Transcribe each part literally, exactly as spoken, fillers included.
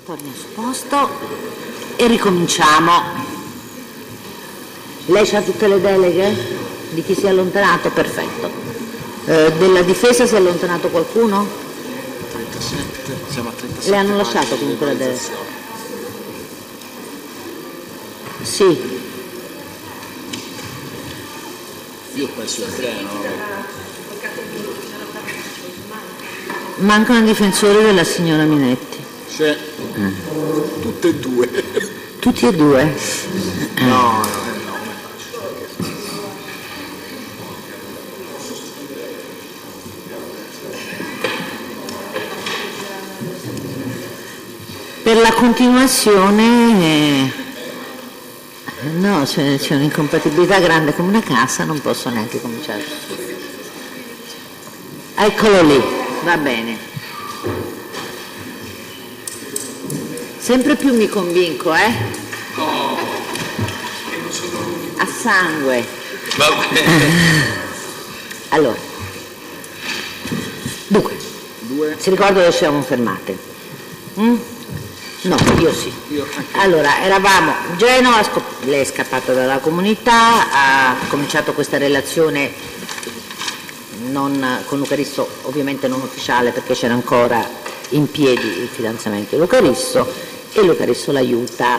Torna su posto e ricominciamo. Lei ha tutte le deleghe? Di chi si è allontanato? Perfetto. Eh, della difesa si è allontanato qualcuno? trentasette, siamo a trentasette. Le hanno lasciato comunque la delega? Sì. Io penso al treno. Mancano i difensori della signora Minetti. C'è. Mm. Tutte e due. Tutti e due? No, no, no. Per la continuazione, eh, no, c'è, c'è un'incompatibilità grande come una casa, non posso neanche cominciare. Eccolo lì, va bene. Sempre più mi convinco, eh? No. A sangue. Va bene. Allora, dunque, Due. si ricorda dove ci siamo fermate? Mm? No, io sì. Io anche. Allora, eravamo Genova, scop- lei è scappata dalla comunità, ha cominciato questa relazione non, con Luca Risso, ovviamente non ufficiale perché c'era ancora in piedi il fidanzamento di Luca Risso, e Luca Risso l'aiuta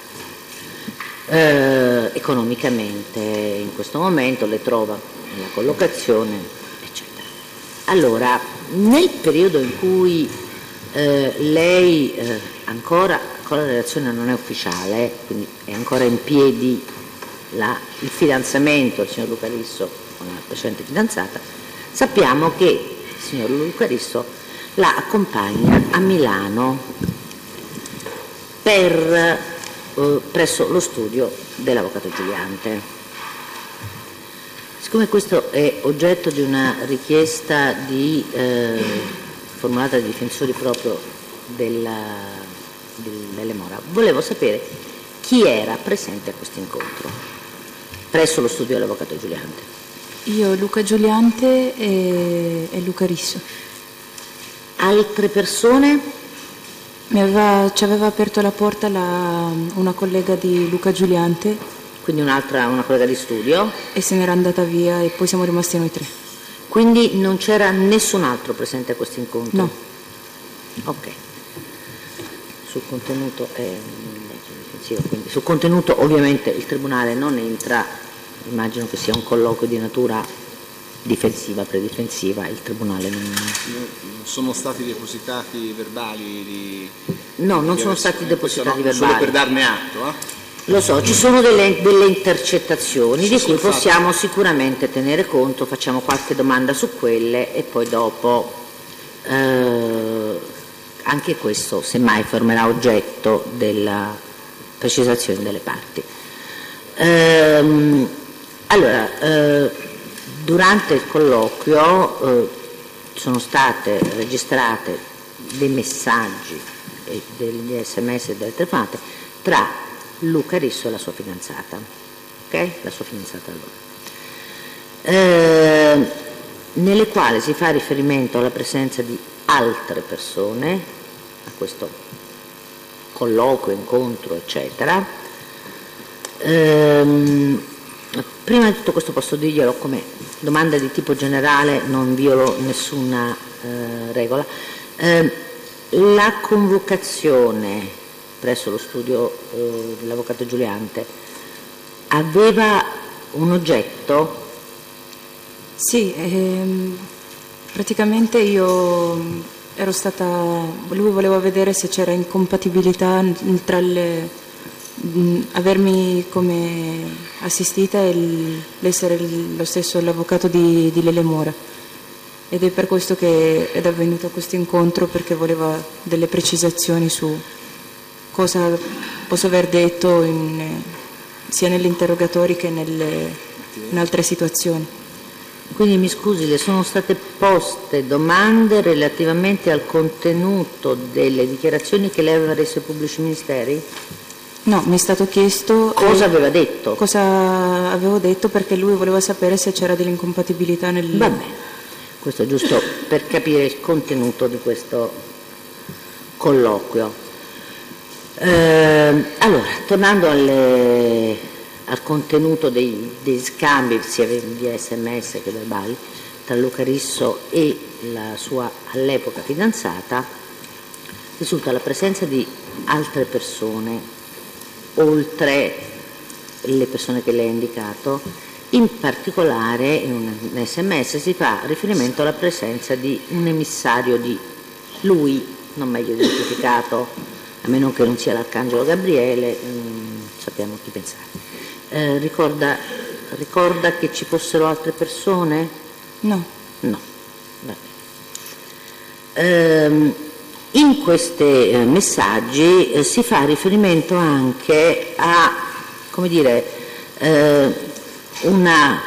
eh, economicamente in questo momento, le trova la collocazione, eccetera. Allora, nel periodo in cui eh, lei eh, ancora, ancora la relazione non è ufficiale, quindi è ancora in piedi la, il fidanzamento del signor Luca Risso con la precedente fidanzata, sappiamo che il signor Luca Risso la accompagna a Milano per, eh, presso lo studio dell'avvocato Giuliante. Siccome questo è oggetto di una richiesta di, eh, formulata dai difensori proprio della, dell'L. Mora, volevo sapere chi era presente a questo incontro presso lo studio dell'avvocato Giuliante. Io, Luca Giuliante e, e Luca Risso. Altre persone? Mi aveva, ci aveva aperto la porta la, una collega di Luca Giuliante. Quindi un'altra, una collega di studio? E se n'era andata via e poi siamo rimasti noi tre. Quindi non c'era nessun altro presente a questo incontro? No. Ok. Sul contenuto è legge difensiva, quindi sul contenuto ovviamente il Tribunale non entra, immagino che sia un colloquio di natura difensiva, predifensiva, il Tribunale non... Non sono stati depositati verbali di... No, non di sono adesso, stati depositati no, verbali. Solo per darne atto, eh? Lo so, ci sono delle, delle intercettazioni Sì, di sì, cui infatti. possiamo sicuramente tenere conto, facciamo qualche domanda su quelle e poi dopo eh, anche questo semmai formerà oggetto della precisazione delle parti. Ehm, allora, eh, durante il colloquio eh, sono state registrate dei messaggi e degli sms e delle telefonate tra Luca Risso e la sua fidanzata, ok? La sua fidanzata allora, eh, nelle quali si fa riferimento alla presenza di altre persone a questo colloquio, incontro, eccetera. Ehm, prima di tutto questo posso dirglielo come domanda di tipo generale, non violo nessuna eh, regola. Eh, la convocazione presso lo studio eh, dell'avvocato Giuliante aveva un oggetto? Sì, ehm, praticamente io ero stata, lui voleva vedere se c'era incompatibilità tra il, mh, avermi come assistita e il, l'essere il, lo stesso l'avvocato di, di Lele Mora, ed è per questo che è avvenuto questo incontro, perché voleva delle precisazioni su cosa posso aver detto in, sia negli interrogatori che nelle, in altre situazioni. Quindi mi scusi, le sono state poste domande relativamente al contenuto delle dichiarazioni che lei aveva reso ai pubblici ministeri? No, mi è stato chiesto cosa eh, aveva detto? Cosa avevo detto, perché lui voleva sapere se c'era dell'incompatibilità nel... Va bene, questo è giusto per capire il contenuto di questo colloquio. Eh, allora, tornando alle, al contenuto dei, dei scambi sia di sms che verbali tra Luca Risso e la sua all'epoca fidanzata, risulta la presenza di altre persone, oltre le persone che lei ha indicato. In particolare in un sms si fa riferimento alla presenza di un emissario di lui, non meglio identificato, a meno che non sia l'Arcangelo Gabriele, mh, sappiamo chi pensare. Eh, ricorda, ricorda che ci fossero altre persone? No. No. Ehm, in questi eh, messaggi eh, si fa riferimento anche a, come dire, eh, una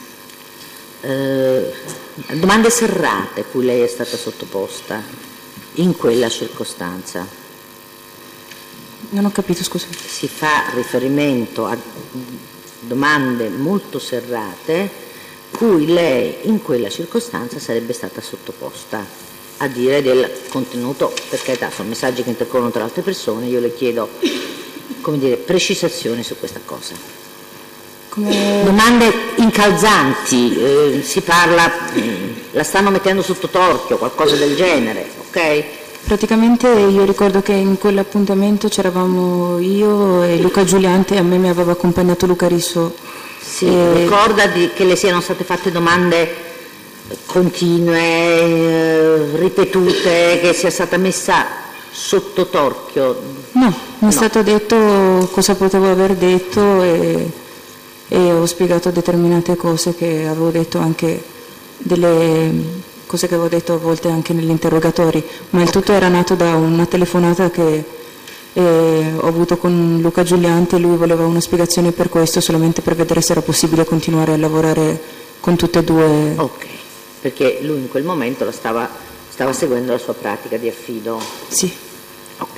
eh, domande serrate cui lei è stata sottoposta in quella circostanza. Non ho capito, scusa. Si fa riferimento a domande molto serrate cui lei in quella circostanza sarebbe stata sottoposta, a dire del contenuto, per carità sono messaggi che intercorrono tra altre persone, io le chiedo, come dire, precisazioni su questa cosa. Come... Domande incalzanti, eh, si parla, la stanno mettendo sotto torchio, qualcosa del genere, ok? Praticamente io ricordo che in quell'appuntamento c'eravamo io e Luca Giuliante, e a me mi aveva accompagnato Luca Risso. Sì, e... ricorda di, che le siano state fatte domande continue, eh, ripetute, che sia stata messa sotto torchio? No, mi è no. stato detto cosa potevo aver detto e, e ho spiegato determinate cose che avevo detto, anche delle cose che avevo detto a volte anche negli interrogatori, ma il tutto era nato da una telefonata che eh, ho avuto con Luca Giuliante. Lui voleva una spiegazione per questo, solamente per vedere se era possibile continuare a lavorare con tutte e due. Ok, perché lui in quel momento la stava, stava seguendo la sua pratica di affido. Sì. Ok.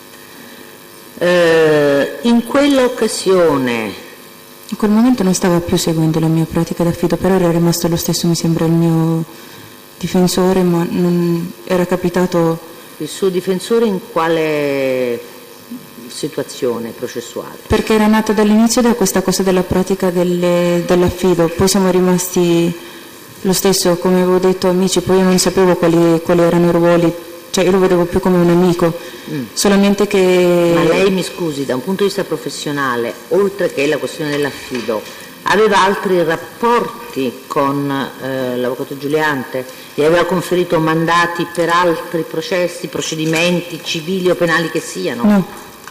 Eh, in quell'occasione... In quel momento non stava più seguendo la mia pratica d'affido, però era rimasto lo stesso, mi sembra, il mio difensore, ma non era capitato... Il suo difensore in quale situazione processuale? Perché era nata dall'inizio da questa cosa della pratica delle, dell'affido, poi siamo rimasti lo stesso, come avevo detto, amici, poi io non sapevo quali, quali erano i ruoli, cioè io lo vedevo più come un amico, mm. solamente che... Ma lei, mi scusi, da un punto di vista professionale, oltre che la questione dell'affido, aveva altri rapporti con eh, l'avvocato Giuliante? Gli aveva conferito mandati per altri processi, procedimenti civili o penali che siano? No. No.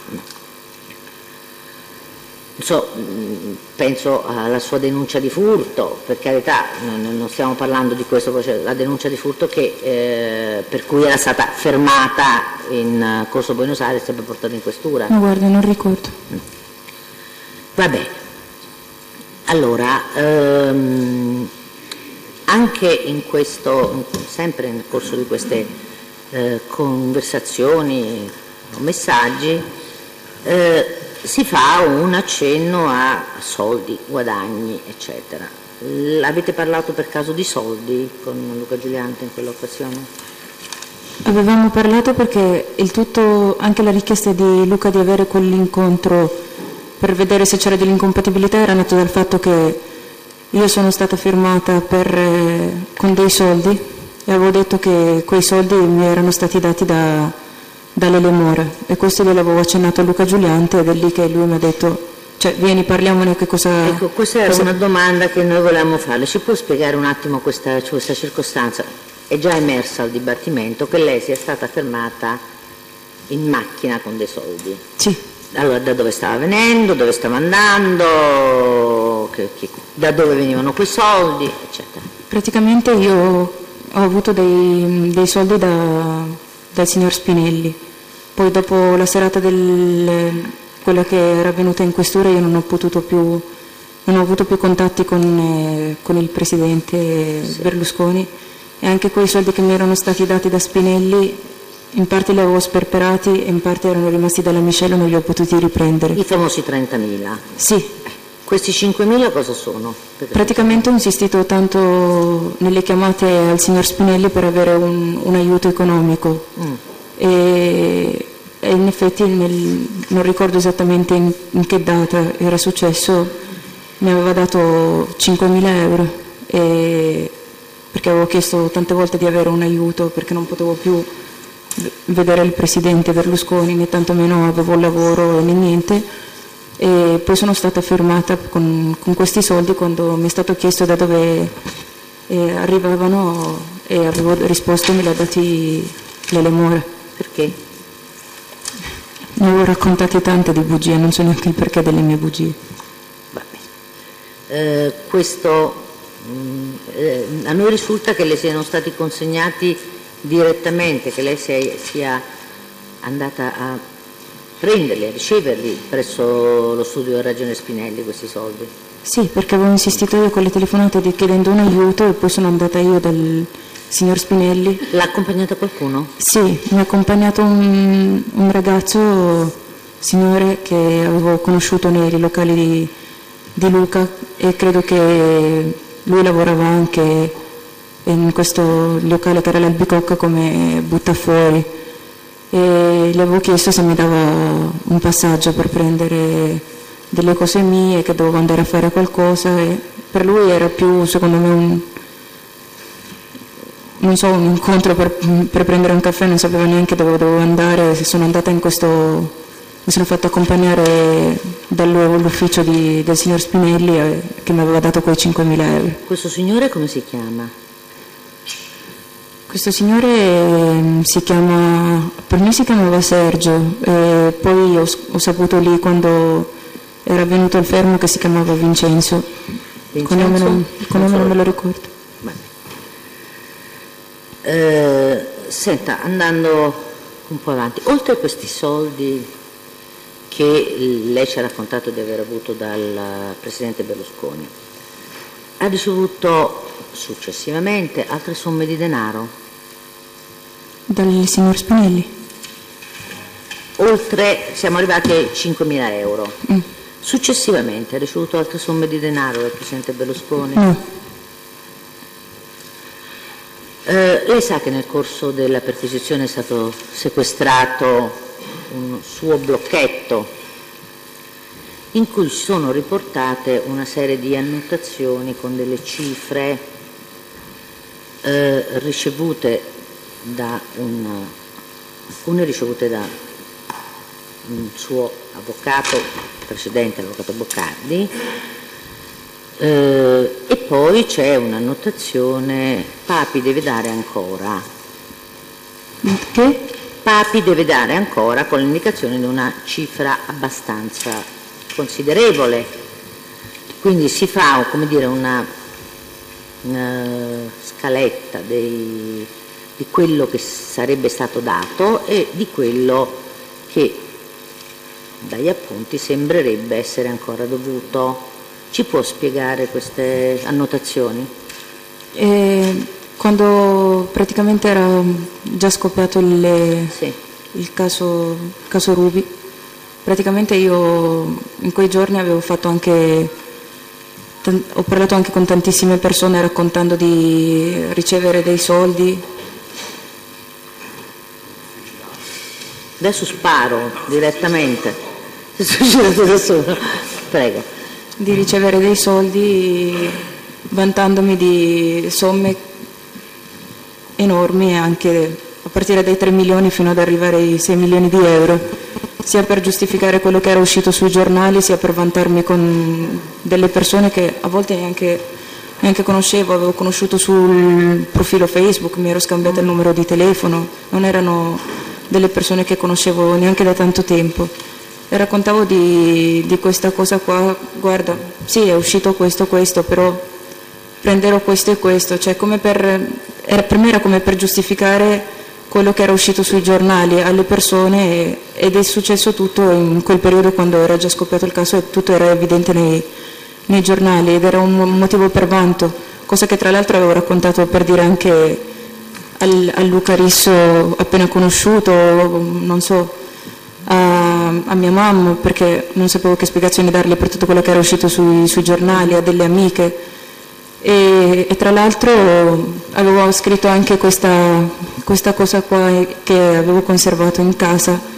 Non so, penso alla sua denuncia di furto, per carità, non, non stiamo parlando di questo processo, la denuncia di furto che, eh, per cui era stata fermata in Corso Buenos Aires e poi portata in questura. No, guarda, non ricordo. Va bene. Allora, ehm, anche in questo, sempre nel corso di queste eh, conversazioni o messaggi, eh, si fa un accenno a soldi, guadagni, eccetera. Avete parlato per caso di soldi con Luca Giuliante in quell'occasione? Avevamo parlato perché il tutto, anche la richiesta di Luca di avere quell'incontro per vedere se c'era dell'incompatibilità, era nato dal fatto che io sono stata firmata per, eh, con dei soldi e avevo detto che quei soldi mi erano stati dati da, dalle More, e questo gliel'avevo accennato a Luca Giuliante ed è lì che lui mi ha detto, cioè vieni, parliamone, che cosa... Ecco, questa era cosa... una domanda che noi volevamo farle. Ci può spiegare un attimo questa, questa circostanza? È già emersa al dibattimento che lei sia stata fermata in macchina con dei soldi. Sì. Allora, da dove stava venendo, dove stava andando, che, che, da dove venivano quei soldi, eccetera. Praticamente io ho avuto dei, dei soldi da, dal signor Spinelli, poi dopo la serata del, quella che era avvenuta in questura, io non ho potuto più, non ho avuto più contatti con, eh, con il presidente sì. Berlusconi, e anche quei soldi che mi erano stati dati da Spinelli in parte li avevo sperperati e in parte erano rimasti dalla miscela e non li ho potuti riprendere. I famosi trentamila? Sì. Questi cinquemila cosa sono? Perché praticamente ho insistito tanto nelle chiamate al signor Spinelli per avere un, un aiuto economico mm. e, e in effetti nel, non ricordo esattamente in, in che data era successo, mi aveva dato cinquemila euro e, perché avevo chiesto tante volte di avere un aiuto perché non potevo più vedere il presidente Berlusconi, né tantomeno avevo un lavoro né niente, e poi sono stata fermata con, con questi soldi quando mi è stato chiesto da dove eh, arrivavano e avevo risposto me li ha dati Lele Mora. Perché? Ne avevo raccontate tante di bugie, non so neanche il perché delle mie bugie. Vabbè. Eh, questo mh, eh, a noi risulta che le siano stati consegnati direttamente, che lei sia, sia andata a prenderli, a riceverli presso lo studio del Ragione Spinelli questi soldi. Sì, perché avevo insistito io con le telefonate di chiedendo un aiuto e poi sono andata io dal signor Spinelli. L'ha accompagnata qualcuno? Sì, mi ha accompagnato un, un ragazzo, signore, che avevo conosciuto nei locali di, di Luca e credo che lui lavorava anche in questo locale che era l'Albicocca come buttafuori e gli avevo chiesto se mi dava un passaggio per prendere delle cose mie, che dovevo andare a fare qualcosa e per lui era più secondo me un, non so, un incontro per, per prendere un caffè, non sapevo neanche dove dovevo andare, sono andata in questo, mi sono fatta accompagnare dall'ufficio di, del signor Spinelli eh, che mi aveva dato quei cinquemila euro. Questo signore come si chiama? Questo signore eh, si chiama, per me si chiamava Sergio, eh, poi ho, ho saputo lì quando era venuto il fermo che si chiamava Vincenzo. Vincenzo? Con nome non, con nome non me lo ricordo. Eh, senta, andando un po' avanti, oltre a questi soldi che lei ci ha raccontato di aver avuto dal presidente Berlusconi, ha ricevuto successivamente altre somme di denaro? Dal signor Spinelli? Oltre, siamo arrivati ai cinquemila euro. Mm. Successivamente ha ricevuto altre somme di denaro dal presidente Berlusconi? No. Eh, lei sa che nel corso della perquisizione è stato sequestrato un suo blocchetto in cui sono riportate una serie di annotazioni con delle cifre eh, ricevute da un, alcune ricevute da un suo avvocato precedente, l'avvocato Boccardi, eh, e poi c'è un'annotazione: Papi deve dare ancora. Che? Papi deve dare ancora, con l'indicazione di una cifra abbastanza considerevole. Quindi si fa, come dire, una, una scaletta dei, di quello che sarebbe stato dato e di quello che dagli appunti sembrerebbe essere ancora dovuto. Ci può spiegare queste annotazioni? E quando praticamente era già scoppiato il, Sì. il caso, caso Ruby, praticamente io in quei giorni avevo fatto anche, ho parlato anche con tantissime persone raccontando di ricevere dei soldi. Adesso sparo direttamente. È successo da solo. Prego. di ricevere dei soldi vantandomi di somme enormi, anche a partire dai tre milioni fino ad arrivare ai sei milioni di euro, sia per giustificare quello che era uscito sui giornali, sia per vantarmi con delle persone che a volte neanche, neanche conoscevo, avevo conosciuto sul profilo Facebook, mi ero scambiata il numero di telefono, non erano delle persone che conoscevo neanche da tanto tempo. E raccontavo di, di questa cosa qua: guarda, sì, è uscito questo, questo, però prenderò questo e questo, cioè come per, era, per me era come per giustificare quello che era uscito sui giornali alle persone, e, ed è successo tutto in quel periodo quando era già scoppiato il caso e tutto era evidente nei, nei giornali, ed era un motivo per vanto, cosa che tra l'altro avevo raccontato per dire anche al, a Luca Risso appena conosciuto, non so, A, a mia mamma, perché non sapevo che spiegazione darle per tutto quello che era uscito sui, sui giornali, a delle amiche, e, e tra l'altro avevo scritto anche questa, questa cosa qua che avevo conservato in casa,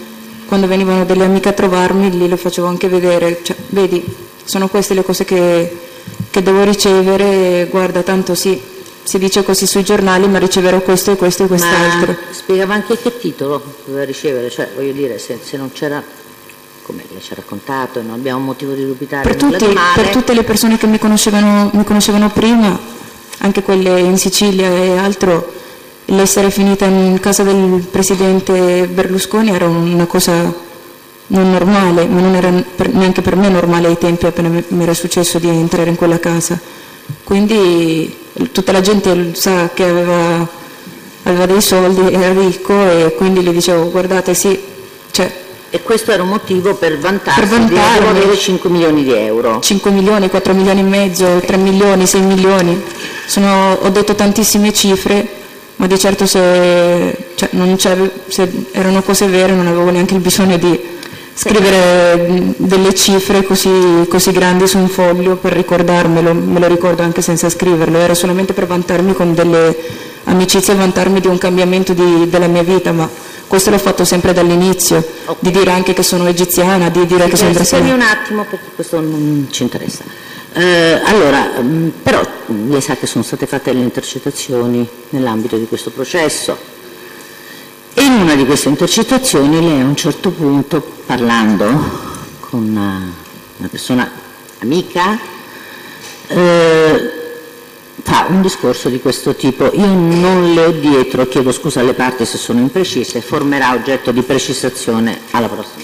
quando venivano delle amiche a trovarmi glielo facevo anche vedere, cioè, vedi, sono queste le cose che, che devo ricevere, guarda, tanto sì, si dice così sui giornali, ma riceverò questo e questo e quest'altro. Ma spiegava anche che titolo doveva ricevere, cioè voglio dire, se, se non c'era, come lei ci ha raccontato, non abbiamo motivo di dubitare Per, tutti, per tutte le persone che mi conoscevano, mi conoscevano prima, anche quelle in Sicilia e altro, l'essere finita in casa del presidente Berlusconi era una cosa non normale, ma non era per, neanche per me normale ai tempi appena mi, mi era successo di entrare in quella casa. Quindi tutta la gente sa che aveva, aveva dei soldi, era ricco, e quindi le dicevo guardate sì, cioè, e questo era un motivo per vantarsi per vantarmi, di avere cinque milioni di euro. cinque milioni, quattro milioni e mezzo, tre milioni, sei milioni. Sono, ho detto tantissime cifre, ma di certo se, cioè, non se erano cose vere non avevo neanche il bisogno di scrivere delle cifre così, così grandi su un foglio per ricordarmelo, me lo ricordo anche senza scriverlo, era solamente per vantarmi con delle amicizie e vantarmi di un cambiamento di, della mia vita, ma questo l'ho fatto sempre dall'inizio, okay. Di dire anche che sono egiziana, di dire sì, che sono brasiliana. Fermi un attimo perché questo non ci interessa. Eh, allora, però lei sa che sono state fatte le intercettazioni nell'ambito di questo processo, e in una di queste intercettazioni lei a un certo punto, parlando con una, una persona amica, eh, fa un discorso di questo tipo. Io non le ho dietro, chiedo scusa alle parti se sono imprecise, formerà oggetto di precisazione alla prossima.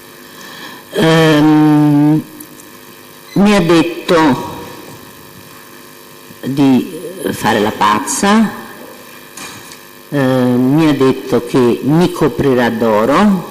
Ehm, mi ha detto di fare la pazza, eh, mi ha detto che mi coprirà d'oro,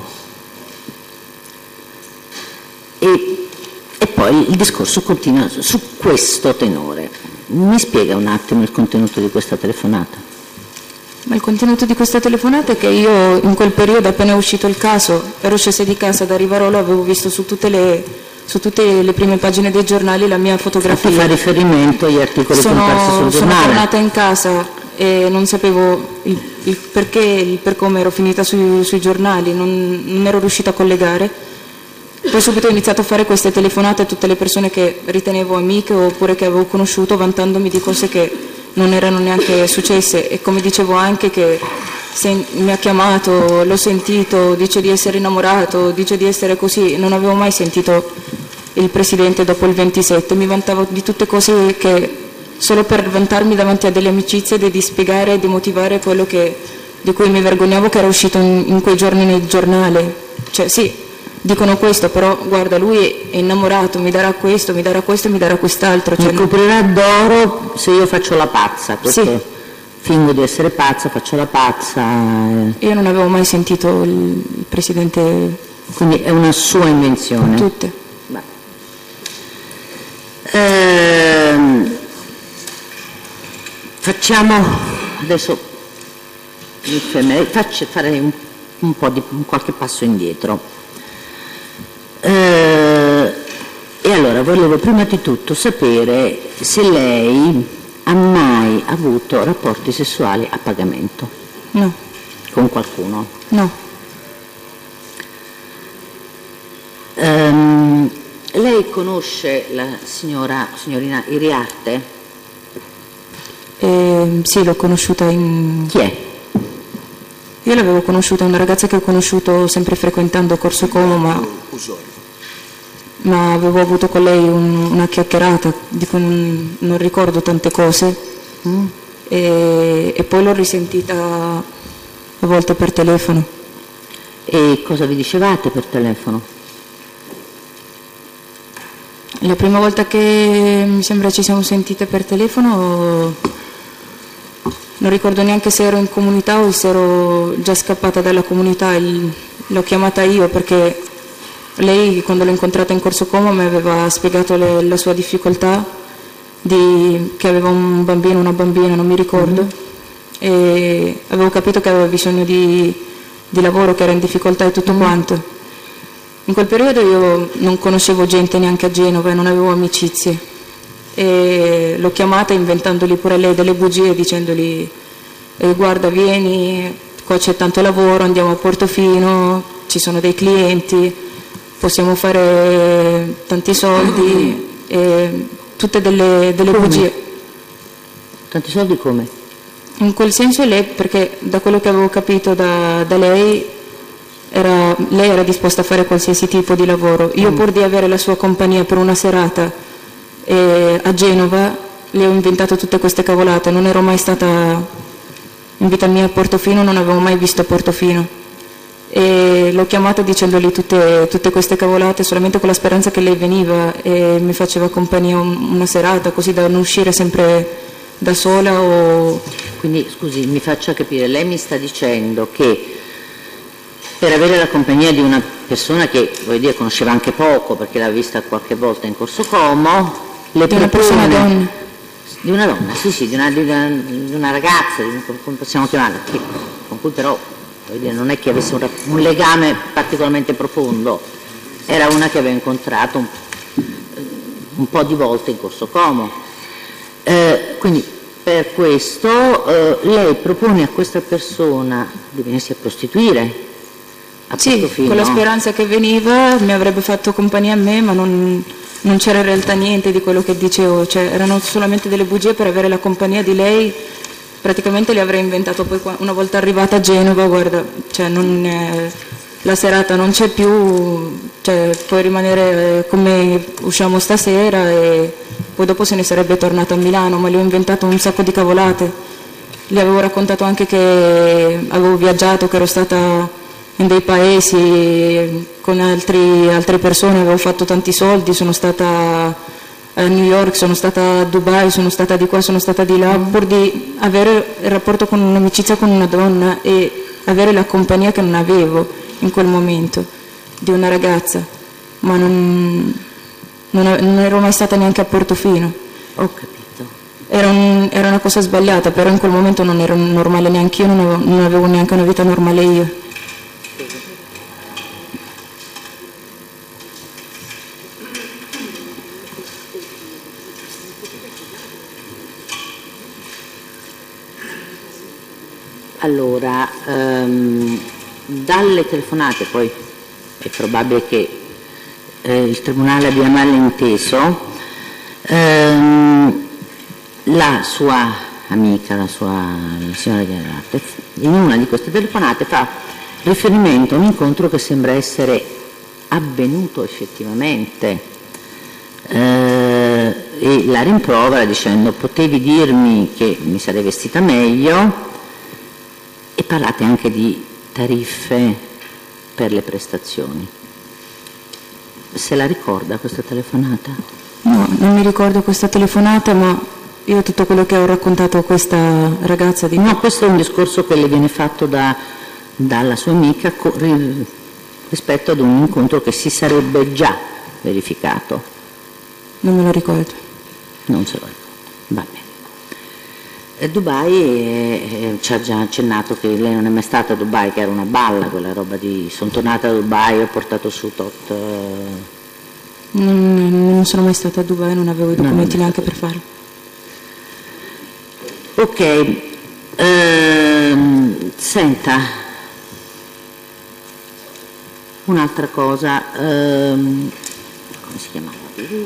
e, e poi il discorso continua su questo tenore. Mi spiega un attimo il contenuto di questa telefonata? Ma il contenuto di questa telefonata è che io in quel periodo, appena è uscito il caso, ero scesa di casa da Rivarolo, avevo visto su tutte le, su tutte le prime pagine dei giornali la mia fotografia. Fa riferimento agli articoli sono, comparsi sul giornale. Sono tornata in casa e non sapevo il, il perché, il per come ero finita sui, sui giornali, non, non ero riuscita a collegare. Poi subito ho iniziato a fare queste telefonate a tutte le persone che ritenevo amiche oppure che avevo conosciuto, vantandomi di cose che non erano neanche successe, e come dicevo anche che se mi ha chiamato, l'ho sentito, dice di essere innamorato, dice di essere così, non avevo mai sentito il presidente dopo il ventisette, mi vantavo di tutte cose che solo per vantarmi davanti a delle amicizie e di spiegare e di motivare quello che, di cui mi vergognavo che era uscito in, in quei giorni nel giornale, cioè sì. Dicono questo, però guarda, lui è innamorato, mi darà questo, mi darà questo e mi darà quest'altro. Cioè, mi coprirà d'oro se io faccio la pazza, perché sì. Fingo di essere pazza, faccio la pazza. Io non avevo mai sentito il presidente. Quindi è una sua invenzione? Tutte. Ehm, facciamo adesso, mi fermerei, faccio fare un, un po' di un qualche passo indietro. Eh, e allora volevo prima di tutto sapere se lei ha mai avuto rapporti sessuali a pagamento. No. Con qualcuno? No. Um, lei conosce la signora, signorina Iriarte? Eh, sì, l'ho conosciuta in... Chi è? Io l'avevo conosciuta, una ragazza che ho conosciuto sempre frequentando Corso Como, ma, ma avevo avuto con lei un, una chiacchierata, di cui non, non ricordo tante cose, mm. e, e poi l'ho risentita a volte per telefono. E cosa vi dicevate per telefono? La prima volta che mi sembra ci siamo sentite per telefono... Non ricordo neanche se ero in comunità o se ero già scappata dalla comunità, l'ho chiamata io perché lei quando l'ho incontrata in Corso Como mi aveva spiegato le, la sua difficoltà, di, che aveva un bambino, una bambina, non mi ricordo, mm-hmm. e avevo capito che aveva bisogno di, di lavoro, che era in difficoltà e tutto mm-hmm. quanto. In quel periodo io non conoscevo gente neanche a Genova, non avevo amicizie. E l'ho chiamata inventandogli pure lei delle bugie, dicendogli eh, guarda vieni, qua c'è tanto lavoro, andiamo a Portofino, ci sono dei clienti, possiamo fare tanti soldi, e tutte delle, delle bugie. Tanti soldi come? In quel senso lei, perché da quello che avevo capito da, da lei, era, lei era disposta a fare qualsiasi tipo di lavoro. Io mm. pur di avere la sua compagnia per una serata eh, a Genova, le ho inventato tutte queste cavolate, non ero mai stata in vita mia a Portofino, non avevo mai visto Portofino. E l'ho chiamata dicendogli tutte, tutte queste cavolate solamente con la speranza che lei veniva e mi faceva compagnia un, una serata, così da non uscire sempre da sola o... Quindi scusi, mi faccia capire, lei mi sta dicendo che per avere la compagnia di una persona che, voglio dire, conosceva anche poco perché l'ha vista qualche volta in Corso Como, le di una persona donna, di una donna, sì sì, di una, di una, di una ragazza, di, come possiamo chiamarla, che, con cui però, voglio dire, non è che avesse un, un legame particolarmente profondo, era una che aveva incontrato un, un po' di volte in Corso Como. Eh, quindi per questo eh, lei propone a questa persona di venirsi a prostituire a sì, Portofino. Con la speranza che veniva, mi avrebbe fatto compagnia a me, ma non, non c'era in realtà niente di quello che dicevo, cioè erano solamente delle bugie per avere la compagnia di lei. Praticamente le avrei inventato poi una volta arrivata a Genova, guarda, cioè non è, la serata non c'è più, cioè puoi rimanere come usciamo stasera e poi dopo se ne sarebbe tornato a Milano, ma le ho inventato un sacco di cavolate. Le avevo raccontato anche che avevo viaggiato, che ero stata in dei paesi con altri, altre persone, avevo fatto tanti soldi, sono stata a New York, sono stata a Dubai, sono stata di qua, sono stata di là, pur di avere il rapporto con un'amicizia con una donna e avere la compagnia che non avevo in quel momento, di una ragazza, ma non... Non, non ero mai stata neanche a Portofino. Ho capito. Era, un, era una cosa sbagliata, però in quel momento non ero normale neanche io, non avevo, non avevo neanche una vita normale io. Allora, ehm, dalle telefonate, poi è probabile che Eh, il Tribunale abbia malinteso, ehm, la sua amica, la sua la signora Gherarte, in una di queste telefonate fa riferimento a un incontro che sembra essere avvenuto effettivamente eh, e la rimprovera dicendo: potevi dirmi che mi sarei vestita meglio, e parlate anche di tariffe per le prestazioni. Se la ricorda questa telefonata? No, non mi ricordo questa telefonata, ma io tutto quello che ho raccontato a questa ragazza di... No, questo è un discorso che le viene fatto da, dalla sua amica co- rispetto ad un incontro che si sarebbe già verificato. Non me lo ricordo. Non se lo ricordo, va bene. E Dubai eh, ci ha già accennato che lei non è mai stata a Dubai, che era una balla quella roba di sono tornata a Dubai, ho portato su tot... Eh... Non, non sono mai stata a Dubai, non avevo i documenti no, neanche per farlo. Ok, ehm, senta, un'altra cosa, ehm, come si chiamava? Villa?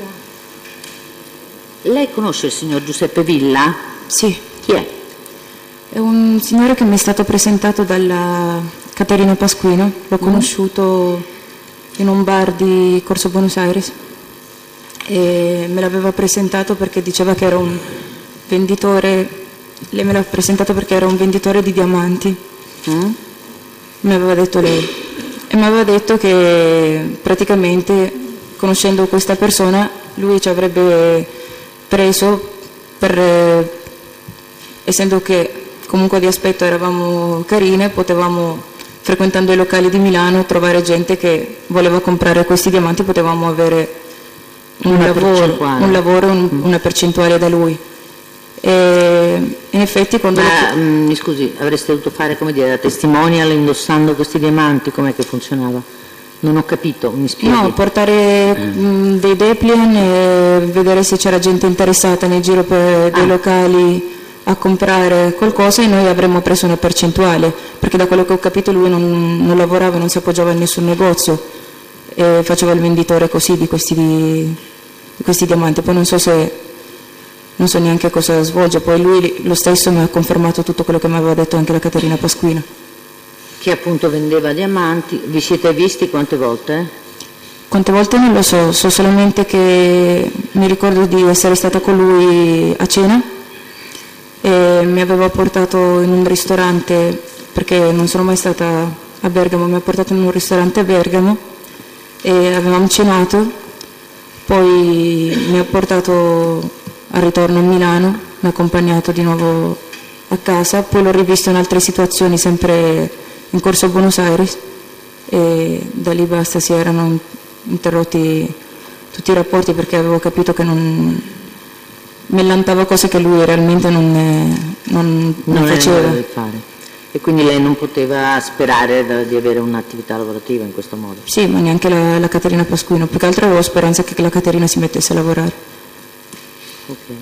Lei conosce il signor Giuseppe Villa? Sì. Chi è? È un signore che mi è stato presentato dalla Caterina Pasquino, l'ho conosciuto in un bar di Corso Buenos Aires e me l'aveva presentato perché diceva che era un venditore, lei me l'ha presentato perché era un venditore di diamanti, mm? mi aveva detto lei, e mi aveva detto che praticamente conoscendo questa persona lui ci avrebbe preso per... essendo che comunque di aspetto eravamo carine, potevamo, frequentando i locali di Milano, trovare gente che voleva comprare questi diamanti, potevamo avere un una lavoro, percentuale, un lavoro un, una percentuale da lui. E in effetti quando... Ma lo... mh, mi scusi, avreste dovuto fare, come dire, la testimonial indossando questi diamanti, com'è che funzionava? Non ho capito, mi spieghi? No, portare eh. mh, dei dépliant e vedere se c'era gente interessata nel giro per dei ah. locali a comprare qualcosa e noi avremmo preso una percentuale, perché da quello che ho capito lui non, non lavorava, non si appoggiava a nessun negozio e faceva il venditore così di questi, di, di questi diamanti. Poi non so se non so neanche cosa svolge, poi lui lo stesso mi ha confermato tutto quello che mi aveva detto anche la Caterina Pasquina. Che appunto vendeva diamanti. Vi siete visti quante volte? Quante volte non lo so, so solamente che mi ricordo di essere stata con lui a cena e mi aveva portato in un ristorante, perché non sono mai stata a Bergamo, mi ha portato in un ristorante a Bergamo e avevamo cenato, poi mi ha portato al ritorno a Milano, mi ha accompagnato di nuovo a casa, poi l'ho rivisto in altre situazioni sempre in Corso Buenos Aires e da lì basta, si erano interrotti tutti i rapporti perché avevo capito che non mellantava cose che lui realmente non, non, non, non faceva. Fare. E quindi lei non poteva sperare da, di avere un'attività lavorativa in questo modo? Sì, ma neanche la, la Caterina Pasquino, più che altro avevo speranza che la Caterina si mettesse a lavorare. Ok.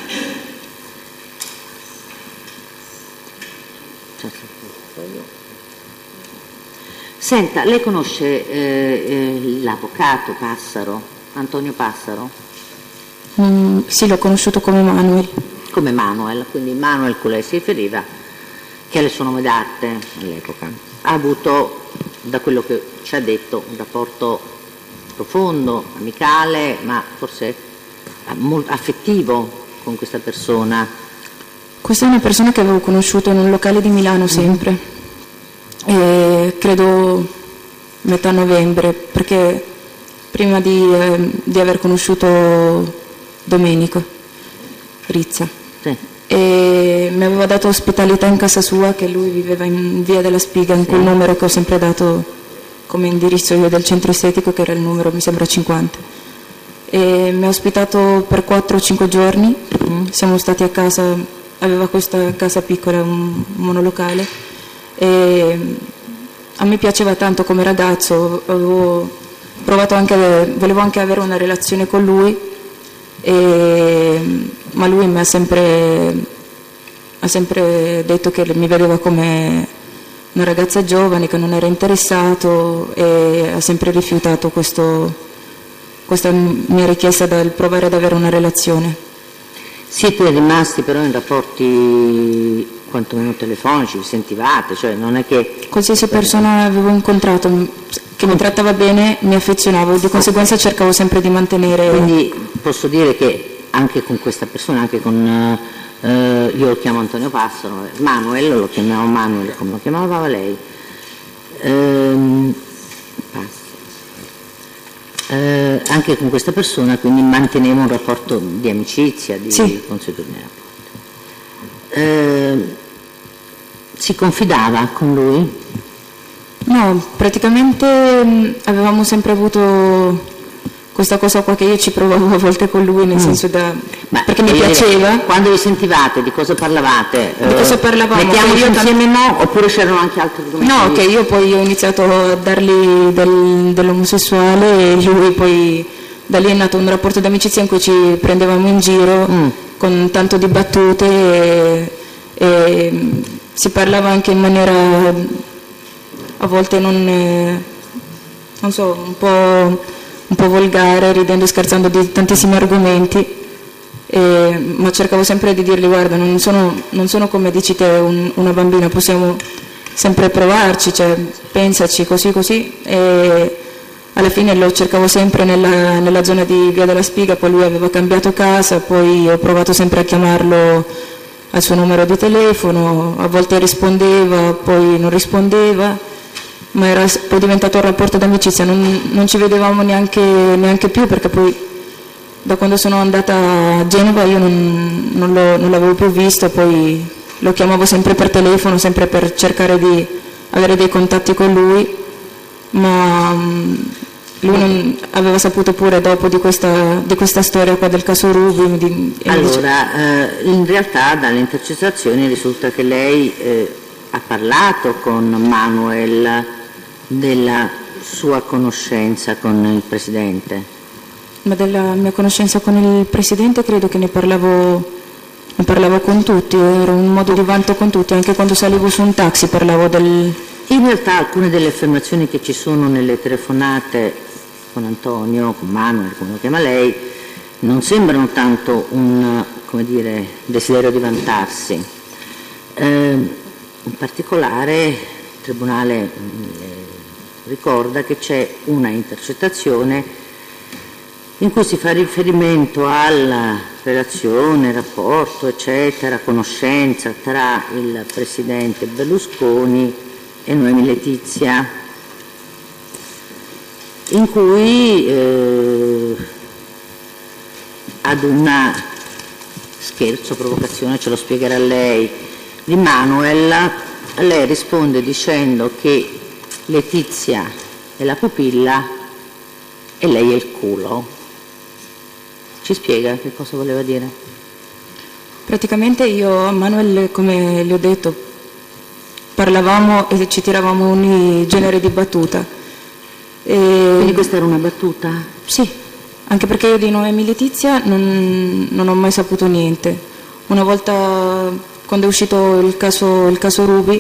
Senta, lei conosce eh, eh, l'avvocato Passaro, Antonio Passaro? Mm, sì, l'ho conosciuto come Manuel. Come Manuel, quindi Manuel, con lei si riferiva, che è il suo nome d'arte all'epoca. Ha avuto, da quello che ci ha detto, un rapporto profondo, amicale, ma forse molto affettivo con questa persona. Questa è una persona che avevo conosciuto in un locale di Milano sempre. Mm. E credo metà novembre, perché prima di, eh, di aver conosciuto Domenico Rizza, sì. E mi aveva dato ospitalità in casa sua, che lui viveva in via della Spiga, in sì. Quel numero che ho sempre dato come indirizzo io del centro estetico, che era il numero mi sembra cinquanta, e mi ha ospitato per quattro o cinque giorni. Mm. Siamo stati a casa, aveva questa casa piccola, un monolocale. E a me piaceva tanto come ragazzo, avevo provato anche, volevo anche avere una relazione con lui, e, ma lui mi ha sempre, ha sempre detto che mi vedeva come una ragazza giovane, che non era interessato, e ha sempre rifiutato questo, questa mia richiesta del provare ad avere una relazione. Siete rimasti però in rapporti quantomeno telefonici, vi sentivate, cioè non è che... Qualsiasi persona avevo incontrato che mi trattava bene mi affezionavo, di conseguenza cercavo sempre di mantenere... Quindi posso dire che anche con questa persona, anche con... Eh, io lo chiamo Antonio Passaro, Manuel, lo chiamiamo Manuel come lo chiamava lei, ehm, eh, anche con questa persona quindi mantenevo un rapporto di amicizia, di sì. consuetudine. Eh, si confidava con lui? No, praticamente mh, avevamo sempre avuto questa cosa qua che io ci provavo a volte con lui, nel mm. senso da... Ma perché mi piaceva. Dire, quando vi sentivate, di cosa parlavate? Di eh, cosa parlavamo? Mettiamoci insieme no, oppure c'erano anche altri argomenti? No, che io poi ho iniziato a dargli del, dell'omosessuale e lui poi da lì è nato un rapporto d'amicizia in cui ci prendevamo in giro mm. con tanto di battute e, e si parlava anche in maniera a volte non, eh, non so, un po', un po' volgare, ridendo e scherzando di tantissimi argomenti, eh, ma cercavo sempre di dirgli guarda, non sono, non sono come dici te un, una bambina, possiamo sempre provarci, cioè, pensaci così così, e alla fine lo cercavo sempre nella, nella zona di Via della Spiga, poi lui aveva cambiato casa, poi ho provato sempre a chiamarlo al suo numero di telefono, a volte rispondeva, poi non rispondeva, ma era poi diventato un rapporto d'amicizia, non, non ci vedevamo neanche, neanche più, perché poi da quando sono andata a Genova io non, non, lo, non l'avevo più visto, poi lo chiamavo sempre per telefono, sempre per cercare di avere dei contatti con lui, ma lui non aveva saputo pure dopo di questa, di questa storia qua del caso Ruby. Di, allora, eh, in realtà dalle intercettazioni risulta che lei eh, ha parlato con Manuel della sua conoscenza con il Presidente. Ma della mia conoscenza con il Presidente credo che ne parlavo ne parlavo con tutti, ero un modo di vanto con tutti, anche quando salivo su un taxi parlavo del... In realtà alcune delle affermazioni che ci sono nelle telefonate con Antonio, con Manuel, come lo chiama lei, non sembrano tanto un, come dire, desiderio di vantarsi. Eh, in particolare il Tribunale eh, ricorda che c'è una intercettazione in cui si fa riferimento alla relazione, rapporto, eccetera, conoscenza tra il Presidente Berlusconi e Noemi Letizia, in cui eh, ad una scherzo, provocazione, ce lo spiegherà lei, di Manuel, lei risponde dicendo che Letizia è la pupilla e lei è il culo. Ci spiega che cosa voleva dire? Praticamente io a Manuel, come le ho detto, parlavamo e ci tiravamo ogni genere di battuta. E... Quindi questa era una battuta? Sì, anche perché io di Noemi Letizia non, non ho mai saputo niente. Una volta, quando è uscito il caso, il caso Ruby,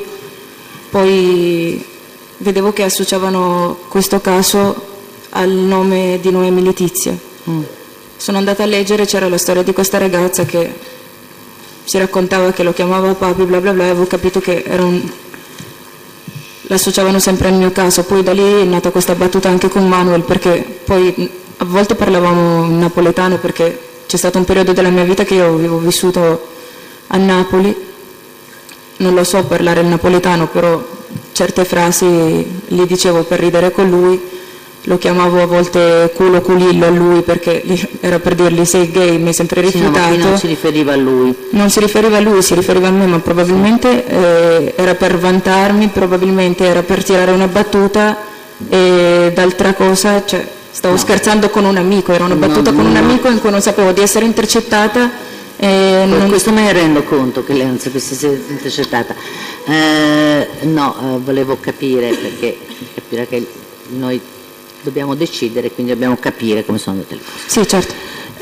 poi vedevo che associavano questo caso al nome di Noemi Letizia. Mm. Sono andata a leggere, c'era la storia di questa ragazza che si raccontava che lo chiamava papi, bla bla bla, e avevo capito che era un... l'associavano sempre al mio caso. Poi da lì è nata questa battuta anche con Manuel, perché poi a volte parlavamo in napoletano, perché c'è stato un periodo della mia vita che io avevo vissuto a Napoli, non lo so parlare il napoletano, però certe frasi li dicevo per ridere con lui. Lo chiamavo a volte culo culillo a lui perché era per dirgli sei gay, mi è sempre rifiutato. Sì, no, non si riferiva a lui. Non si riferiva a lui, si riferiva a me, ma probabilmente eh, era per vantarmi, probabilmente era per tirare una battuta e d'altra cosa, cioè stavo no. scherzando con un amico, era una battuta no, con no, un amico in cui non sapevo di essere intercettata. E non... Questo me ne rendo conto che lei non sapesse essere intercettata. Eh, no, eh, volevo capire, perché capire che noi dobbiamo decidere, quindi dobbiamo capire come sono andate le cose. Sì, certo.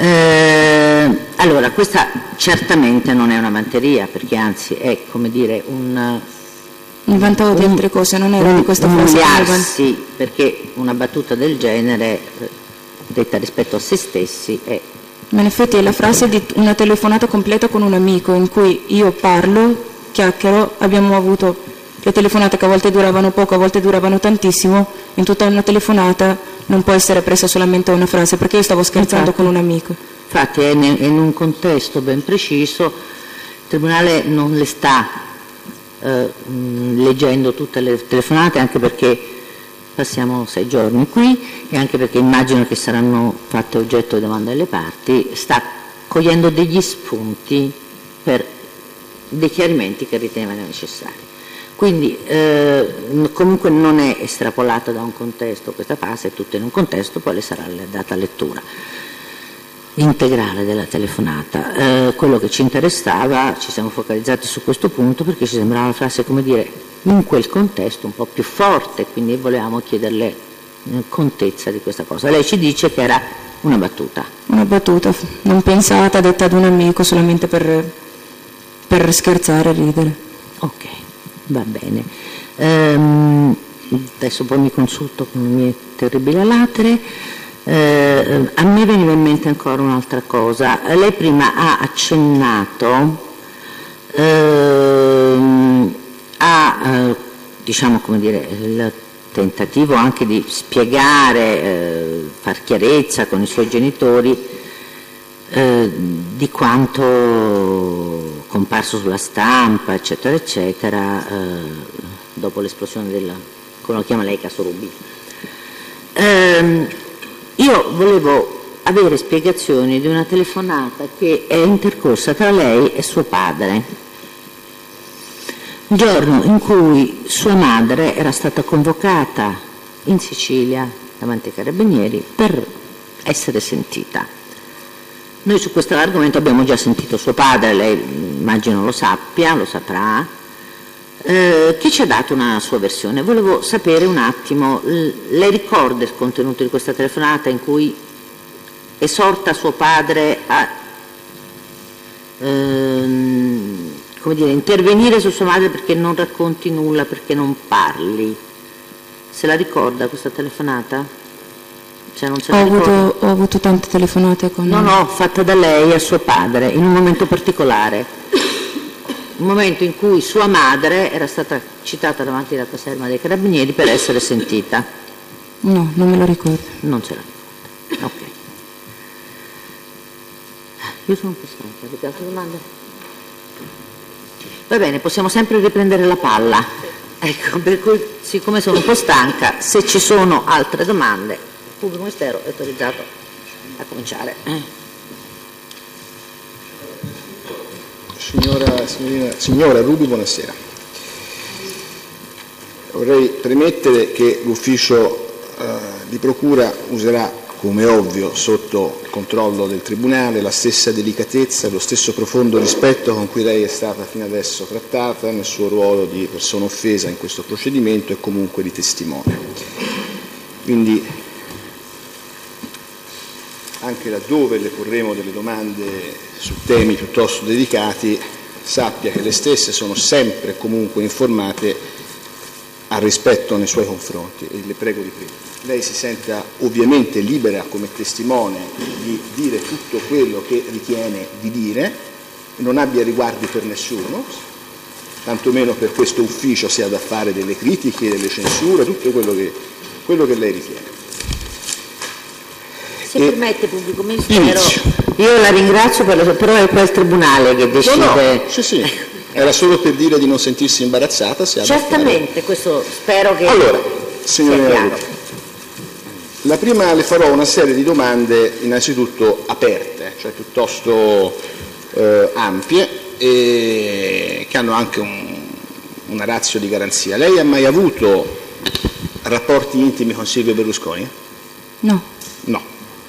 Eh, allora, questa certamente non è una vanteria, perché anzi è, come dire, un... Mi vantavo di altre cose, non era di questa frase. Umiliarsi, perché una battuta del genere, detta rispetto a se stessi, è... Ma in effetti è la frase di una telefonata completa con un amico, in cui io parlo, chiacchiero, abbiamo avuto... le telefonate che a volte duravano poco, a volte duravano tantissimo. In tutta una telefonata non può essere presa solamente una frase, perché io stavo scherzando infatti, con un amico. Infatti è in un contesto ben preciso, il Tribunale non le sta eh, leggendo tutte le telefonate, anche perché passiamo sei giorni qui e anche perché immagino che saranno fatte oggetto di domande alle parti, sta cogliendo degli spunti per dei chiarimenti che riteneva necessari. Quindi eh, comunque non è estrapolata da un contesto questa fase, è tutta in un contesto, poi le sarà data lettura integrale della telefonata. Eh, quello che ci interessava, ci siamo focalizzati su questo punto perché ci sembrava una frase, come dire, in quel contesto un po' più forte, quindi volevamo chiederle contezza di questa cosa. Lei ci dice che era una battuta. Una battuta, non pensata, detta ad un amico solamente per, per scherzare e ridere. Ok. Va bene, ehm, adesso poi mi consulto con le mie terribili latere. Eh, a me veniva in mente ancora un'altra cosa. Lei prima ha accennato ehm, a, eh, diciamo come dire, il tentativo anche di spiegare, eh, far chiarezza con i suoi genitori eh, di quanto comparso sulla stampa, eccetera, eccetera, eh, dopo l'esplosione del, come lo chiama lei, caso Ruby. Eh, io volevo avere spiegazioni di una telefonata che è intercorsa tra lei e suo padre, il giorno in cui sua madre era stata convocata in Sicilia davanti ai carabinieri per essere sentita. Noi su questo argomento abbiamo già sentito suo padre, lei immagino lo sappia, lo saprà, eh, che ci ha dato una sua versione. Volevo sapere un attimo, lei ricorda il contenuto di questa telefonata in cui esorta suo padre a ehm, come dire, intervenire su sua madre perché non racconti nulla, perché non parli. Se la ricorda questa telefonata? Cioè non se la Ho ricorda? avuto, ho avuto tante telefonate con... No, no, fatta da lei a suo padre, in un momento particolare. Un momento in cui sua madre era stata citata davanti alla caserma dei Carabinieri per essere sentita. No, non me lo ricordo. Non ce la ricorda. Ok. Io sono un po' stanca, avete altre domande? Va bene, possiamo sempre riprendere la palla. Ecco, per cui siccome sono un po' stanca, se ci sono altre domande, il pubblico ministero è autorizzato a cominciare. Eh. Signora, signorina, signora Rubi, buonasera. Vorrei premettere che l'ufficio eh, di procura userà, come ovvio, sotto il controllo del Tribunale, la stessa delicatezza e lo stesso profondo rispetto con cui lei è stata fino adesso trattata nel suo ruolo di persona offesa in questo procedimento e comunque di testimone. Quindi, anche laddove le porremo delle domande su temi piuttosto delicati, sappia che le stesse sono sempre e comunque informate al rispetto nei suoi confronti e le prego di prima. Lei si senta ovviamente libera come testimone di dire tutto quello che ritiene di dire e non abbia riguardi per nessuno, tantomeno per questo ufficio se ha da fare delle critiche, delle censure, tutto quello che, quello che lei ritiene. Se E permette, pubblico ministero, inizio. io la ringrazio, per la, però è qua il Tribunale che decide. No, no, sì, sì. Era solo per dire di non sentirsi imbarazzata. Se ha da Certamente, fare. questo spero che Allora, sia signorina chiaro. Rubi, la prima le farò una serie di domande innanzitutto aperte, cioè piuttosto eh, ampie e che hanno anche un, una ratio di garanzia. Lei ha mai avuto rapporti intimi con Silvio Berlusconi? No. No.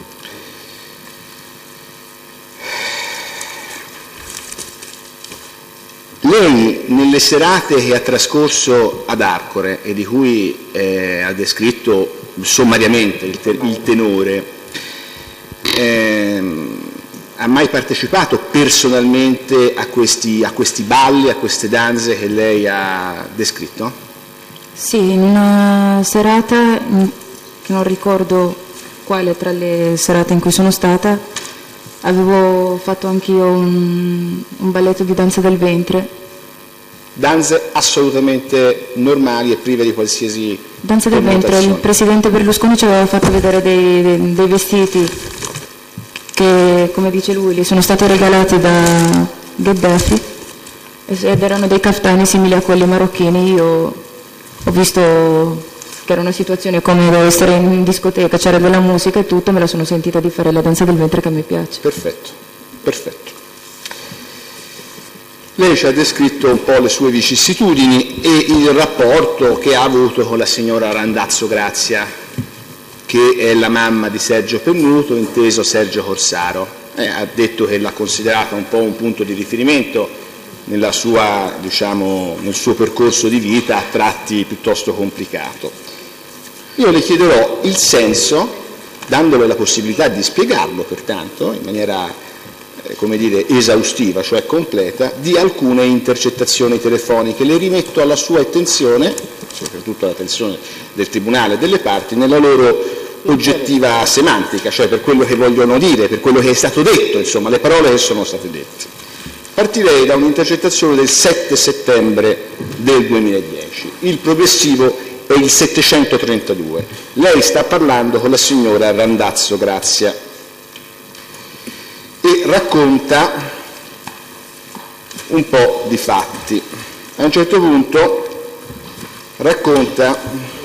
Lei nelle serate che ha trascorso ad Arcore e di cui eh, ha descritto sommariamente il, te- il tenore, ehm, ha mai partecipato personalmente a questi, a questi balli, a queste danze che lei ha descritto? Sì, in una serata, che non ricordo quale tra le serate in cui sono stata, avevo fatto anch'io un, un balletto di danza del ventre. Danze assolutamente normali e prive di qualsiasi Danza del ventre, il presidente Berlusconi ci aveva fatto vedere dei, dei, dei vestiti che, come dice lui, gli sono stati regalati da Gheddafi ed erano dei caftani simili a quelli marocchini. Io ho visto che era una situazione come essere in discoteca, c'era della musica e tutto, me la sono sentita di fare la danza del ventre che a me piace. Perfetto, perfetto. Lei ci ha descritto un po' le sue vicissitudini e il rapporto che ha avuto con la signora Randazzo Grazia, che è la mamma di Sergio Pennuto, inteso Sergio Corsaro. Eh, ha detto che l'ha considerata un po' un punto di riferimento nella sua, diciamo, nel suo percorso di vita, a tratti piuttosto complicato. Io le chiederò il senso, dandole la possibilità di spiegarlo, pertanto, in maniera come dire, esaustiva, cioè completa, di alcune intercettazioni telefoniche. Le rimetto alla sua attenzione, soprattutto all'attenzione del Tribunale e delle parti, nella loro oggettiva semantica, cioè per quello che vogliono dire, per quello che è stato detto, insomma, le parole che sono state dette. Partirei da un'intercettazione del sette settembre del duemiladieci. Il progressivo è il settecentotrentadue. Lei sta parlando con la signora Randazzo Grazia e racconta un po' di fatti. A un certo punto racconta,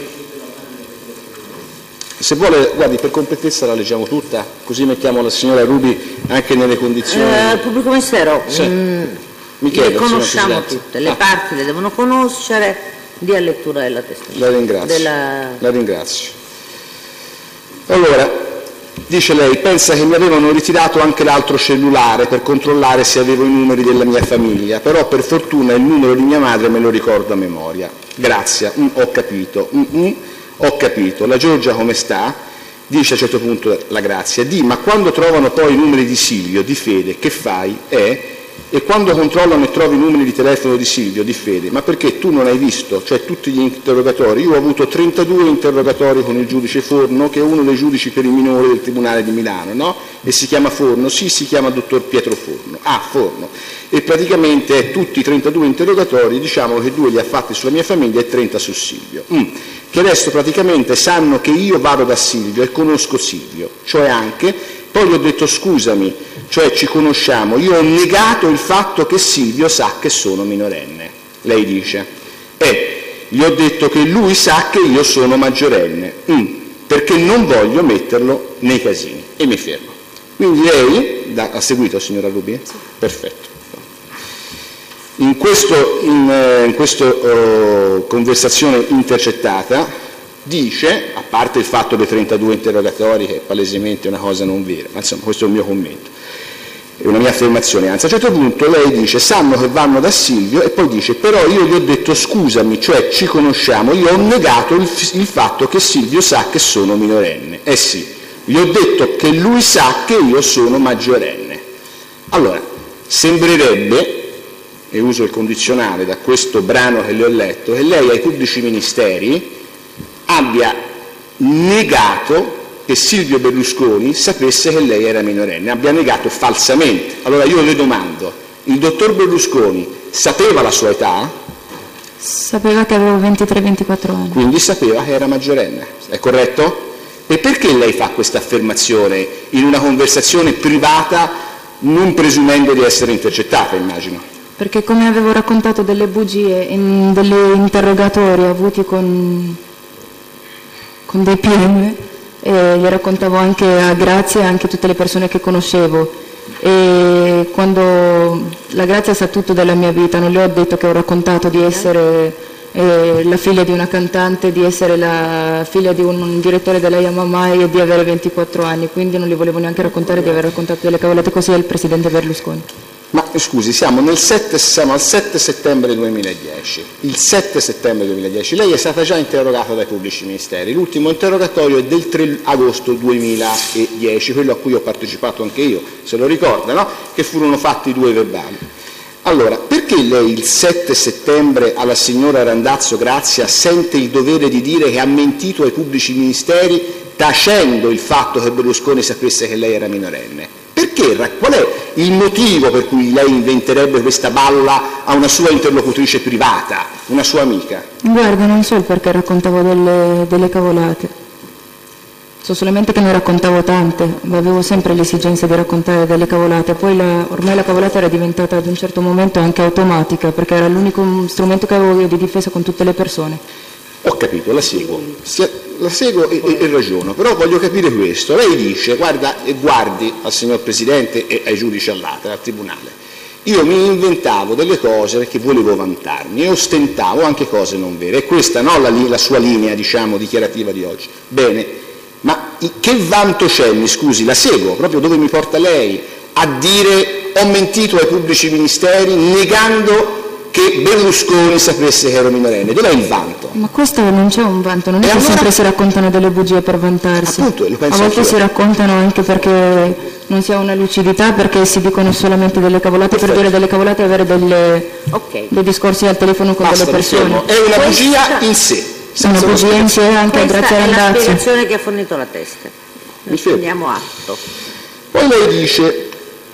se vuole, guardi, per completezza la leggiamo tutta, così mettiamo la signora Rubi anche nelle condizioni. Eh, pubblico ministero, Sì. mm, Mi chiedo, le conosciamo signor Presidente. tutte, le Ah. parti le devono conoscere, dia lettura della testimonianza. La ringrazio. Della... La ringrazio. Allora, dice lei, pensa che mi avevano ritirato anche l'altro cellulare per controllare se avevo i numeri della mia famiglia, però per fortuna il numero di mia madre me lo ricordo a memoria. Grazie, mm, ho capito, mm, mm, ho capito. La Giorgia come sta? Dice a un certo punto la Grazia, di, ma quando trovano poi i numeri di Silvio, di Fede, che fai? Eh? e quando controllano e trovi i numeri di telefono di Silvio, di Fede, ma perché tu non hai visto, cioè tutti gli interrogatori? Io ho avuto trentadue interrogatori con il giudice Forno, che è uno dei giudici per i minori del Tribunale di Milano, no? E si chiama Forno, sì, si chiama dottor Pietro Forno, ah, Forno, e praticamente tutti i trentadue interrogatori, diciamo che due li ha fatti sulla mia famiglia e trenta su Silvio, mm. che adesso praticamente sanno che io vado da Silvio e conosco Silvio, cioè anche... Poi gli ho detto scusami, cioè ci conosciamo, io ho negato il fatto che Silvio sa che sono minorenne. Lei dice, eh, gli ho detto che lui sa che io sono maggiorenne, mm, perché non voglio metterlo nei casini. E mi fermo. Quindi lei, da, ha seguito signora Rubi? Sì. Perfetto. In questa in, in questo, uh, conversazione intercettata, dice, a parte il fatto dei trentadue interrogatori, che è palesemente una cosa non vera, ma insomma questo è il mio commento, è una mia affermazione, anzi a un certo punto lei dice, sanno che vanno da Silvio, e poi dice, però io gli ho detto scusami, cioè ci conosciamo, io ho negato il, il fatto che Silvio sa che sono minorenne. Eh sì, gli ho detto che lui sa che io sono maggiorenne. Allora, sembrerebbe, e uso il condizionale da questo brano che le ho letto, che lei ai pubblici ministeri abbia negato che Silvio Berlusconi sapesse che lei era minorenne, abbia negato falsamente. Allora io le domando, il dottor Berlusconi sapeva la sua età? Sapeva che avevo ventitré ventiquattro anni. Quindi sapeva che era maggiorenne, è corretto? E perché lei fa questa affermazione in una conversazione privata, non presumendo di essere intercettata, immagino? Perché come avevo raccontato delle bugie in degli interrogatori avuti con... con dei P M, e gli raccontavo anche a Grazia e anche a tutte le persone che conoscevo, e quando la Grazia sa tutto della mia vita, non le ho detto che ho raccontato di essere eh, la figlia di una cantante, di essere la figlia di un direttore della Yamamai e di avere ventiquattro anni, quindi non gli volevo neanche raccontare di aver raccontato delle cavolate così al presidente Berlusconi. Ma scusi, siamo, nel sette, siamo al sette settembre duemiladieci, il sette settembre duemiladieci, lei è stata già interrogata dai pubblici ministeri, l'ultimo interrogatorio è del tre agosto duemiladieci, quello a cui ho partecipato anche io, se lo ricorda, no? Che furono fatti due verbali. Allora, perché lei il sette settembre alla signora Randazzo Grazia sente il dovere di dire che ha mentito ai pubblici ministeri tacendo il fatto che Berlusconi sapesse che lei era minorenne? Perché? Qual è il motivo per cui lei inventerebbe questa balla a una sua interlocutrice privata, una sua amica? Guarda, non so il perché raccontavo delle, delle cavolate. So solamente che ne raccontavo tante, ma avevo sempre l'esigenza di raccontare delle cavolate. Poi la, ormai la cavolata era diventata ad un certo momento anche automatica, perché era l'unico strumento che avevo io di difesa con tutte le persone. Ho capito, la seguo, la seguo e, e, e ragiono, però voglio capire questo. Lei dice, guarda, e guardi al signor Presidente e ai giudici all'Atere, al Tribunale, io mi inventavo delle cose perché volevo vantarmi e ostentavo anche cose non vere. E questa, no, la, la sua linea, diciamo, dichiarativa di oggi. Bene, ma che vanto c'è, mi scusi, la seguo, proprio dove mi porta lei, a dire ho mentito ai pubblici ministeri negando che Berlusconi sapesse che ero minorenne? Dov'è il vanto? Ma questo non c'è un vanto, non è e che allora... sempre si raccontano delle bugie per vantarsi. Appunto, lo penso a volte anch'io. Si raccontano anche perché non si ha una lucidità, perché si dicono solamente delle cavolate. Perfetto. Per dire delle cavolate e avere delle, okay. dei discorsi al telefono con Basta, delle persone. È una Questa... bugia in sé. È una bugia in sé anche Questa grazie a Randazzo. Questa è la Randazzo. spiegazione che ha fornito la testa. Ne prendiamo atto. Poi lei dice...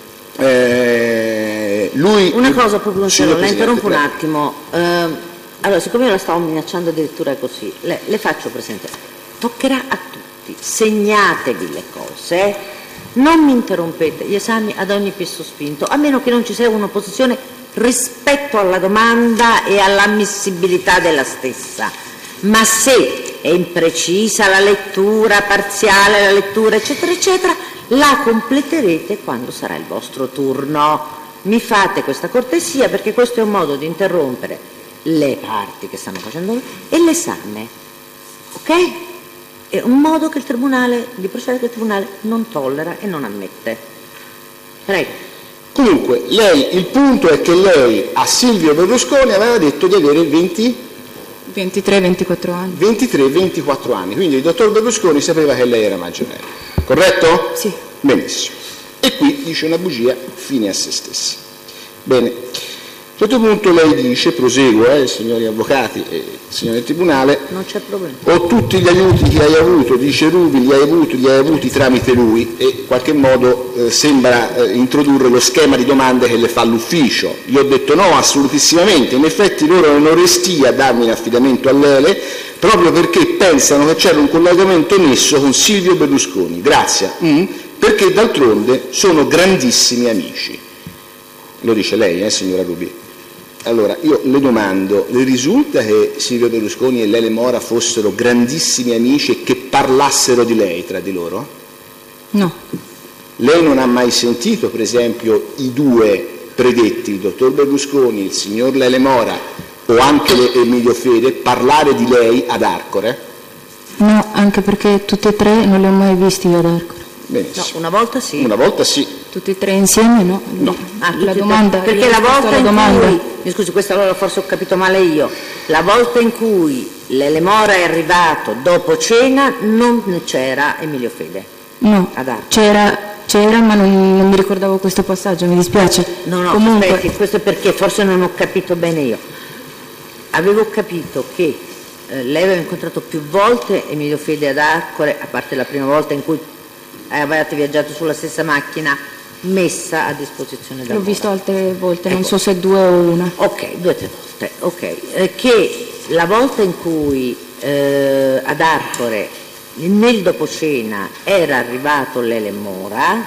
Eh, lui una cosa proprio, sì, la interrompo un attimo. Eh, allora, siccome io la stavo minacciando addirittura così, le, le faccio presente, toccherà a tutti, segnatevi le cose, non mi interrompete gli esami ad ogni pisso spinto, a meno che non ci sia un'opposizione rispetto alla domanda e all'ammissibilità della stessa. Ma se è imprecisa la lettura, parziale la lettura, eccetera, eccetera, la completerete quando sarà il vostro turno. Mi fate questa cortesia, perché questo è un modo di interrompere le parti che stanno facendo e l'esame, ok? È un modo che il tribunale, di procedere che il tribunale non tollera e non ammette. Prego. Comunque, lei, il punto è che lei a Silvio Berlusconi aveva detto di avere venti ventitré ventiquattro anni. ventitré ventiquattro anni, quindi il dottor Berlusconi sapeva che lei era maggiorenne. Corretto? Sì. Benissimo. E qui dice una bugia fine a se stessa. Bene. A un certo punto lei dice, proseguo, eh, signori avvocati e signori del Tribunale, non c'è problema. o tutti gli aiuti che hai avuto, dice Ruby, li hai avuti, li hai avuti tramite lui, e in qualche modo eh, sembra eh, introdurre lo schema di domande che le fa l'ufficio. Io ho detto no, assolutissimamente, in effetti loro hanno restia a darmi in affidamento a Lele proprio perché pensano che c'era un collegamento nesso con Silvio Berlusconi, grazie, mm, perché d'altronde sono grandissimi amici. Lo dice lei, eh, signora Ruby? Allora, io le domando, le risulta che Silvio Berlusconi e Lele Mora fossero grandissimi amici e che parlassero di lei tra di loro? No. Lei non ha mai sentito, per esempio, i due predetti, il dottor Berlusconi, il signor Lele Mora o anche Emilio Fede, parlare di lei ad Arcore? No, anche perché tutti e tre non li ho mai visti io ad Arcore. Benissimo. No, una volta sì. Una volta sì. Tutti e tre insieme no? No. Ah, la tutti- domanda, perché la io ho risposto volta alla in domanda. cui, mi scusi, questo allora forse ho capito male io, la volta in cui Lele Mora è arrivato dopo cena non c'era Emilio Fede. No, Ad Arcore. c'era, c'era ma non, non mi ricordavo questo passaggio, mi dispiace. No, no, Comunque, aspetti, questo è perché forse non ho capito bene io. Avevo capito che eh, lei aveva incontrato più volte Emilio Fede ad Arcore, a parte la prima volta in cui avevate viaggiato sulla stessa macchina messa a disposizione da l'ho Mora. visto altre volte, non Ecco. so se due o una. Ok, due o tre volte, ok. Eh, che la volta in cui eh, ad Arcore, nel doposcena, era arrivato Lele Mora,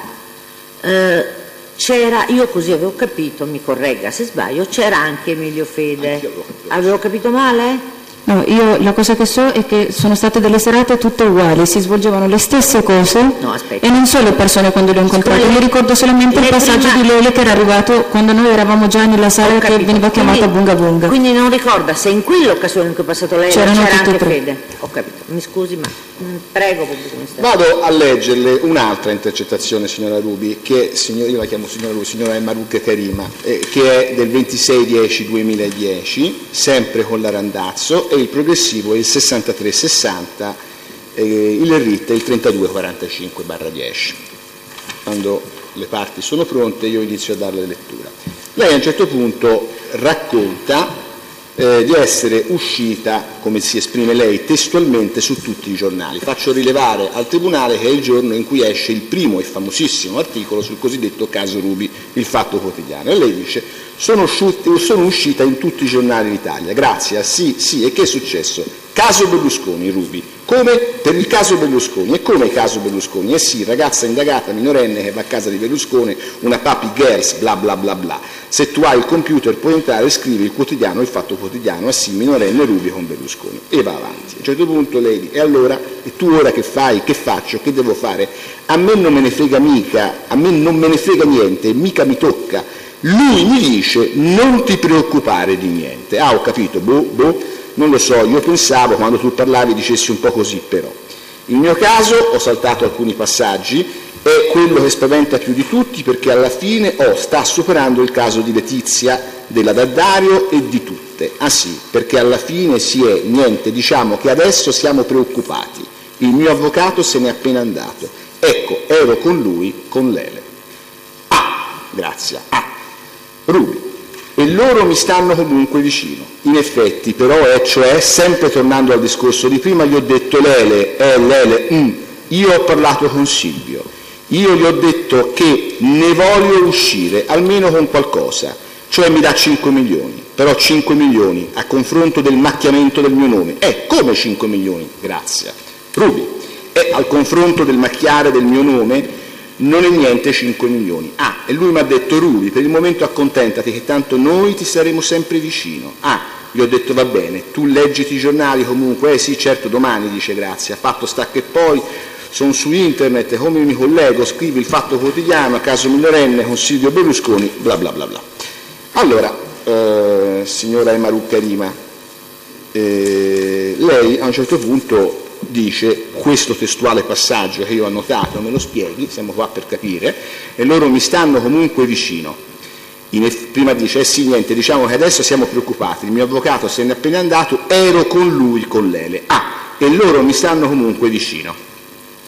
eh, c'era, io così avevo capito, mi corregga se sbaglio, c'era anche Emilio Fede. Anch'io avevo capito. Avevo capito male? No, io la cosa che so è che sono state delle serate tutte uguali, si svolgevano le stesse cose No, aspetta. e non so le persone quando le ho incontrate, Scusi, mi ricordo solamente il lei passaggio prima- di Lele che era arrivato quando noi eravamo già nella Ho sala che capito. veniva chiamata Quindi- Bunga Bunga. Quindi non ricorda se in quell'occasione in cui è passato lei C'erano c'era tutti e anche tre. Fede. Ho capito, mi scusi ma mm, prego pubblico ministero. Vado a leggerle un'altra intercettazione, signora Rubi, che signor, io la chiamo signora Rubi, signora Marucca Karima, eh, che è del ventisei dieci duemiladieci, sempre con la Randazzo, e il progressivo è il sessantatré sessanta, eh, il R I T è il trentadue quarantacinque dieci. Quando le parti sono pronte io inizio a darle lettura. Lei a un certo punto racconta Eh, di essere uscita, come si esprime lei, testualmente su tutti i giornali. Faccio rilevare al Tribunale che è il giorno in cui esce il primo e famosissimo articolo sul cosiddetto caso Ruby, il Fatto Quotidiano. E lei dice, sono, uscita, sono uscita in tutti i giornali d'Italia, grazie a sì, sì, e che è successo? Caso Berlusconi, Ruby. Come? Per il caso Berlusconi. E come caso Berlusconi? Eh sì, ragazza indagata minorenne che va a casa di Berlusconi, una papi girls, bla bla bla bla. Se tu hai il computer puoi entrare e scrivi il quotidiano, il Fatto Quotidiano, ah sì, minorenne Ruby con Berlusconi. E va avanti. A un certo punto lei dice, e allora, e tu ora che fai, che faccio, che devo fare? A me non me ne frega mica, a me non me ne frega niente, mica mi tocca. Lui mi dice, non ti preoccupare di niente. Ah, ho capito, boh, boh. Non lo so, io pensavo, quando tu parlavi, dicessi un po' così però. Il mio caso, ho saltato alcuni passaggi, è quello che spaventa più di tutti perché alla fine oh, sta superando il caso di Letizia, della D'Addario e di tutte. Ah sì, perché alla fine si è, niente, diciamo che adesso siamo preoccupati. Il mio avvocato se n'è appena andato. Ecco, ero con lui, con Lele. Ah, grazie. Ah, Ruby. E loro mi stanno comunque vicino. In effetti, però, è cioè, sempre tornando al discorso di prima, gli ho detto Lele, eh Lele, mm, io ho parlato con Silvio, io gli ho detto che ne voglio uscire, almeno con qualcosa, cioè mi dà cinque milioni, però cinque milioni a confronto del macchiamento del mio nome. Eh, come cinque milioni? Grazie. Ruby, e al confronto del macchiare del mio nome non è niente cinque milioni. Ah, e lui mi ha detto, Ruby, per il momento accontentati che tanto noi ti saremo sempre vicino. Ah, gli ho detto va bene, tu leggiti i giornali comunque, eh sì certo domani, dice grazie, ha fatto sta che poi, sono su internet, come mi collego, scrivi il Fatto Quotidiano, a caso minorenne con Silvio Berlusconi, bla bla bla bla. Allora, eh, signora Marucca Karima, eh, lei a un certo punto dice questo testuale passaggio che io ho annotato, me lo spieghi, siamo qua per capire, e loro mi stanno comunque vicino. In, prima dice, eh sì niente, diciamo che adesso siamo preoccupati, il mio avvocato se n'è appena andato, ero con lui, con Lele. Ah, e loro mi stanno comunque vicino.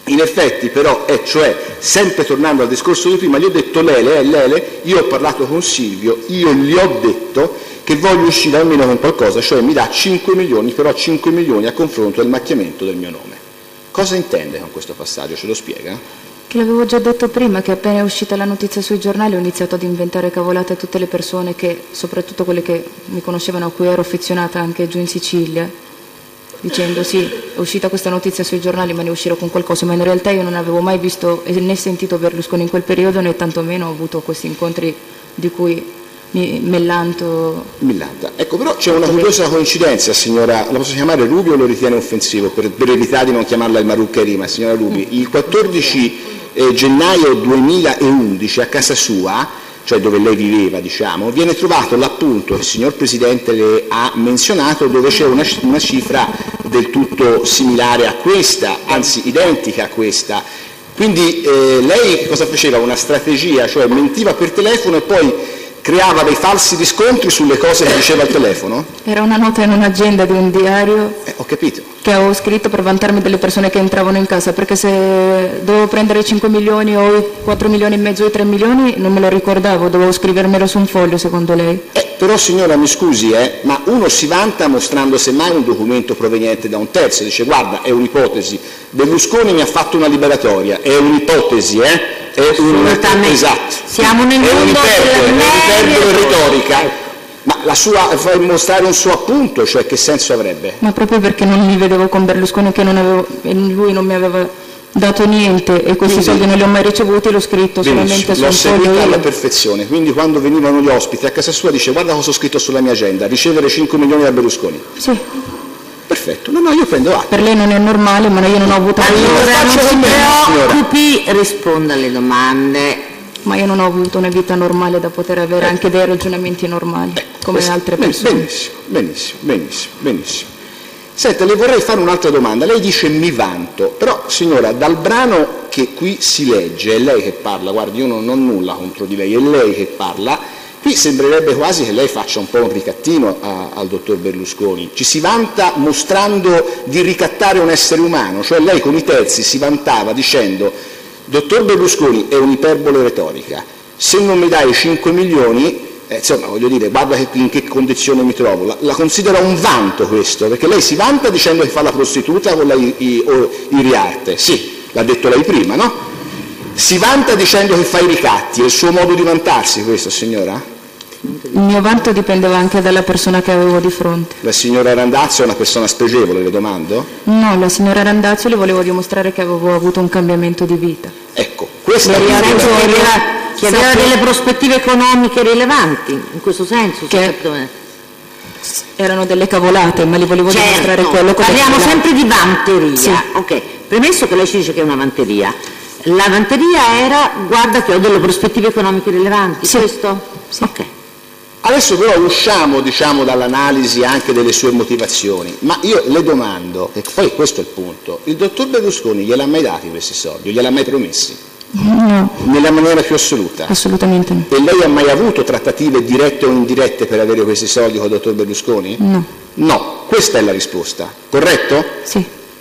In effetti però, è cioè, sempre tornando al discorso di prima, gli ho detto Lele, eh, Lele, io ho parlato con Silvio, io gli ho detto che voglio uscire almeno con qualcosa, cioè mi dà cinque milioni, però cinque milioni a confronto del macchiamento del mio nome. Cosa intende con questo passaggio? Ce lo spiega? Che l'avevo già detto prima, che appena è uscita la notizia sui giornali ho iniziato ad inventare cavolate a tutte le persone che, soprattutto quelle che mi conoscevano, a cui ero affezionata anche giù in Sicilia, dicendo sì, è uscita questa notizia sui giornali ma ne uscirò con qualcosa, ma in realtà io non avevo mai visto né sentito Berlusconi in quel periodo, né tantomeno ho avuto questi incontri di cui mi mellanto. Millanta. Ecco, però c'è una curiosa coincidenza, signora, la posso chiamare Rubi o lo ritiene offensivo? Per brevità di non chiamarla il Marucca Rima, signora Rubi, il quattordici eh, gennaio duemilaundici a casa sua, cioè dove lei viveva, diciamo, viene trovato l'appunto che il signor Presidente le ha menzionato, dove c'è una, una cifra del tutto similare a questa, anzi identica a questa. Quindi eh, lei che cosa faceva? Una strategia, cioè mentiva per telefono e poi creava dei falsi riscontri sulle cose che diceva al telefono? Era una nota in un'agenda di un diario Eh, ho capito. che avevo scritto per vantarmi delle persone che entravano in casa, perché se dovevo prendere cinque milioni o i quattro milioni e mezzo o i tre milioni non me lo ricordavo, dovevo scrivermelo su un foglio, secondo lei. Eh, però signora mi scusi, eh, ma uno si vanta mostrando semmai un documento proveniente da un terzo, dice guarda è un'ipotesi, Berlusconi mi ha fatto una liberatoria, è un'ipotesi, eh? È un, esatto. Siamo nel è mondo un'iperbole, del è un'iperbole retorica. Ma la sua, fai mostrare un suo appunto, cioè che senso avrebbe? Ma proprio perché non mi vedevo con Berlusconi, che non avevo, e lui non mi aveva dato niente e questi Quindi, soldi non li ho mai ricevuti, l'ho scritto benissimo, solamente su l'ho un foglio seguita alla io. perfezione, quindi quando venivano gli ospiti a casa sua dice guarda cosa ho scritto sulla mia agenda, ricevere cinque milioni da Berlusconi. Sì, Perfetto, no no io prendo atto. per lei non è normale, ma io non ho avuto Allora non faccio si con me, preoccupi, risponda alle domande. ma io non ho avuto una vita normale da poter avere anche dei ragionamenti normali, come Questo- altre ben- persone. Benissimo, benissimo, benissimo, benissimo. Senta, le vorrei fare un'altra domanda. Lei dice mi vanto, però signora, dal brano che qui si legge, è lei che parla, guardi, io non ho nulla contro di lei, è lei che parla, qui sembrerebbe quasi che lei faccia un po' un ricattino a- al dottor Berlusconi. Ci si vanta mostrando di ricattare un essere umano, cioè lei con i terzi si vantava dicendo dottor Berlusconi è un'iperbole retorica, se non mi dai cinque milioni, eh, insomma voglio dire, guarda che, in che condizione mi trovo, la, la considera un vanto questo, perché lei si vanta dicendo che fa la prostituta con la I- I- o Iriarte, sì, l'ha detto lei prima, no? Si vanta dicendo che fa i ricatti, è il suo modo di vantarsi questo, signora? Il mio vanto dipendeva anche dalla persona che avevo di fronte. La signora Randazzo è una persona spregevole, le domando? No, la signora Randazzo le volevo dimostrare che avevo avuto un cambiamento di vita. Ecco, questa Le è la rialzo- Che aveva, che aveva Sappia- delle prospettive economiche rilevanti, in questo senso. Che- certo. Erano delle cavolate, ma le volevo dimostrare Certo, quello che parliamo avevo. sempre di vanteria. Sì. Ok, premesso che lei ci dice che è una vanteria. La vanteria era, guarda che ho delle prospettive economiche rilevanti, Sì. questo? Sì. Ok. Adesso però usciamo, diciamo, dall'analisi anche delle sue motivazioni, ma io le domando, e poi questo è il punto, il dottor Berlusconi gliel'ha mai dati questi soldi, gliel'ha mai promessi? No, Nella maniera più assoluta? assolutamente no. E lei ha mai avuto trattative dirette o indirette per avere questi soldi con il dottor Berlusconi? No. No, questa è la risposta, corretto? Sì.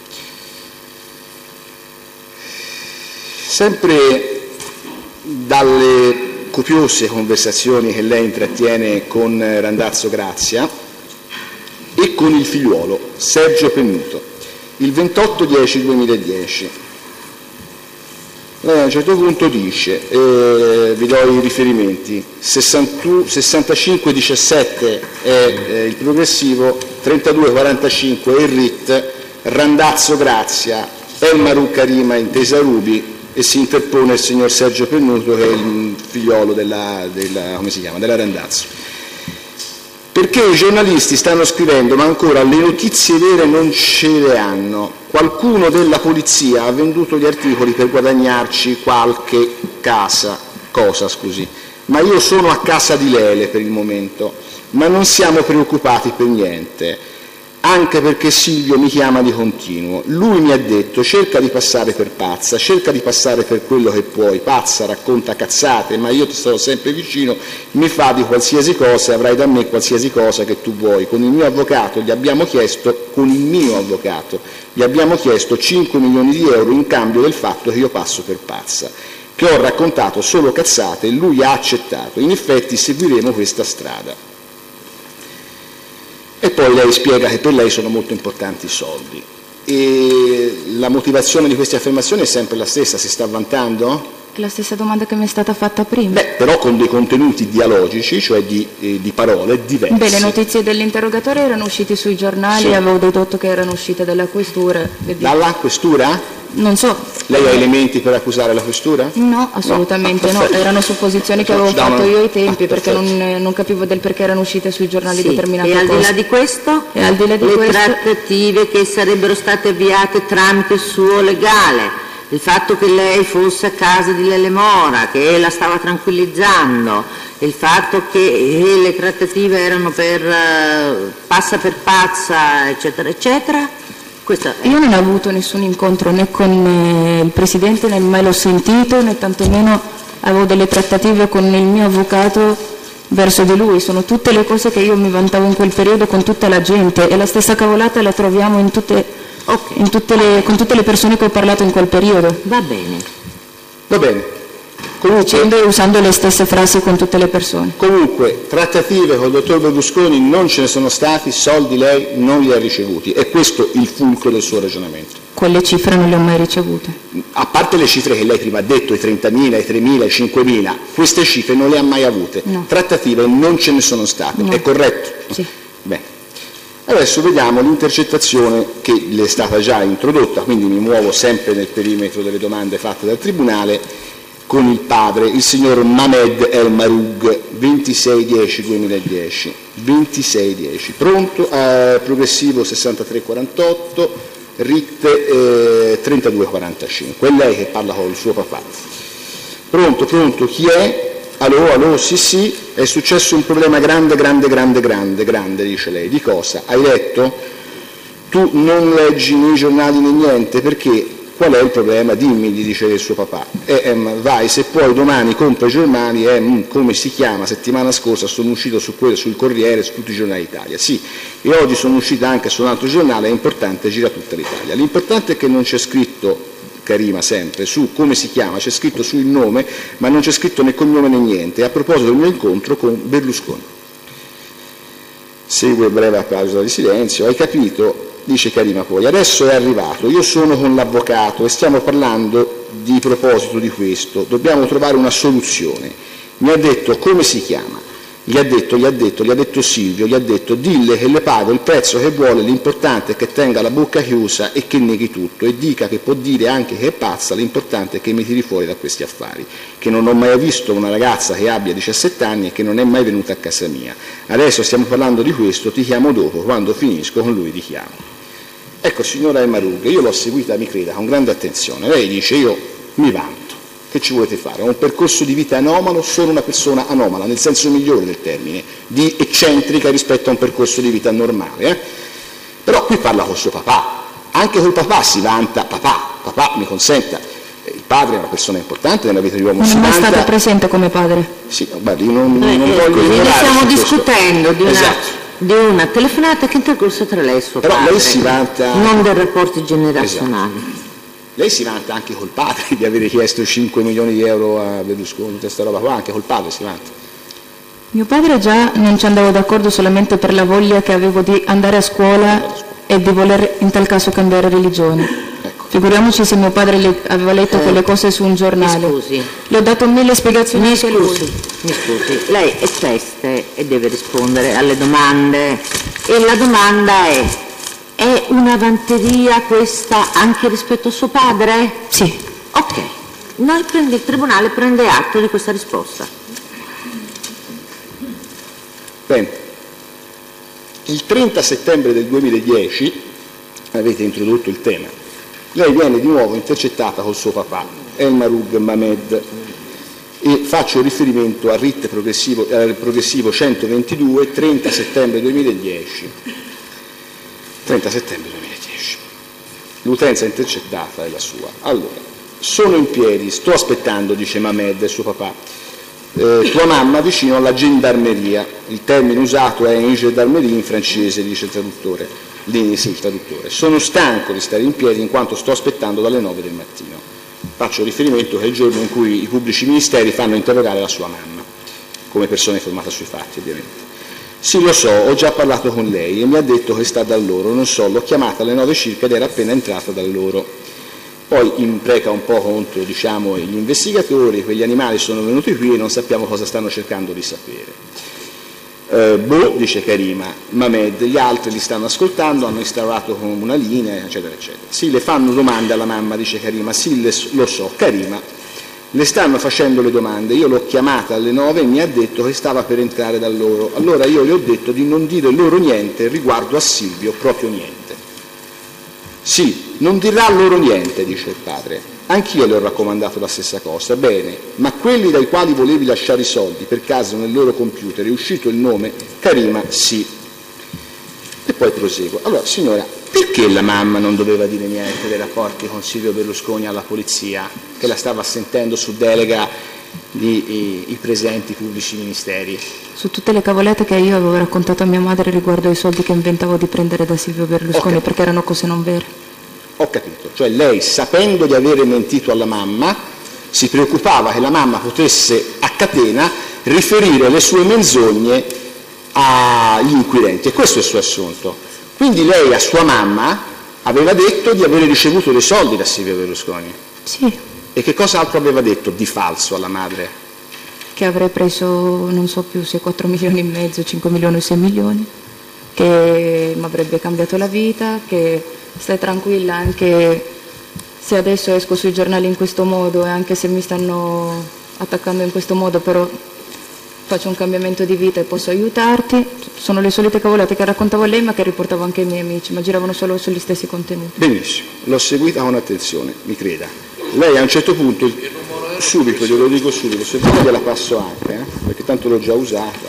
Sempre dalle copiose conversazioni che lei intrattiene con Randazzo Grazia e con il figliuolo Sergio Pennuto, il ventotto dieci duemiladieci. Lei a un certo punto dice, eh, vi do i riferimenti, sessantacinque diciassette è eh, il progressivo, trentadue quarantacinque è il R I T, Randazzo Grazia, è il Marucca Rima intesa Rubi, e si interpone il signor Sergio Pennuto che è il figliolo della, della, come si chiama, della Randazzo. Perché i giornalisti stanno scrivendo ma ancora le notizie vere non ce le hanno, qualcuno della polizia ha venduto gli articoli per guadagnarci qualche casa, cosa scusi, ma io sono a casa di Lele per il momento, ma non siamo preoccupati per niente. anche perché Silvio mi chiama di continuo. Lui mi ha detto: cerca di passare per pazza, cerca di passare per quello che puoi, pazza, racconta cazzate, ma io ti starò sempre vicino, mi fa di qualsiasi cosa, avrai da me qualsiasi cosa che tu vuoi. Con il mio avvocato gli abbiamo chiesto, con il mio avvocato, gli abbiamo chiesto cinque milioni di euro in cambio del fatto che io passo per pazza, che ho raccontato solo cazzate, e lui ha accettato. In effetti seguiremo questa strada. E poi lei spiega che per lei sono molto importanti i soldi. E la motivazione di queste affermazioni è sempre la stessa, si sta vantando? È la stessa domanda che mi è stata fatta prima. Beh, però con dei contenuti dialogici, cioè di, eh, di parole diverse. Beh, le notizie dell'interrogatorio erano uscite sui giornali, Sì. avevo dedotto che erano uscite dalla questura. Dalla questura? Non so. Lei ha elementi per accusare la questura? No, assolutamente no, No. erano supposizioni che avevo Da fatto una- io ai tempi, Ah, perché perfetto. non, non capivo del perché erano uscite sui giornali Sì, determinate e al di cose. là di questo, E al di là di le questo- trattative che sarebbero state avviate tramite il suo legale, il fatto che lei fosse a casa di Lele Mora, che la stava tranquillizzando, il fatto che eh, le trattative erano per eh, passa per pazza, eccetera, eccetera. Questo è- Io non ho avuto nessun incontro né con eh, il Presidente, né mai l'ho sentito, né tantomeno avevo delle trattative con il mio avvocato verso di lui. Sono tutte le cose che io mi vantavo in quel periodo con tutta la gente, e la stessa cavolata la troviamo in tutte, Ok, in tutte le, con tutte le persone che ho parlato in quel periodo, va bene. Va bene. Comunque, dicendo e usando le stesse frasi con tutte le persone. comunque, trattative con il dottor Berlusconi non ce ne sono stati, soldi lei non li ha ricevuti. E questo il fulcro del suo ragionamento. Quelle cifre non le ho mai ricevute. A parte le cifre che lei prima ha detto, i trentamila, i tremila, i cinquemila, queste cifre non le ha mai avute. No. Trattative non ce ne sono state, No. è corretto? Sì. Bene. Adesso vediamo l'intercettazione che le è stata già introdotta, quindi mi muovo sempre nel perimetro delle domande fatte dal Tribunale, con il padre, il signor Mamed El Maroug, ventisei dieci duemiladieci. ventisei dieci. Pronto? Eh, progressivo sessantatré quarantotto, R I T eh, trentadue quarantacinque. È lei che parla con il suo papà. Pronto, pronto, chi è? Allo, allo, sì, sì, è successo un problema grande, grande, grande, grande, grande, dice lei. Di cosa? Hai letto? Tu non leggi nei giornali né niente, perché? Qual è il problema? Dimmi, gli dice il suo papà. Eh, ehm, vai, se poi domani compra i giornali, eh, mm, come si chiama? Settimana scorsa sono uscito su quello, sul Corriere, su tutti i giornali d'Italia. Sì, e oggi sono uscita anche su un altro giornale, è importante, gira tutta l'Italia. L'importante è che non c'è scritto, Karima, sempre, su come si chiama, c'è scritto sul nome, ma non c'è scritto né cognome né niente. E a proposito del mio incontro con Berlusconi. Segue breve pausa di silenzio. Hai capito? Dice Karima poi. Adesso è arrivato, io sono con l'avvocato e stiamo parlando di proposito di questo. Dobbiamo trovare una soluzione. Mi ha detto come si chiama. Gli ha detto, gli ha detto, gli ha detto Silvio, gli ha detto dille che le pago il prezzo che vuole, l'importante è che tenga la bocca chiusa e che neghi tutto e dica che può dire anche che è pazza, l'importante è che mi tiri fuori da questi affari, che non ho mai visto una ragazza che abbia diciassette anni e che non è mai venuta a casa mia. Adesso stiamo parlando di questo, ti chiamo dopo, quando finisco con lui ti chiamo. Ecco, signora El Maroug, io l'ho seguita, mi creda, con grande attenzione. Lei dice, io mi vanto. Che ci volete fare? Ho un percorso di vita anomalo, sono una persona anomala, nel senso migliore del termine, di eccentrica rispetto a un percorso di vita normale. Eh? Però qui parla col suo papà, anche col papà si vanta, papà, papà mi consenta, il padre è una persona importante nella vita di uomo, Non è si mai vanta... stato presente come padre. Sì, guardi, io non, Eh, non eh, voglio quindi ignorare stiamo su questo. discutendo di una, Esatto. di una telefonata che è intercorsa tra lei e suo Però padre, lei si vanta- non dei rapporti generazionali. Lei si vanta anche col padre di avere chiesto cinque milioni di euro a Berlusconi, questa roba qua, anche col padre si vanta. Mio padre già non ci andavo d'accordo solamente per la voglia che avevo di andare a scuola e di voler in tal caso cambiare religione. Ecco. Figuriamoci se mio padre le- aveva letto Eh, quelle cose su un giornale. mi scusi. Le ho dato mille spiegazioni Mi anche a lui. scusi, mi scusi, lei è teste e deve rispondere alle domande e la domanda è, è una vanteria questa anche rispetto a suo padre? Sì. Ok, noi prende, il Tribunale prende atto di questa risposta. Bene. Il trenta settembre del duemiladieci, avete introdotto il tema, lei viene di nuovo intercettata col suo papà, El Maroug Mamed, e faccio riferimento al R I T progressivo, al progressivo centoventidue, trenta settembre duemiladieci. trenta settembre duemiladieci. L'utenza intercettata è la sua. Allora, sono in piedi, sto aspettando, dice Mamed, suo papà, eh, tua mamma vicino alla gendarmeria. Il termine usato è in gendarmerie in francese, dice il traduttore. Lì, sì, il traduttore. Sono stanco di stare in piedi in quanto sto aspettando dalle nove del mattino. Faccio riferimento che è il giorno in cui i pubblici ministeri fanno interrogare la sua mamma, come persona informata sui fatti, ovviamente. Sì, lo so, ho già parlato con lei e mi ha detto che sta da loro, non so, l'ho chiamata alle nove circa ed era appena entrata da loro. Poi impreca un po' contro, diciamo, gli investigatori, quegli animali sono venuti qui e non sappiamo cosa stanno cercando di sapere. Eh, boh, dice Karima, Mamed, gli altri li stanno ascoltando, hanno instaurato con una linea, eccetera, eccetera. Sì, le fanno domande alla mamma, dice Karima, sì, le, lo so, Karima, le stanno facendo le domande, io l'ho chiamata alle nove e mi ha detto che stava per entrare da loro, allora io le ho detto di non dire loro niente riguardo a Silvio, proprio niente. Sì, non dirà loro niente, dice il padre. Anch'io le ho raccomandato la stessa cosa, bene, ma quelli dai quali volevi lasciare i soldi, per caso nel loro computer è uscito il nome Karima, sì. E poi proseguo. Allora, signora, perché la mamma non doveva dire niente dei rapporti con Silvio Berlusconi alla polizia, che la stava sentendo su delega di i, i presenti pubblici ministeri? Su tutte le cavolate che io avevo raccontato a mia madre riguardo ai soldi che inventavo di prendere da Silvio Berlusconi, perché erano cose non vere. Ho capito, cioè lei, sapendo di avere mentito alla mamma, si preoccupava che la mamma potesse a catena riferire le sue menzogne agli inquirenti, e questo è il suo assunto. Quindi lei a sua mamma aveva detto di avere ricevuto dei soldi da Silvio Berlusconi. Sì. E che cosa altro aveva detto di falso alla madre? Che avrei preso, non so più se quattro milioni e mezzo, cinque milioni o sei milioni, che mi avrebbe cambiato la vita, che stai tranquilla anche se adesso esco sui giornali in questo modo e anche se mi stanno attaccando in questo modo, però faccio un cambiamento di vita e posso aiutarti. Sono le solite cavolate che raccontavo a lei ma che riportavo anche ai miei amici, ma giravano solo sugli stessi contenuti. Benissimo, l'ho seguita con attenzione, mi creda. Lei a un certo punto, subito, glielo dico subito, se vuole gliela passo anche, eh, perché tanto l'ho già usata.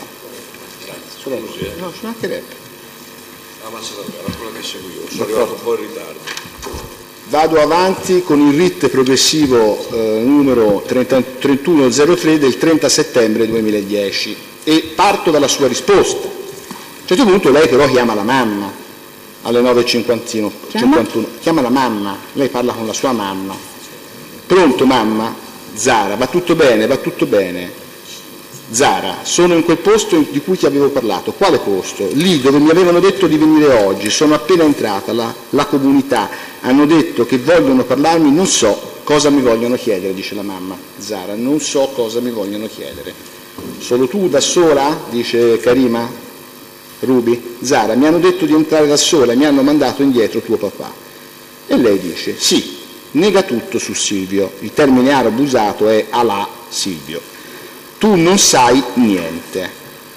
No, ci mancherebbe. Ah, ma era quella che seguivo, sono arrivato un po' in ritardo. Vado avanti con il R I T progressivo eh, numero trentuno zero tre del trenta settembre duemiladieci e parto dalla sua risposta. A un certo punto lei però chiama la mamma alle nove e cinquantuno. Chiama la mamma, lei parla con la sua mamma. Pronto mamma? Zara, va tutto bene, va tutto bene. Zara, sono in quel posto di cui ti avevo parlato. Quale posto? Lì dove mi avevano detto di venire oggi. Sono appena entrata, la, la comunità. Hanno detto che vogliono parlarmi, non so cosa mi vogliono chiedere, dice la mamma. Zara, non so cosa mi vogliono chiedere. Solo tu da sola? Dice Karima. Ruby? Zara, mi hanno detto di entrare da sola e mi hanno mandato indietro tuo papà. E lei dice, sì, nega tutto su Silvio. Il termine arabo usato è Alà Silvio. Tu non sai niente.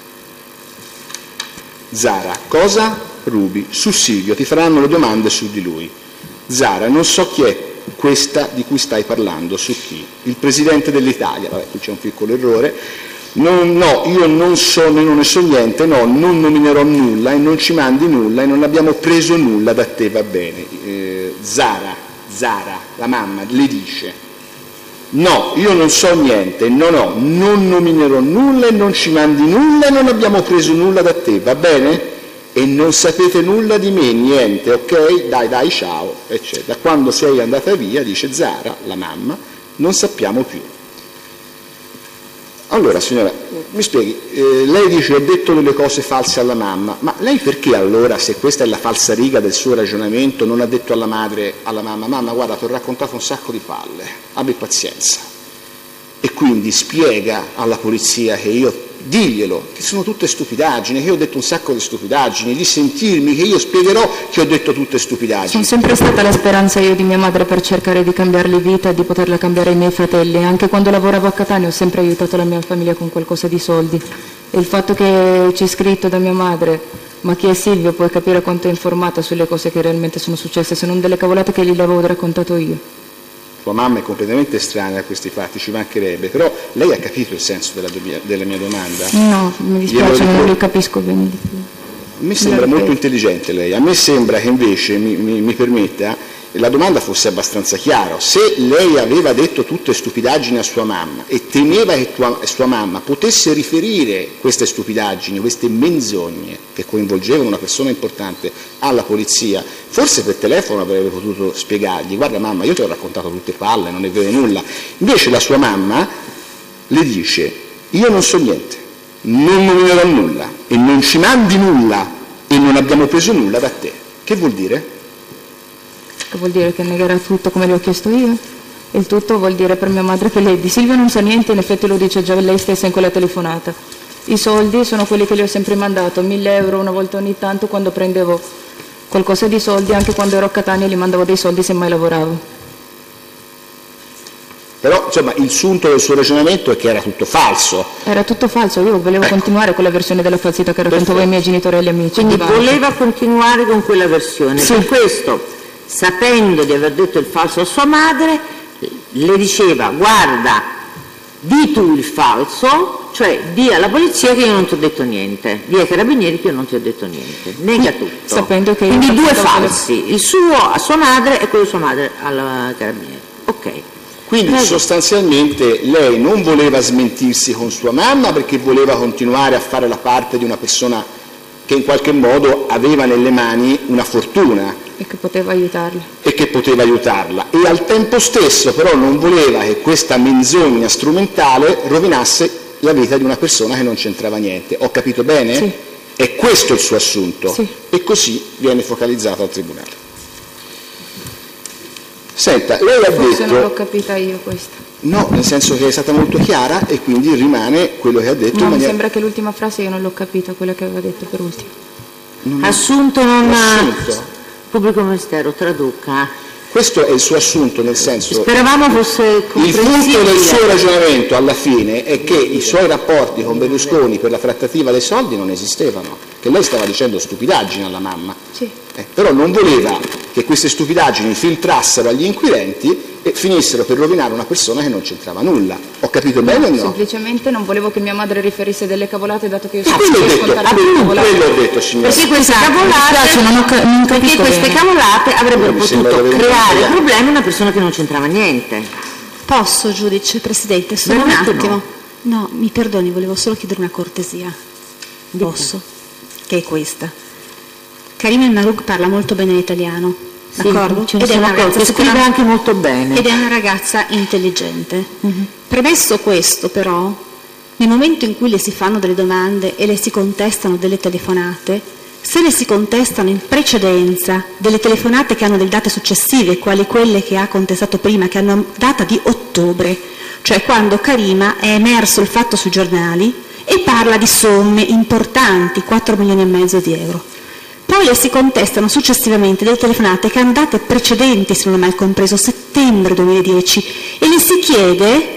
Zara, cosa? Ruby, su Silvio, ti faranno le domande su di lui. Zara, non so chi è questa di cui stai parlando, su chi? Il presidente dell'Italia, vabbè, qui c'è un piccolo errore. Non, no, io non so, non ne so niente, no, non nominerò nulla e non ci mandi nulla e non abbiamo preso nulla da te, va bene. Eh, Zara, Zara, la mamma, le dice... No, io non so niente, no, no, non nominerò nulla e non ci mandi nulla e non abbiamo preso nulla da te, va bene? E non sapete nulla di me, niente, ok? Dai, dai, ciao, eccetera. Da quando sei andata via, dice Zara, la mamma, non sappiamo più. Allora, signora, mi spieghi, eh, lei dice ho detto delle cose false alla mamma, ma lei perché allora, se questa è la falsariga del suo ragionamento, non ha detto alla madre, alla mamma, mamma guarda ti ho raccontato un sacco di palle, abbi pazienza, e quindi spiega alla polizia che io, diglielo, che sono tutte stupidaggini, che io ho detto un sacco di stupidaggini, di sentirmi che io spiegherò che ho detto tutte stupidaggini. Sono sempre stata la speranza io di mia madre per cercare di cambiarle vita e di poterla cambiare ai miei fratelli. Anche quando lavoravo a Catania ho sempre aiutato la mia famiglia con qualcosa di soldi. E il fatto che c'è scritto da mia madre, ma chi è Silvio, puoi capire quanto è informata sulle cose che realmente sono successe, se non delle cavolate che gli avevo raccontato io. Tua mamma è completamente estranea a questi fatti, ci mancherebbe, però lei ha capito il senso della, della mia domanda? No, mi dispiace, non li capisco bene di più. me sembra molto intelligente lei, a me sembra che invece, mi, mi, mi permetta, la domanda fosse abbastanza chiara. Se lei aveva detto tutte stupidaggini a sua mamma e temeva che tua, sua mamma potesse riferire queste stupidaggini, queste menzogne che coinvolgevano una persona importante alla polizia, forse per telefono avrebbe potuto spiegargli: guarda mamma, io ti ho raccontato tutte palle, non è vero nulla. Invece la sua mamma le dice: io non so niente, non nominerò nulla e non ci mandi nulla e non abbiamo preso nulla da te. Che vuol dire? Che vuol dire che negherà tutto come le ho chiesto io. Il tutto vuol dire per mia madre che lei di Silvia non sa niente, in effetti lo dice già lei stessa in quella telefonata. I soldi sono quelli che le ho sempre mandato, mille euro una volta ogni tanto quando prendevo qualcosa di soldi, anche quando ero a Catania gli mandavo dei soldi se mai lavoravo. Però insomma il sunto del suo ragionamento è che era tutto falso. Era tutto falso, io volevo ecco. continuare con la versione della falsità che raccontavo ai miei genitori e agli amici. Quindi voleva continuare con quella versione. Sì. Per questo, sapendo di aver detto il falso a sua madre, le diceva: guarda, di tu il falso, cioè di alla polizia che io non ti ho detto niente, di ai carabinieri che io non ti ho detto niente, nega tutto. Sapendo che quindi due falsi, il suo a sua madre e quello di sua madre alla carabinieri. Ok. Quindi Prego. Sostanzialmente lei non voleva smentirsi con sua mamma perché voleva continuare a fare la parte di una persona che in qualche modo aveva nelle mani una fortuna e che poteva aiutarla e che poteva aiutarla e al tempo stesso però non voleva che questa menzogna strumentale rovinasse la vita di una persona che non c'entrava niente. Ho capito bene? Sì. È questo il suo assunto. Sì. E così viene focalizzato al tribunale. Senta, lei ha Forse detto... non l'ho capita io questa. No, nel senso che è stata molto chiara e quindi rimane quello che ha detto. No, in maniera... mi sembra che l'ultima frase io non l'ho capita, quella che aveva detto per ultimo. Non assunto non assunto. Pubblico ministero, traduca. Questo è il suo assunto, nel senso... Speravamo fosse comprensibile. Il punto del suo ragionamento alla fine è che i suoi rapporti con Berlusconi per la trattativa dei soldi non esistevano, che lei stava dicendo stupidaggini alla mamma. Sì. Eh, però non voleva che queste stupidaggini filtrassero agli inquirenti e finissero per rovinare una persona che non c'entrava nulla. Ho capito bene o no? Semplicemente non volevo che mia madre riferisse delle cavolate, dato che io ah, quello ho detto, ah, quello ho detto, signora. Perché queste cavolate, non ho, non perché queste bene. cavolate avrebbero potuto creare problemi a una persona che non c'entrava niente. Posso, giudice, Presidente, solo un attimo? No. no, mi perdoni, volevo solo chiedere una cortesia. Posso? Che è questa. Karim El Narug parla molto bene l'italiano, sì, d'accordo? Ed è una ragazza, scrive anche molto bene. Ed è una ragazza intelligente. Uh-huh. Premesso questo, però, nel momento in cui le si fanno delle domande e le si contestano delle telefonate, se le si contestano in precedenza delle telefonate che hanno delle date successive, quali quelle che ha contestato prima, che hanno data di ottobre, cioè quando Karima è emerso il fatto sui giornali e parla di somme importanti, quattro milioni e mezzo di euro. Poi le si contestano successivamente delle telefonate che hanno date precedenti, se non ho mai compreso, settembre duemiladieci, e le si chiede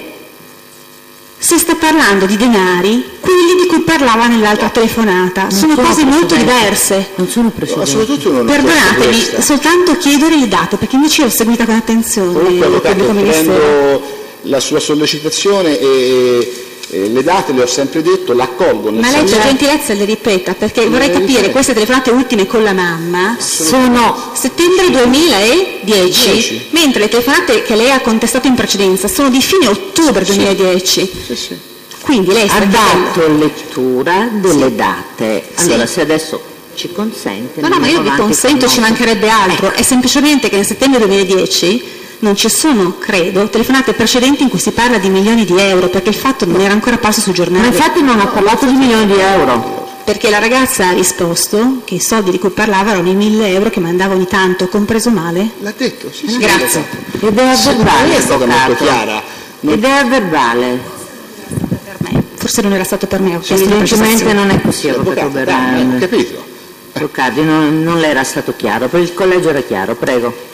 se sta parlando di denari, quelli di cui parlava nell'altra telefonata. Non sono, sono cose molto diverse. Non sono precedenti. Non Perdonatemi, soltanto chiedere il dato, perché invece io l'ho seguita con attenzione. Comunque, avvocato, prendo la sua sollecitazione e... Eh, le date le ho sempre detto, l'accolgo. Ma lei per gentilezza le ripeta, perché vorrei capire, queste telefonate ultime con la mamma sono settembre duemiladieci, mentre le telefonate che lei ha contestato in precedenza sono di fine ottobre duemiladieci. Sì, sì. Quindi lei sta ha dato lettura delle sì. date. Allora, sì. se adesso ci consente... No, no, ma io vi consento, ci mancherebbe altro. Ecco. È semplicemente che nel settembre duemiladieci non ci sono, credo, telefonate precedenti in cui si parla di milioni di euro, perché il fatto non era ancora apparso sui giornali. Ma infatti non ha parlato di milioni di euro. Perché la ragazza ha risposto che i soldi di cui parlava erano i mille euro che mandava ogni tanto, compreso male? L'ha detto, sì, sì. Grazie. Ed è verbale, è stata molto chiara. Non... Ed è verbale. Per me. Forse non era stato per me. Sì, evidentemente non è così, avvocato Berardi. Ho capito. Roccardi, non, non le era stato chiaro, per il collegio era chiaro, prego.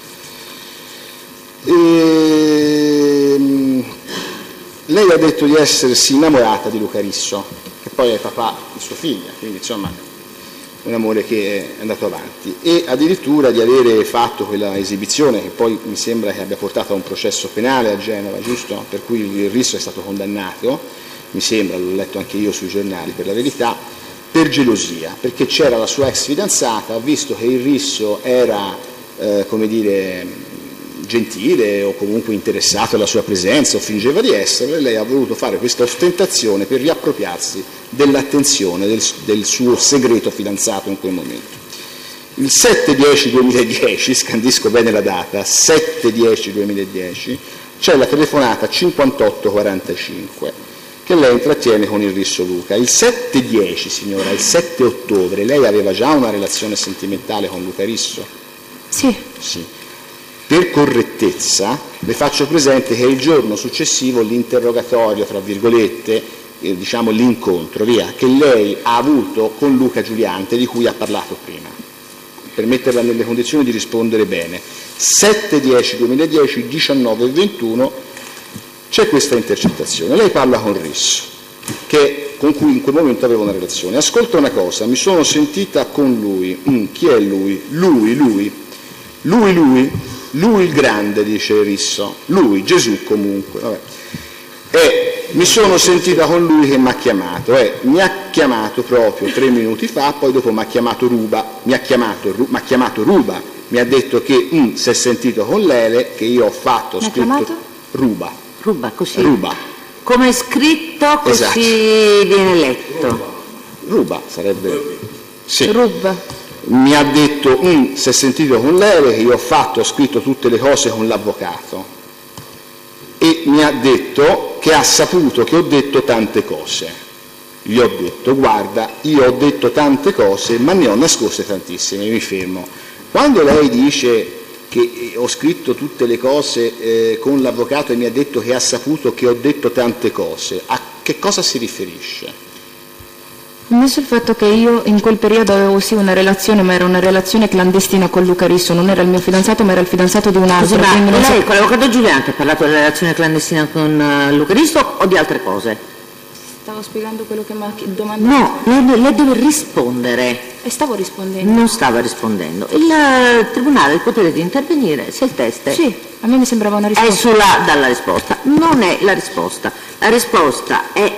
Ehm, lei ha detto di essersi innamorata di Luca Risso, che poi è papà di sua figlia, quindi insomma un amore che è andato avanti, e addirittura di avere fatto quella esibizione che poi mi sembra che abbia portato a un processo penale a Genova, giusto? Per cui il Risso è stato condannato, mi sembra, l'ho letto anche io sui giornali per la verità, per gelosia, perché c'era la sua ex fidanzata, ha visto che il Risso era, eh, come dire, gentile o comunque interessato alla sua presenza o fingeva di essere, e lei ha voluto fare questa ostentazione per riappropriarsi dell'attenzione del, del suo segreto fidanzato in quel momento. Il sette dieci duemiladieci, scandisco bene la data, sette dieci duemiladieci, c'è la telefonata cinquantotto quarantacinque che lei intrattiene con il Risso Luca. Il sette dieci, signora, il sette ottobre, lei aveva già una relazione sentimentale con Luca Risso? Sì. Sì. Per correttezza le faccio presente che il giorno successivo l'interrogatorio, tra virgolette, eh, diciamo l'incontro, via, che lei ha avuto con Luca Giuliante, di cui ha parlato prima, per metterla nelle condizioni di rispondere bene. sette dieci duemiladieci, diciannove e ventuno, c'è questa intercettazione. Lei parla con Risso, che, con cui in quel momento aveva una relazione. Ascolta una cosa, mi sono sentita con lui. Mm, chi è lui? Lui, lui. Lui, lui. Lui il grande, dice Risso. Lui, Gesù comunque. Vabbè. E mi sono sentita con lui che mi ha chiamato. Eh, mi ha chiamato proprio tre minuti fa, poi dopo mi ha chiamato Ruba, mi ha chiamato, mi ha chiamato Ruba, mi ha detto che mm, si è sentito con Lele, che io ho fatto, ho Mi ha scritto chiamato? Ruba. Ruba, così. Ruba. Come è scritto, così Esatto. viene letto. Ruba sarebbe. Sì. Ruba. Mi ha detto, mm, si è sentito con Lele, che io ho fatto, ho scritto tutte le cose con l'avvocato. E mi ha detto che ha saputo che ho detto tante cose. Gli ho detto, guarda, io ho detto tante cose, ma ne ho nascoste tantissime, mi fermo. Quando lei dice che ho scritto tutte le cose eh, con l'avvocato e mi ha detto che ha saputo che ho detto tante cose, a che cosa si riferisce? Ammesso il fatto che io in quel periodo avevo sì una relazione, ma era una relazione clandestina con Luca Risso, non era il mio fidanzato, ma era il fidanzato di un altro. Scusi, ma quindi non so- lei con l'avvocato Giuliante ha parlato della relazione clandestina con uh, Luca Risso o di altre cose? Stavo spiegando quello che mi ha domandato. No, lei, lei deve rispondere. E stavo rispondendo. Non stava rispondendo. Il uh, Tribunale ha il potere di intervenire se il test è, Sì, a me mi sembrava una è risposta. sulla dalla risposta. Non è la risposta. La risposta è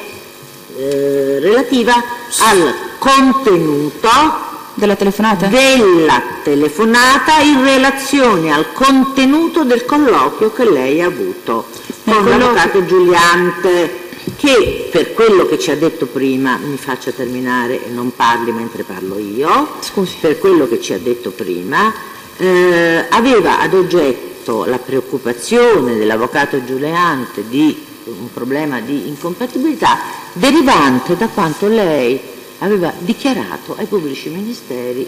eh, relativa al contenuto Della telefonata? della telefonata in relazione al contenuto del colloquio che lei ha avuto Nel con colloquio- l'avvocato Giuliante, che per quello che ci ha detto prima, mi faccia terminare e non parli mentre parlo io, Scusi. per quello che ci ha detto prima, eh, aveva ad oggetto la preoccupazione dell'avvocato Giuliante di un problema di incompatibilità derivante da quanto lei aveva dichiarato ai pubblici ministeri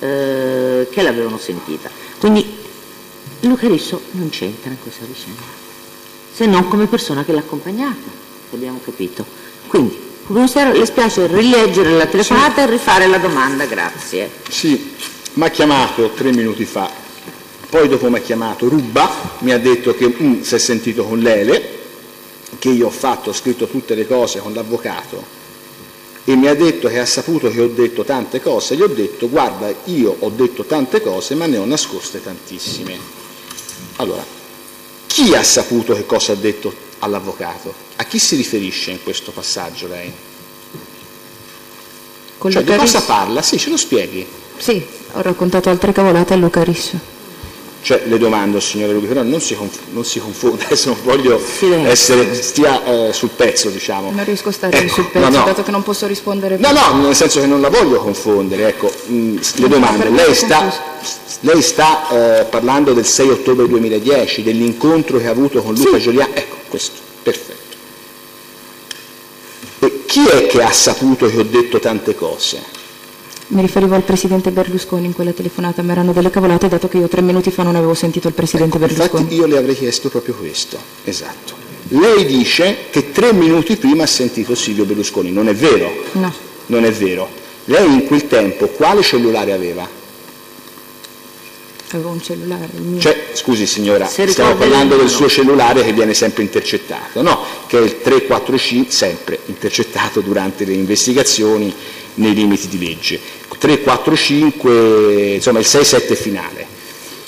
eh, che l'avevano sentita. Quindi Luca Risso non c'entra in questa vicenda, se non come persona che l'ha accompagnata, abbiamo capito. Quindi, Ministero, le spiace rileggere la telefonata e rifare la domanda, grazie. Sì, mi ha chiamato tre minuti fa, poi dopo mi ha chiamato Ruba, mi ha detto che mm, si è sentito con Lele, che io ho fatto, ho scritto tutte le cose con l'avvocato, e mi ha detto che ha saputo che ho detto tante cose. Gli ho detto, guarda, io ho detto tante cose, ma ne ho nascoste tantissime. Allora, chi ha saputo che cosa ha detto all'avvocato? A chi si riferisce in questo passaggio lei? Con Cioè, Luca di cosa Risso? parla? Sì, ce lo spieghi. Sì, ho raccontato altre cavolate a Luca Risso. Cioè, le domando, signora Rubi, però non si, conf- non si confonda, adesso non voglio Silenzio. essere, stia eh, sul pezzo, diciamo. Non riesco a stare Ecco, sul pezzo, no, no. dato che non posso rispondere. No, no, nel senso che non la voglio confondere, ecco, mh, le domando, per me lei è sta, confuso. lei sta eh, parlando del sei ottobre duemiladieci, dell'incontro che ha avuto con Luca Sì. Giuliani, ecco, questo, perfetto. E chi è che ha saputo che ho detto tante cose? Mi riferivo al presidente Berlusconi in quella telefonata, ma erano delle cavolate, dato che io tre minuti fa non avevo sentito il presidente Berlusconi. Infatti io le avrei chiesto proprio questo, esatto. Lei dice che tre minuti prima ha sentito Silvio Berlusconi, non è vero? No, Non è vero. Lei in quel tempo quale cellulare aveva? avevo un cellulare, il mio. Cioè, scusi signora, Se stiamo ricorda parlando il del numero. suo cellulare che viene sempre intercettato, no? Che è il tre quattro cinque, sempre intercettato durante le investigazioni nei limiti di legge. tre quattro cinque, insomma il sei sette finale.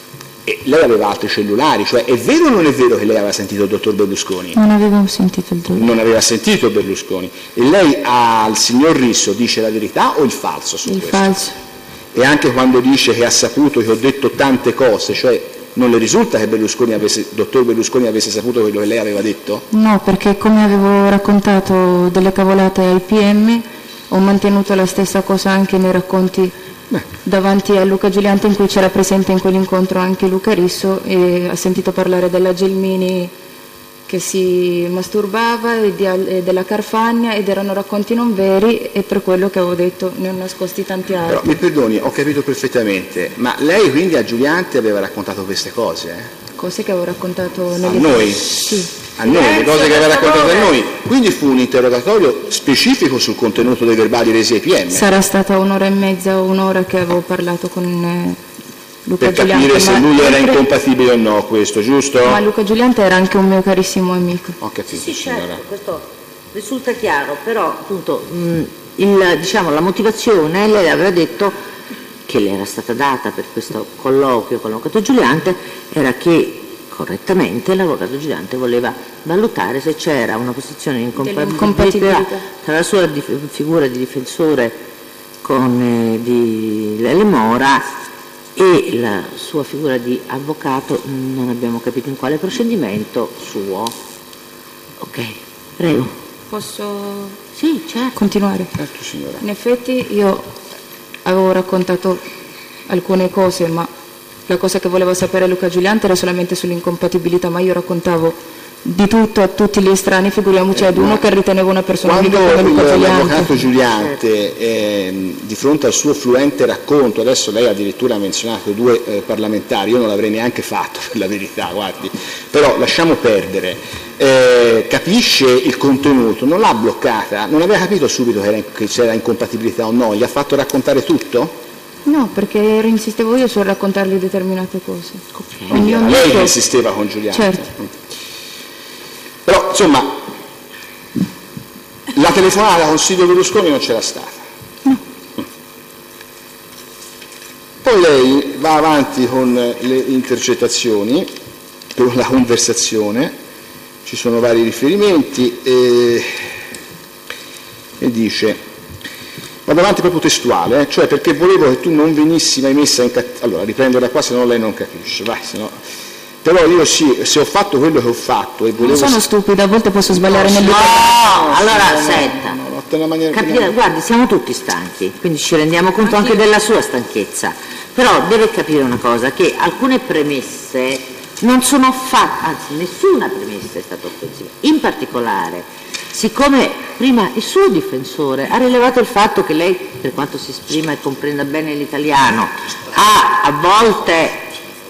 E lei aveva altri cellulari, cioè è vero o non è vero che lei aveva sentito il dottor Berlusconi? Non avevo sentito il dottor. Non aveva sentito Berlusconi. E lei al signor Risso dice la verità o il falso su Il questo? falso. E anche quando dice che ha saputo che ho detto tante cose, cioè non le risulta che Berlusconi avesse, dottor Berlusconi avesse saputo quello che lei aveva detto? No, perché come avevo raccontato delle cavolate ai P M, ho mantenuto la stessa cosa anche nei racconti Beh. davanti a Luca Giuliante, in cui c'era presente in quell'incontro anche Luca Risso, e ha sentito parlare della Gelmini che si masturbava e, di, e della Carfagna, ed erano racconti non veri, e per quello che avevo detto ne ho nascosti tanti altri. Però mi perdoni, ho capito perfettamente, ma lei quindi a Giuliante aveva raccontato queste cose? Eh? Cose che avevo raccontato A nelle... noi? Sì. A noi, le cose che aveva raccontato a noi. Quindi fu un interrogatorio specifico sul contenuto dei verbali resi ai P M? Sarà stata un'ora e mezza o un'ora che avevo parlato con eh, Luca Per Giuliante. capire se ma lui era sempre- incompatibile o no, questo, giusto? Ma Luca Giuliante era anche un mio carissimo amico. Ho capito, Sì, signora. certo, questo risulta chiaro, però appunto mh, il, diciamo, la motivazione, lei aveva detto che le era stata data per questo colloquio con l'avvocato Giuliante, era che correttamente l'avvocato Giuliante voleva valutare se c'era una posizione di incompatibilità Dell'incompatibilità. tra la sua dif- figura di difensore con eh, di Lele Mora e la sua figura di avvocato, non abbiamo capito in quale procedimento suo. Ok, prego. Posso Sì, certo. continuare? Certo, signora. In effetti io avevo raccontato alcune cose, ma la cosa che voleva sapere Luca Giuliante era solamente sull'incompatibilità, ma io raccontavo di tutto a tutti gli estranei, figuriamoci ad uno che ritenevo una persona Quando amica come Luca il- Giuliante. l'avvocato Giuliante, ehm, di fronte al suo fluente racconto, adesso lei ha addirittura menzionato due eh, parlamentari, io non l'avrei neanche fatto per la verità, guardi, però lasciamo perdere, eh, capisce il contenuto, non l'ha bloccata, non aveva capito subito che, era, che c'era incompatibilità o no, gli ha fatto raccontare tutto? No, perché ero- insistevo io sul raccontargli determinate cose. Ok. Un mio Era lei che amico- insisteva con Giuliante. Certo. Però, insomma, la telefonata con Silvio Berlusconi non c'era stata. Poi lei va avanti con le intercettazioni, con la conversazione, ci sono vari riferimenti e, e dice, vado avanti proprio testuale, eh, cioè perché volevo che tu non venissi mai messa in cattiveria, allora riprendo da qua se no lei non capisce, vai, se no... Però io sì, se ho fatto quello che ho fatto e volevo... Non sono stupida, a volte posso sbagliare nel No, dettaglio. allora no, senta. no, no, no, maniera- Capire, guardi, siamo tutti stanchi, quindi ci rendiamo conto anche della sua stanchezza. Però deve capire una cosa, che alcune premesse non sono fatte, anzi nessuna premessa è stata offensiva. In particolare, siccome prima il suo difensore ha rilevato il fatto che lei, per quanto si esprima e comprenda bene l'italiano, ha a volte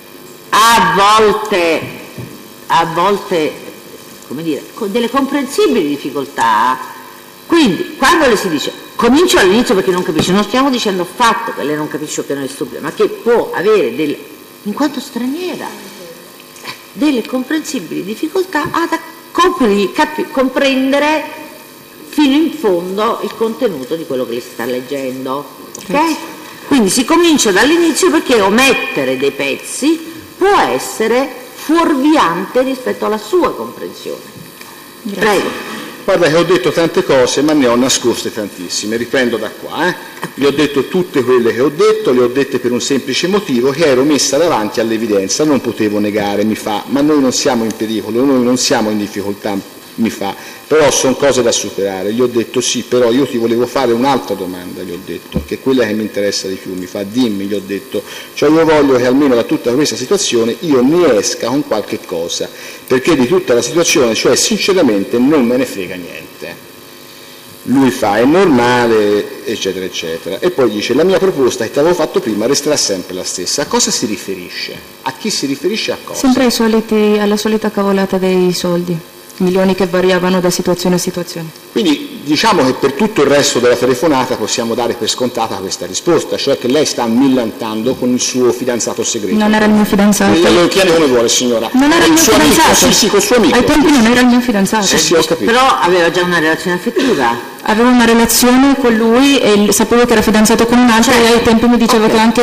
a volte, a volte, come dire, con delle comprensibili difficoltà, quindi quando le si dice, comincio all'inizio perché non capisce, non stiamo dicendo affatto che lei non capisce o che non è stupida, ma che può avere, delle, in quanto straniera, delle comprensibili difficoltà ad compri- capi- comprendere fino in fondo il contenuto di quello che le si sta leggendo, ok? Quindi si comincia dall'inizio perché omettere dei pezzi può essere fuorviante rispetto alla sua comprensione. Prego. Guarda che ho detto tante cose, ma ne ho nascoste tantissime, riprendo da qua. Eh. Le ho detto tutte quelle che ho detto, le ho dette per un semplice motivo, che ero messa davanti all'evidenza, non potevo negare, mi fa, ma noi non siamo in pericolo, noi non siamo in difficoltà, mi fa, però sono cose da superare. Gli ho detto sì, però io ti volevo fare un'altra domanda, gli ho detto, che è quella che mi interessa di più, mi fa, dimmi, gli ho detto, cioè io voglio che almeno da tutta questa situazione io ne esca con qualche cosa, perché di tutta la situazione, cioè sinceramente non me ne frega niente. Lui fa, è normale, eccetera, eccetera. E poi dice, la mia proposta che ti avevo fatto prima resterà sempre la stessa. A cosa si riferisce? A chi si riferisce, a cosa? Sempre ai soliti, alla solita cavolata dei soldi, milioni che variavano da situazione a situazione. Quindi diciamo che per tutto il resto della telefonata possiamo dare per scontata questa risposta, cioè che lei sta millantando con il suo fidanzato segreto. Non era il mio fidanzato. Lo tiene come vuole, signora. Non era il mio suo amico, fidanzato. sì, sì, col suo amico. Ai tempi non era il mio fidanzato. Sì, sì, ho capito. Però aveva già una relazione affettiva. Avevo una relazione con lui e l- sapevo che era fidanzato con un'altra, Certo. e ai tempi mi diceva Ok. che anche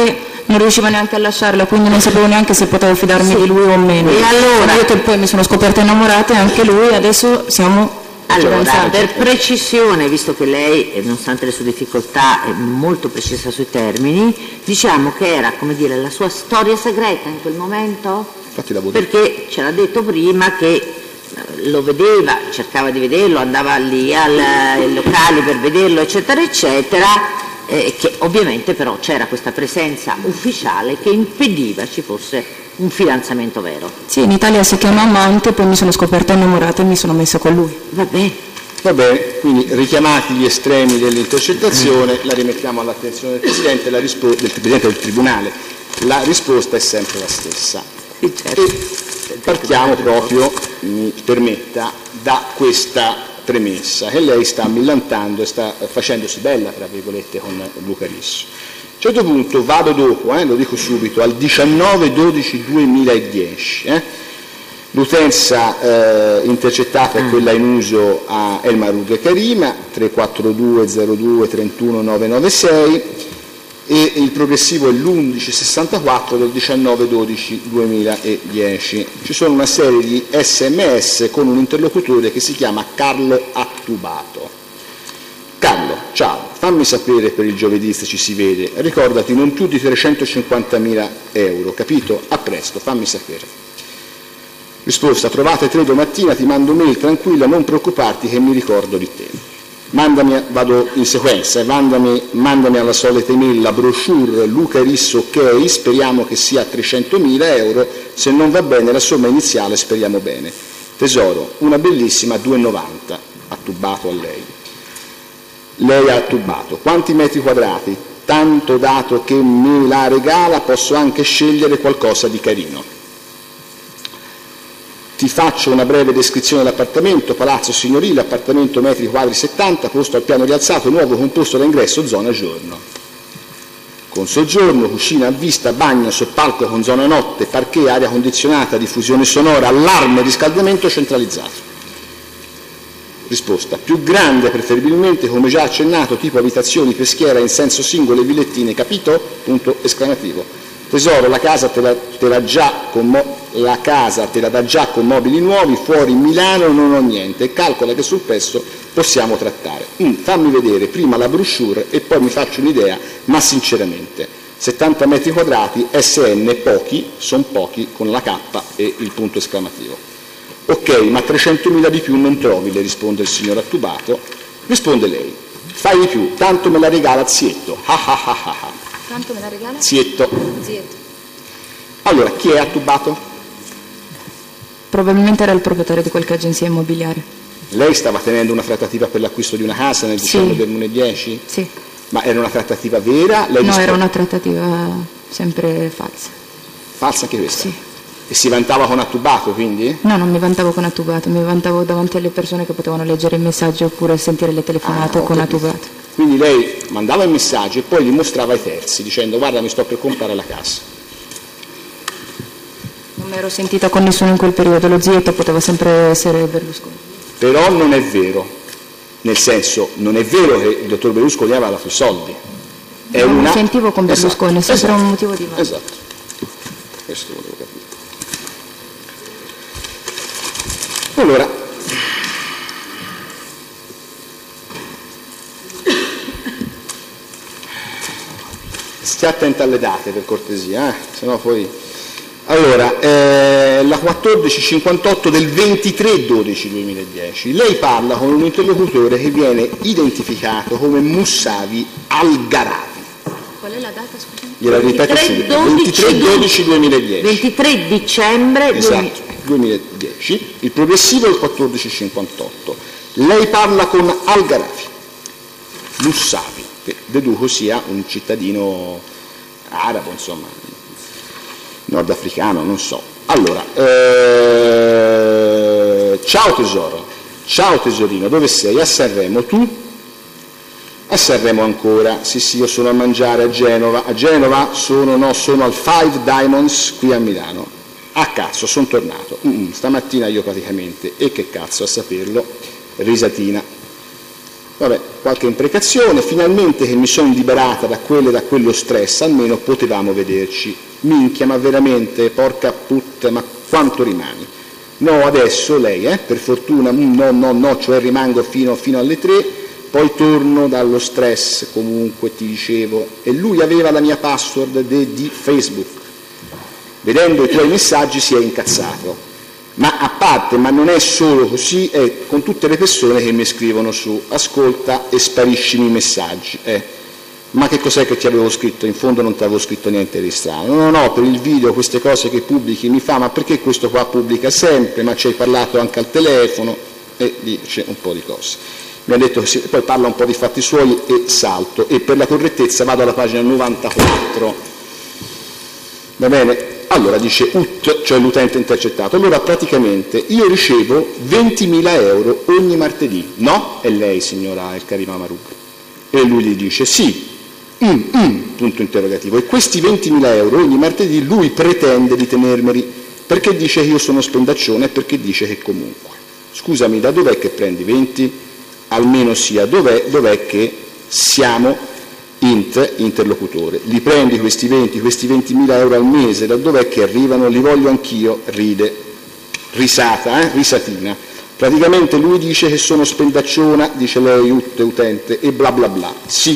non riuscivo neanche a lasciarla, quindi non sapevo neanche se potevo fidarmi sì. di lui o meno. E allora? Io che poi mi sono scoperta innamorata e anche lui, adesso siamo allora, fidanzati. Per precisione, visto che lei, nonostante le sue difficoltà, è molto precisa sui termini, diciamo che era, come dire, la sua storia segreta in quel momento? Infatti la perché ci era detto prima che lo vedeva, cercava di vederlo, andava lì ai locali per vederlo, eccetera, eccetera, eh, che ovviamente però c'era questa presenza ufficiale che impediva ci fosse un fidanzamento vero. Sì, in Italia si chiama amante, poi mi sono scoperta innamorata e mi sono messa con lui. Va bene. Va bene, quindi richiamati gli estremi dell'intercettazione, mm. la rimettiamo all'attenzione del Presidente, la rispo- del Presidente del Tribunale, la risposta è sempre la stessa. Sì, certo. E partiamo proprio, mi permetta, da questa premessa che lei sta millantando e sta facendosi bella, tra virgolette, con Luca Risso. A un certo punto vado dopo, eh, lo dico subito, al diciannove dodici duemiladieci. Eh. L'utenza eh, intercettata è quella in uso a El Marughe Karima, tre quattro due zero due tre uno nove nove sei, e il progressivo è l'undici sessantaquattro del diciannove dodici duemiladieci. Ci sono una serie di sms con un interlocutore che si chiama Carlo Attubato. Carlo, ciao, fammi sapere per il giovedì se ci si vede, ricordati non più di trecentocinquantamila euro, capito? A presto, fammi sapere. Risposta, trovate tre domattina, ti mando mail, tranquilla, non preoccuparti che mi ricordo di te. Mandami, vado in sequenza, eh, mandami, mandami alla solita email la brochure Luca Risso ok, speriamo che sia trecentomila euro, se non va bene la somma iniziale speriamo bene. Tesoro, una bellissima due e novanta, attubato a lei. Lei ha attubato, quanti metri quadrati? Tanto dato che me la regala posso anche scegliere qualcosa di carino. Ti faccio una breve descrizione dell'appartamento, palazzo signorile, appartamento metri quadri settanta, posto al piano rialzato, nuovo composto da ingresso, zona giorno. Con soggiorno, cucina a vista, bagno, soppalco con zona notte, parquet, aria condizionata, diffusione sonora, allarme, riscaldamento centralizzato. Risposta, più grande preferibilmente, come già accennato, tipo abitazioni, peschiera in senso singolo e villettine, capito? Punto esclamativo. Tesoro, la casa te la, te la già con mo- la casa te la dà già con mobili nuovi, fuori Milano non ho niente, e calcola che sul pezzo possiamo trattare. Mm, fammi vedere prima la brochure e poi mi faccio un'idea, ma sinceramente, settanta metri quadrati, S N, pochi, sono pochi, con la K e il punto esclamativo. Ok, ma trecentomila di più non trovi, le risponde il signor Attubato. Risponde lei, fai di più, tanto me la regala zietto, ah ah ah ah ah. Tanto me la regala? Zietto. Zietto. Allora, chi è Attubato? Probabilmente era il proprietario di qualche agenzia immobiliare. Lei stava tenendo una trattativa per l'acquisto di una casa nel dicembre sì. del duemiladieci? Sì. Ma era una trattativa vera? Lei no, rispo- era una trattativa sempre falsa. Falsa anche questa? Sì. E si vantava con Attubato, quindi? No, non mi vantavo con Attubato, mi vantavo davanti alle persone che potevano leggere i messaggi oppure sentire le telefonate ah, con Attubato. Quindi lei mandava i messaggi e poi li mostrava ai terzi, dicendo guarda mi sto per comprare la casa. Non mi ero sentita con nessuno in quel periodo, lo zietto poteva sempre essere Berlusconi. Però non è vero, nel senso, non è vero che il dottor Berlusconi aveva dato i soldi. È non una... mi sentivo con Berlusconi, esatto, è sempre esatto, un motivo di male. Esatto, questo volevo capire. Allora, stia attenta alle date per cortesia, eh? Sennò poi... Allora, eh, la quattordici cinquantotto del ventitré dodici duemiladieci, lei parla con un interlocutore che viene identificato come Moussavi Al-Gharavi. Qual è la data, scusami? Gliela ripeto subito, ventitré dodici duemiladieci. ventitré dicembre esatto, duemiladieci, il progressivo è il quattordici cinquantotto. Lei parla con Al-Gharavi, Moussavi, che deduco sia un cittadino arabo, insomma, nordafricano, non so. Allora, eh, ciao tesoro, ciao tesorino, dove sei? A Sanremo, tu? A Sanremo ancora, sì sì, io sono a mangiare a Genova, a Genova sono, no, sono al Five Diamonds qui a Milano. Ah cazzo, sono tornato, mm, stamattina io praticamente, e che cazzo a saperlo, risatina. Vabbè, qualche imprecazione, finalmente che mi sono liberata da quello, da quello stress, almeno potevamo vederci. Minchia, ma veramente, porca puttana, ma quanto rimani? No, adesso lei, eh, per fortuna, no, no, no, cioè rimango fino, fino alle tre, poi torno dallo stress, comunque ti dicevo, e lui aveva la mia password de, di Facebook. Vedendo i tuoi messaggi si è incazzato. Ma a parte, ma non è solo così, è con tutte le persone che mi scrivono su ascolta e spariscimi i messaggi. Eh. Ma che cos'è che ti avevo scritto? In fondo non ti avevo scritto niente di strano. No, no, per il video queste cose che pubblichi mi fa, ma perché questo qua pubblica sempre? Ma ci hai parlato anche al telefono? E dice un po' di cose. Mi ha detto che sì, poi parla un po' di fatti suoi e salto. E per la correttezza vado alla pagina novantaquattro. Va bene? Allora dice U T, cioè l'utente intercettato. Allora praticamente io ricevo ventimila euro ogni martedì. No? È lei, signora El Karim Amaroug. E lui gli dice sì. Mm, mm, punto interrogativo. E questi ventimila euro ogni martedì lui pretende di tenermeli perché dice che io sono spendaccione e perché dice che comunque. Scusami, da dov'è che prendi venti? Almeno sia dov'è, dov'è che siamo int, interlocutore. Li prendi questi venti, questi ventimila euro al mese, da dov'è che arrivano? Li voglio anch'io, ride. Risata, eh? Risatina. Praticamente lui dice che sono spendacciona, dice lei, ut, utente, e bla bla bla. Sì.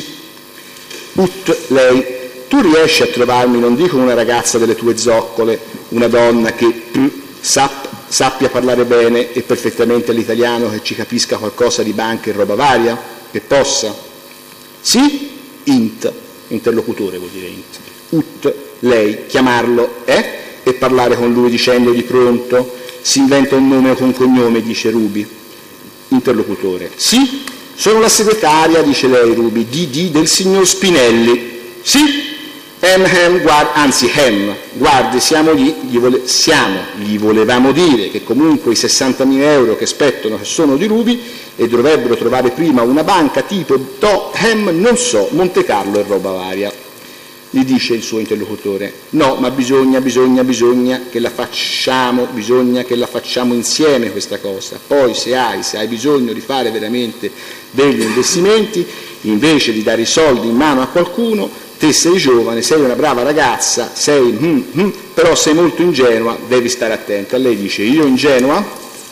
Ut, lei, tu riesci a trovarmi, non dico una ragazza delle tue zoccole, una donna che pff, sap, sappia parlare bene e perfettamente l'italiano, che ci capisca qualcosa di banca e roba varia, che possa? Sì? Int, interlocutore vuol dire int. Ut, lei, chiamarlo, eh? E parlare con lui dicendogli pronto, si inventa un nome con cognome, dice Ruby. Interlocutore. Sì? Sono la segretaria, dice lei, Ruby, di, di del signor Spinelli. Sì? Hem, hem, guard, anzi, hem, guardi, siamo lì, gli, vole, siamo, gli volevamo dire che comunque i sessantamila euro che spettano, che sono di Ruby, e dovrebbero trovare prima una banca tipo, to, hem, non so, Monte Carlo e roba varia. Gli dice il suo interlocutore, no, ma bisogna, bisogna, bisogna che la facciamo, bisogna che la facciamo insieme questa cosa. Poi se hai, se hai bisogno di fare veramente degli investimenti, invece di dare i soldi in mano a qualcuno, te sei giovane, sei una brava ragazza, sei, mm, mm, però sei molto ingenua, devi stare attenta. Lei dice, io ingenua?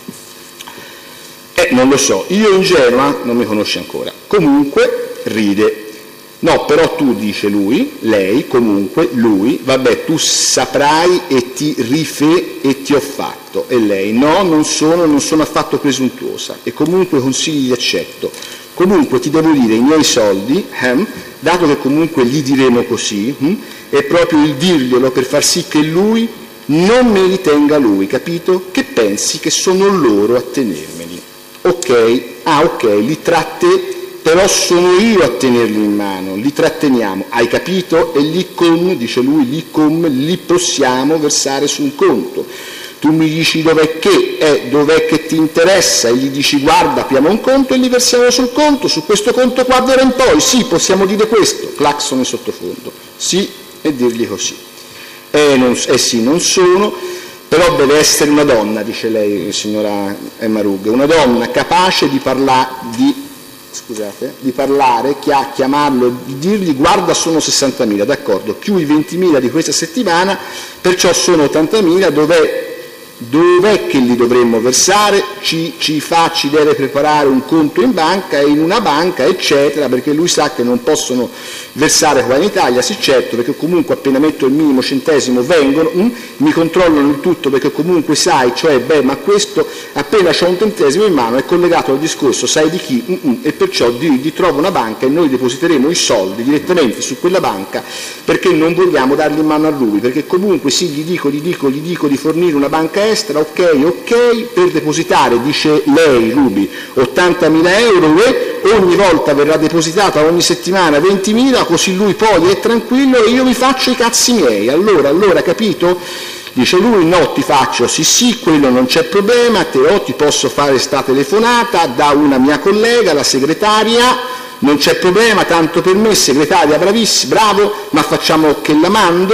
Eh, non lo so, io ingenua non mi conosce ancora. Comunque ride. No, però tu, dice lui, lei, comunque, lui, vabbè, tu saprai e ti rifè e ti ho fatto. E lei, no, non sono, non sono affatto presuntuosa e comunque consigli li accetto. Comunque ti devo dire, i miei soldi, ehm, dato che comunque gli diremo così, hm, è proprio il dirglielo per far sì che lui non me li tenga lui, capito? Che pensi che sono loro a tenermeli. Ok, ah ok, li tratte, però sono io a tenerli in mano, li tratteniamo, hai capito? E li com, dice lui, li com, li possiamo versare su un conto. Tu mi dici dov'è che, eh, dov'è che ti interessa, e gli dici guarda, apriamo un conto e li versiamo sul conto, su questo conto qua d'ora in poi, sì, possiamo dire questo, clacson in sottofondo, sì, e dirgli così. Eh, non, eh sì, non sono, però deve essere una donna, dice lei, signora Amaroug, una donna capace di parlare, di, scusate, di parlare, chiamarlo, di dirgli guarda sono sessantamila, d'accordo, più i ventimila di questa settimana, perciò sono ottantamila, dov'è? Dov'è che li dovremmo versare? Ci, ci fa, ci deve preparare un conto in banca e in una banca, eccetera, perché lui sa che non possono versare qua in Italia, sì certo, perché comunque appena metto il minimo centesimo vengono, mm, mi controllano il tutto perché comunque sai, cioè, beh, ma questo appena c'ho un centesimo in mano è collegato al discorso, sai di chi, mm, mm, e perciò di, di trovo una banca e noi depositeremo i soldi direttamente su quella banca perché non vogliamo darli in mano a lui, perché comunque sì, gli dico, gli dico, gli dico di fornire una banca estera, ok, ok, per depositare, dice lei, Ruby, ottantamila euro e ogni volta verrà depositata ogni settimana ventimila, così lui poi è tranquillo e io mi faccio i cazzi miei. Allora, allora, capito? Dice lui, no, ti faccio, sì sì, quello non c'è problema, te lo, ti posso fare sta telefonata da una mia collega, la segretaria, non c'è problema, tanto per me, segretaria bravissima, bravo, ma facciamo che la mando.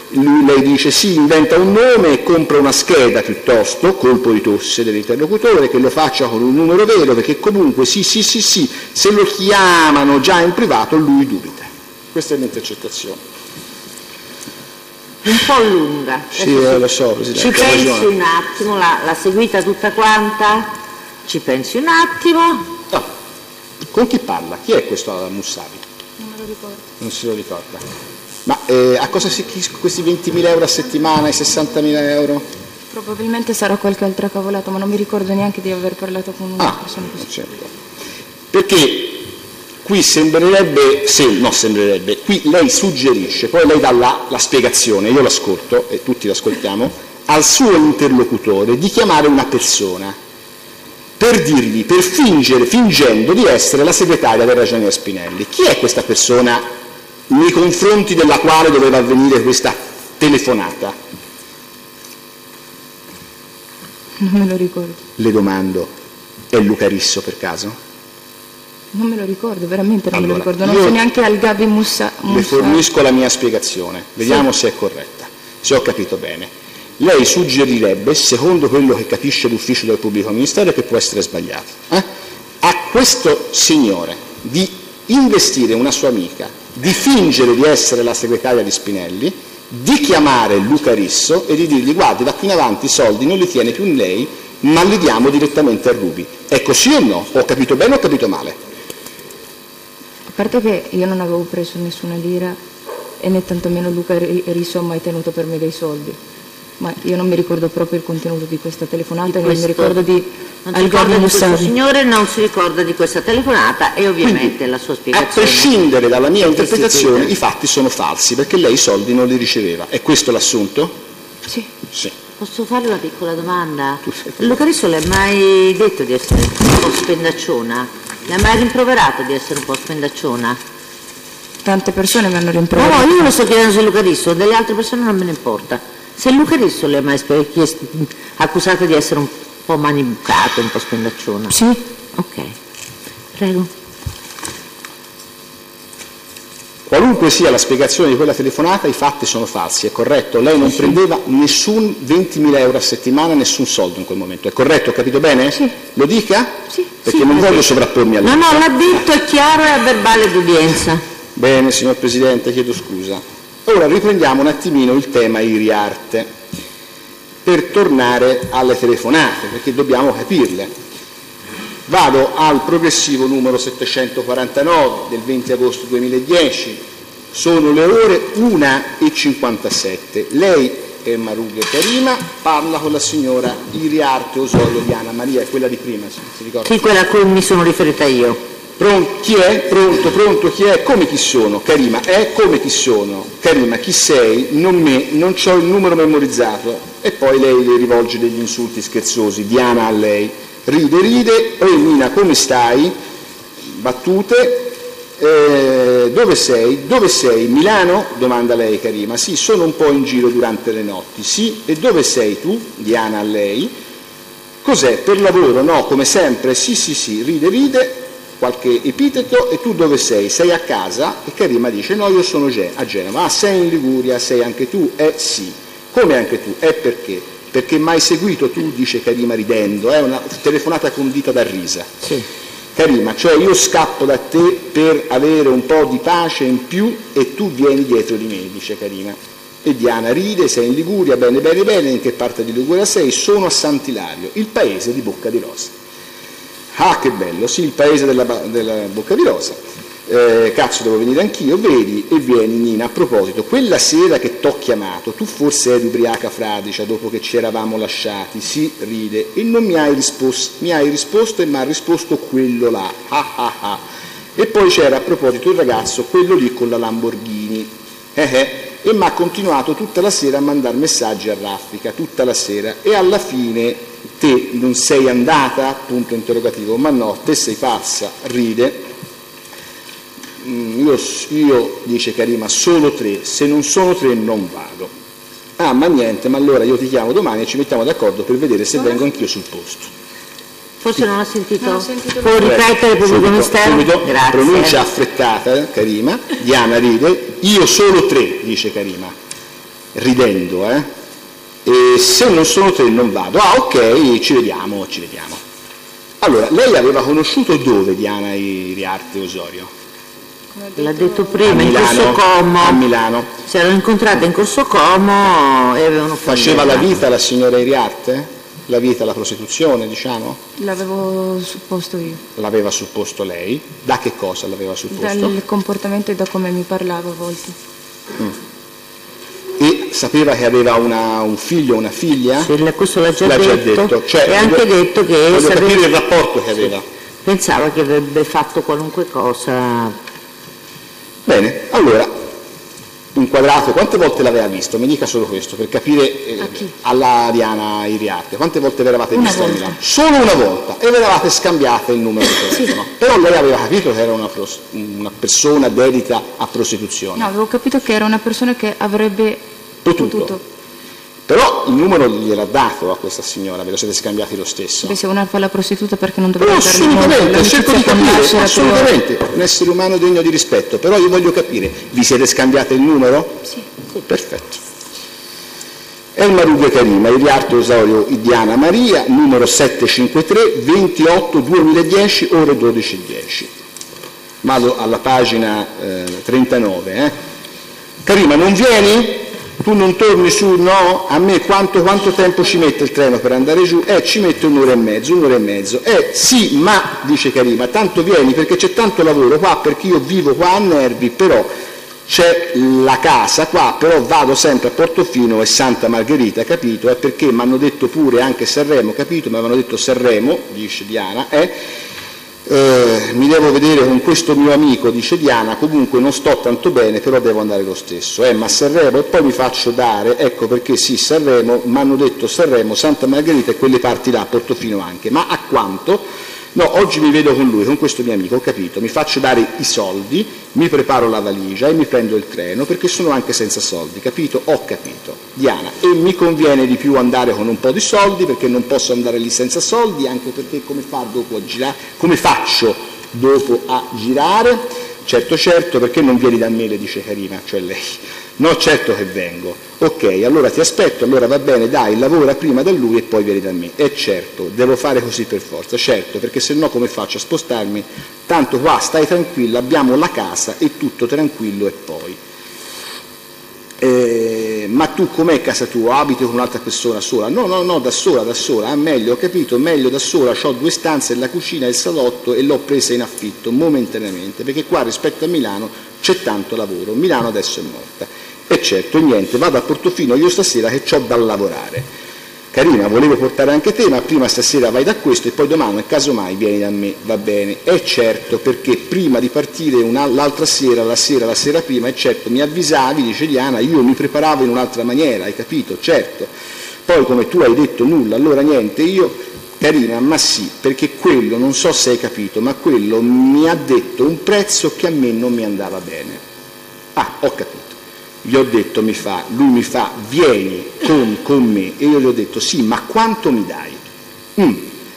lui, lei dice sì, inventa un nome e compra una scheda piuttosto, colpo di tosse dell'interlocutore, che lo faccia con un numero vero, perché comunque sì, sì, sì, sì, se lo chiamano già in privato lui dubita. Questa è l'intercettazione. Un po' lunga. Sì, eh, lo so, Presidente. Ci pensi un attimo, la, la seguita tutta quanta? Ci pensi un attimo? No. Con chi parla? Chi è questo Mussavi? Non me lo ricordo. Non se lo ricorda. Ma eh, a cosa si questi ventimila euro a settimana, i sessantamila euro? Probabilmente sarà qualche altra cavolata, ma non mi ricordo neanche di aver parlato con una Ah, persona così. certo. Perché qui sembrerebbe, se, no sembrerebbe, qui lei suggerisce, poi lei dà la, la spiegazione, io l'ascolto e tutti l'ascoltiamo, al suo interlocutore di chiamare una persona per dirgli, per fingere, fingendo di essere la segretaria del ragionier Spinelli. Chi è questa persona nei confronti della quale doveva avvenire questa telefonata? Non me lo ricordo. Le domando, è Luca Risso per caso? Non me lo ricordo, veramente non Allora, me lo ricordo. Non io so neanche al Gabi Mussa. Le Mussa. fornisco la mia spiegazione, vediamo Sì. se è corretta, se ho capito bene. Lei suggerirebbe, secondo quello che capisce l'ufficio del pubblico ministero, che può essere sbagliato, eh? a questo signore di investire una sua amica, di fingere di essere la segretaria di Spinelli, di chiamare Luca Risso e di dirgli guardi, da qui in avanti i soldi non li tiene più lei, ma li diamo direttamente a Rubi. È così o no? Ho capito bene o ho capito male? A parte che io non avevo preso nessuna lira e né tantomeno Luca Risso ha mai tenuto per me dei soldi. Ma io non mi ricordo proprio il contenuto di questa telefonata, non mi ricordo di Non si ricorda Al Gabi di questo Mussavi. signore, non si ricorda di questa telefonata e ovviamente la sua A spiegazione. prescindere dalla mia è interpretazione, istituita. i fatti sono falsi, perché lei i soldi non li riceveva. È questo l'assunto? Sì. Sì. Posso fare una piccola domanda? Tu sei- Luca Risso le ha mai detto di essere un po' spendacciona? Le ha mai rimproverato di essere un po' spendacciona? Tante persone mi hanno No, rimproverato. no, io lo sto chiedendo se Luca Risso, delle altre persone non me ne importa. Se Luca Risso le ha mai spe- chiesto- accusato di essere un po' manibucato, un po' spendacciona? Sì. Ok, prego. Qualunque sia la spiegazione di quella telefonata, i fatti sono falsi, è corretto? Lei non prendeva nessun ventimila euro a settimana, nessun soldo in quel momento, è corretto? Ho capito bene? Sì. Lo dica? Sì, Perché sì, non l'ha voglio detto. sovrappormi a lei. No, no, l'ha detto, è chiaro, è a verbale d'udienza. Bene, signor Presidente, chiedo scusa. Ora riprendiamo un attimino il tema Iriarte per tornare alle telefonate, perché dobbiamo capirle. Vado al progressivo numero settecentoquarantanove del venti agosto duemiladieci, sono le ore una e cinquantasette. Lei, e Marughe Karima, parla con la signora Iriarte Osorio Diana Maria, è quella di prima, si si ricorda? Sì, quella a cui mi sono riferita io. Pronto, chi è? Pronto, pronto, chi è? Come chi sono? Karima, è come chi sono? Karima, chi sei? Non me, non c'ho il numero memorizzato. E poi lei le rivolge degli insulti scherzosi, Diana a lei. Ride, ride, oh Nina, come stai? Battute, eh, dove sei? Dove sei? Milano? Domanda lei Karima. Sì, sono un po' in giro durante le notti. Sì, e dove sei tu? Diana a lei. Cos'è? Per lavoro? No, come sempre. Sì, sì, sì, ride, ride. Qualche epiteto, e tu dove sei? Sei a casa? E Karima dice no, io sono a Genova. Ah, sei in Liguria, sei anche tu? Eh sì. Come anche tu? Eh perché? Perché mai seguito tu, dice Karima ridendo, è una telefonata condita da risa. Sì. Karima, cioè io scappo da te per avere un po' di pace in più e tu vieni dietro di me, dice Karima. E Diana ride, sei in Liguria, bene, bene, bene, in che parte di Liguria sei? Sono a Sant'Ilario, il paese di Bocca di Rosa. Ah, che bello, sì, il paese della, della Bocca di Rosa. Eh, cazzo, devo venire anch'io, vedi, e vieni Nina. A proposito, quella sera che t'ho chiamato, tu forse eri ubriaca fradicia dopo che ci eravamo lasciati, sì, ride, e non mi hai risposto, mi hai risposto e mi ha risposto quello là, ah ah ah. E poi c'era a proposito il ragazzo, quello lì con la Lamborghini, eh eh, e mi ha continuato tutta la sera a mandare messaggi a raffica, tutta la sera, e alla fine te non sei andata? Punto interrogativo. Ma no, te sei pazza, ride. Mm, io, io, dice Karima, solo tre, se non sono tre non vado. Ah, ma niente, ma allora io ti chiamo domani e ci mettiamo d'accordo per vedere se vengo anch'io sul posto. Forse non ha sentito? Non ho sentito Può ripetere il pubblico Subito, ministero? subito, Grazie. pronuncia affrettata, Karima. Diana ride. Io solo tre, dice Karima. ridendo, eh? E se non sono tre non vado. Ah, ok, ci vediamo, ci vediamo. Allora, lei aveva conosciuto dove Diana Iriarte Osorio? L'ha detto prima, a in Milano, Corso Como. a Milano. Si erano incontrate in Corso Como e avevano fatto. Faceva la vita la signora Iriarte? La vita, la prostituzione, diciamo? L'avevo supposto io. L'aveva supposto lei? Da che cosa l'aveva supposto? Dal comportamento e da come mi parlava a volte. Mm. E sapeva che aveva una, un figlio o una figlia? Sì, questo l'ha già l'ha detto. Già detto. Cioè, e anche voglio, detto che voglio sapeva, capire il rapporto che aveva. Pensava che avrebbe fatto qualunque cosa. Bene, allora, inquadrato, quante volte l'aveva visto? Mi dica solo questo, per capire eh, alla Diana Iriarte, quante volte vi eravate viste a Milano? Solo una volta, e vi eravate scambiate il numero di telefono. Sì. Però lei aveva capito che era una, una persona dedita a prostituzione. No, avevo capito che era una persona che avrebbe potuto. potuto. Però il numero gliel'ha dato a questa signora, ve lo siete scambiati lo stesso. Beh, se una fa la prostituta perché non dovrebbe dargli il numero? Assolutamente, cerco di capire, assolutamente, un essere umano degno di rispetto, però io voglio capire, vi siete scambiate il numero? Sì. Sì. Perfetto. Elma Ruge Karima, Iriarte Osorio Diana Maria, numero settecentocinquantatré, ventotto duemiladieci, ore dodici e dieci. Vado alla pagina eh, trentanove. Eh. Karima, non vieni? Tu non torni su? No? A me quanto, quanto tempo ci mette il treno per andare giù? Eh, ci mette un'ora e mezzo, un'ora e mezzo. Eh, sì, ma, dice Karima, tanto vieni perché c'è tanto lavoro qua, perché io vivo qua a Nervi, però c'è la casa qua, però vado sempre a Portofino e Santa Margherita, capito? È perché mi hanno detto pure anche Sanremo, capito? Mi avevano detto Sanremo, dice Diana, eh? Eh, mi devo vedere con questo mio amico, dice Diana, comunque non sto tanto bene, però devo andare lo stesso, eh, ma Sanremo, e poi mi faccio dare, ecco perché sì, Sanremo, mi hanno detto Sanremo, Santa Margherita e quelle parti là, Portofino anche, ma a quanto? No, oggi mi vedo con lui, con questo mio amico, ho capito, mi faccio dare i soldi, mi preparo la valigia e mi prendo il treno, perché sono anche senza soldi, capito? Ho capito. Diana, e mi conviene di più andare con un po' di soldi, perché non posso andare lì senza soldi, anche perché come fa dopo a girare? Come faccio dopo a girare? Certo, certo, perché non vieni da me, le dice Karima, cioè lei. No, certo che vengo. Ok, allora ti aspetto, allora va bene, dai, lavora prima da lui e poi vieni da me. E certo, devo fare così per forza, certo, perché se no come faccio a spostarmi? Tanto qua stai tranquilla, abbiamo la casa e tutto tranquillo e poi. Eh, ma tu com'è casa tua? Abiti con un'altra persona sola? No, no, no, da sola, da sola. Ah, meglio, ho capito, meglio da sola. Ho due stanze, la cucina e il salotto e l'ho presa in affitto momentaneamente, perché qua rispetto a Milano c'è tanto lavoro. Milano adesso è morta. E certo, niente, vado a Portofino io stasera che c'ho da lavorare. Carina, volevo portare anche te, ma prima stasera vai da questo e poi domani, casomai, vieni da me, va bene? E certo, perché prima di partire una, l'altra sera, la sera, la sera prima, e certo, mi avvisavi, dice Diana, io mi preparavo in un'altra maniera, hai capito? Certo. Poi come tu hai detto nulla, allora niente, io, Carina, ma sì, perché quello, non so se hai capito, ma quello mi ha detto un prezzo che a me non mi andava bene. Ah, ho capito. Gli ho detto, mi fa, lui mi fa, vieni con, con me, e io gli ho detto, sì, ma quanto mi dai? Mm.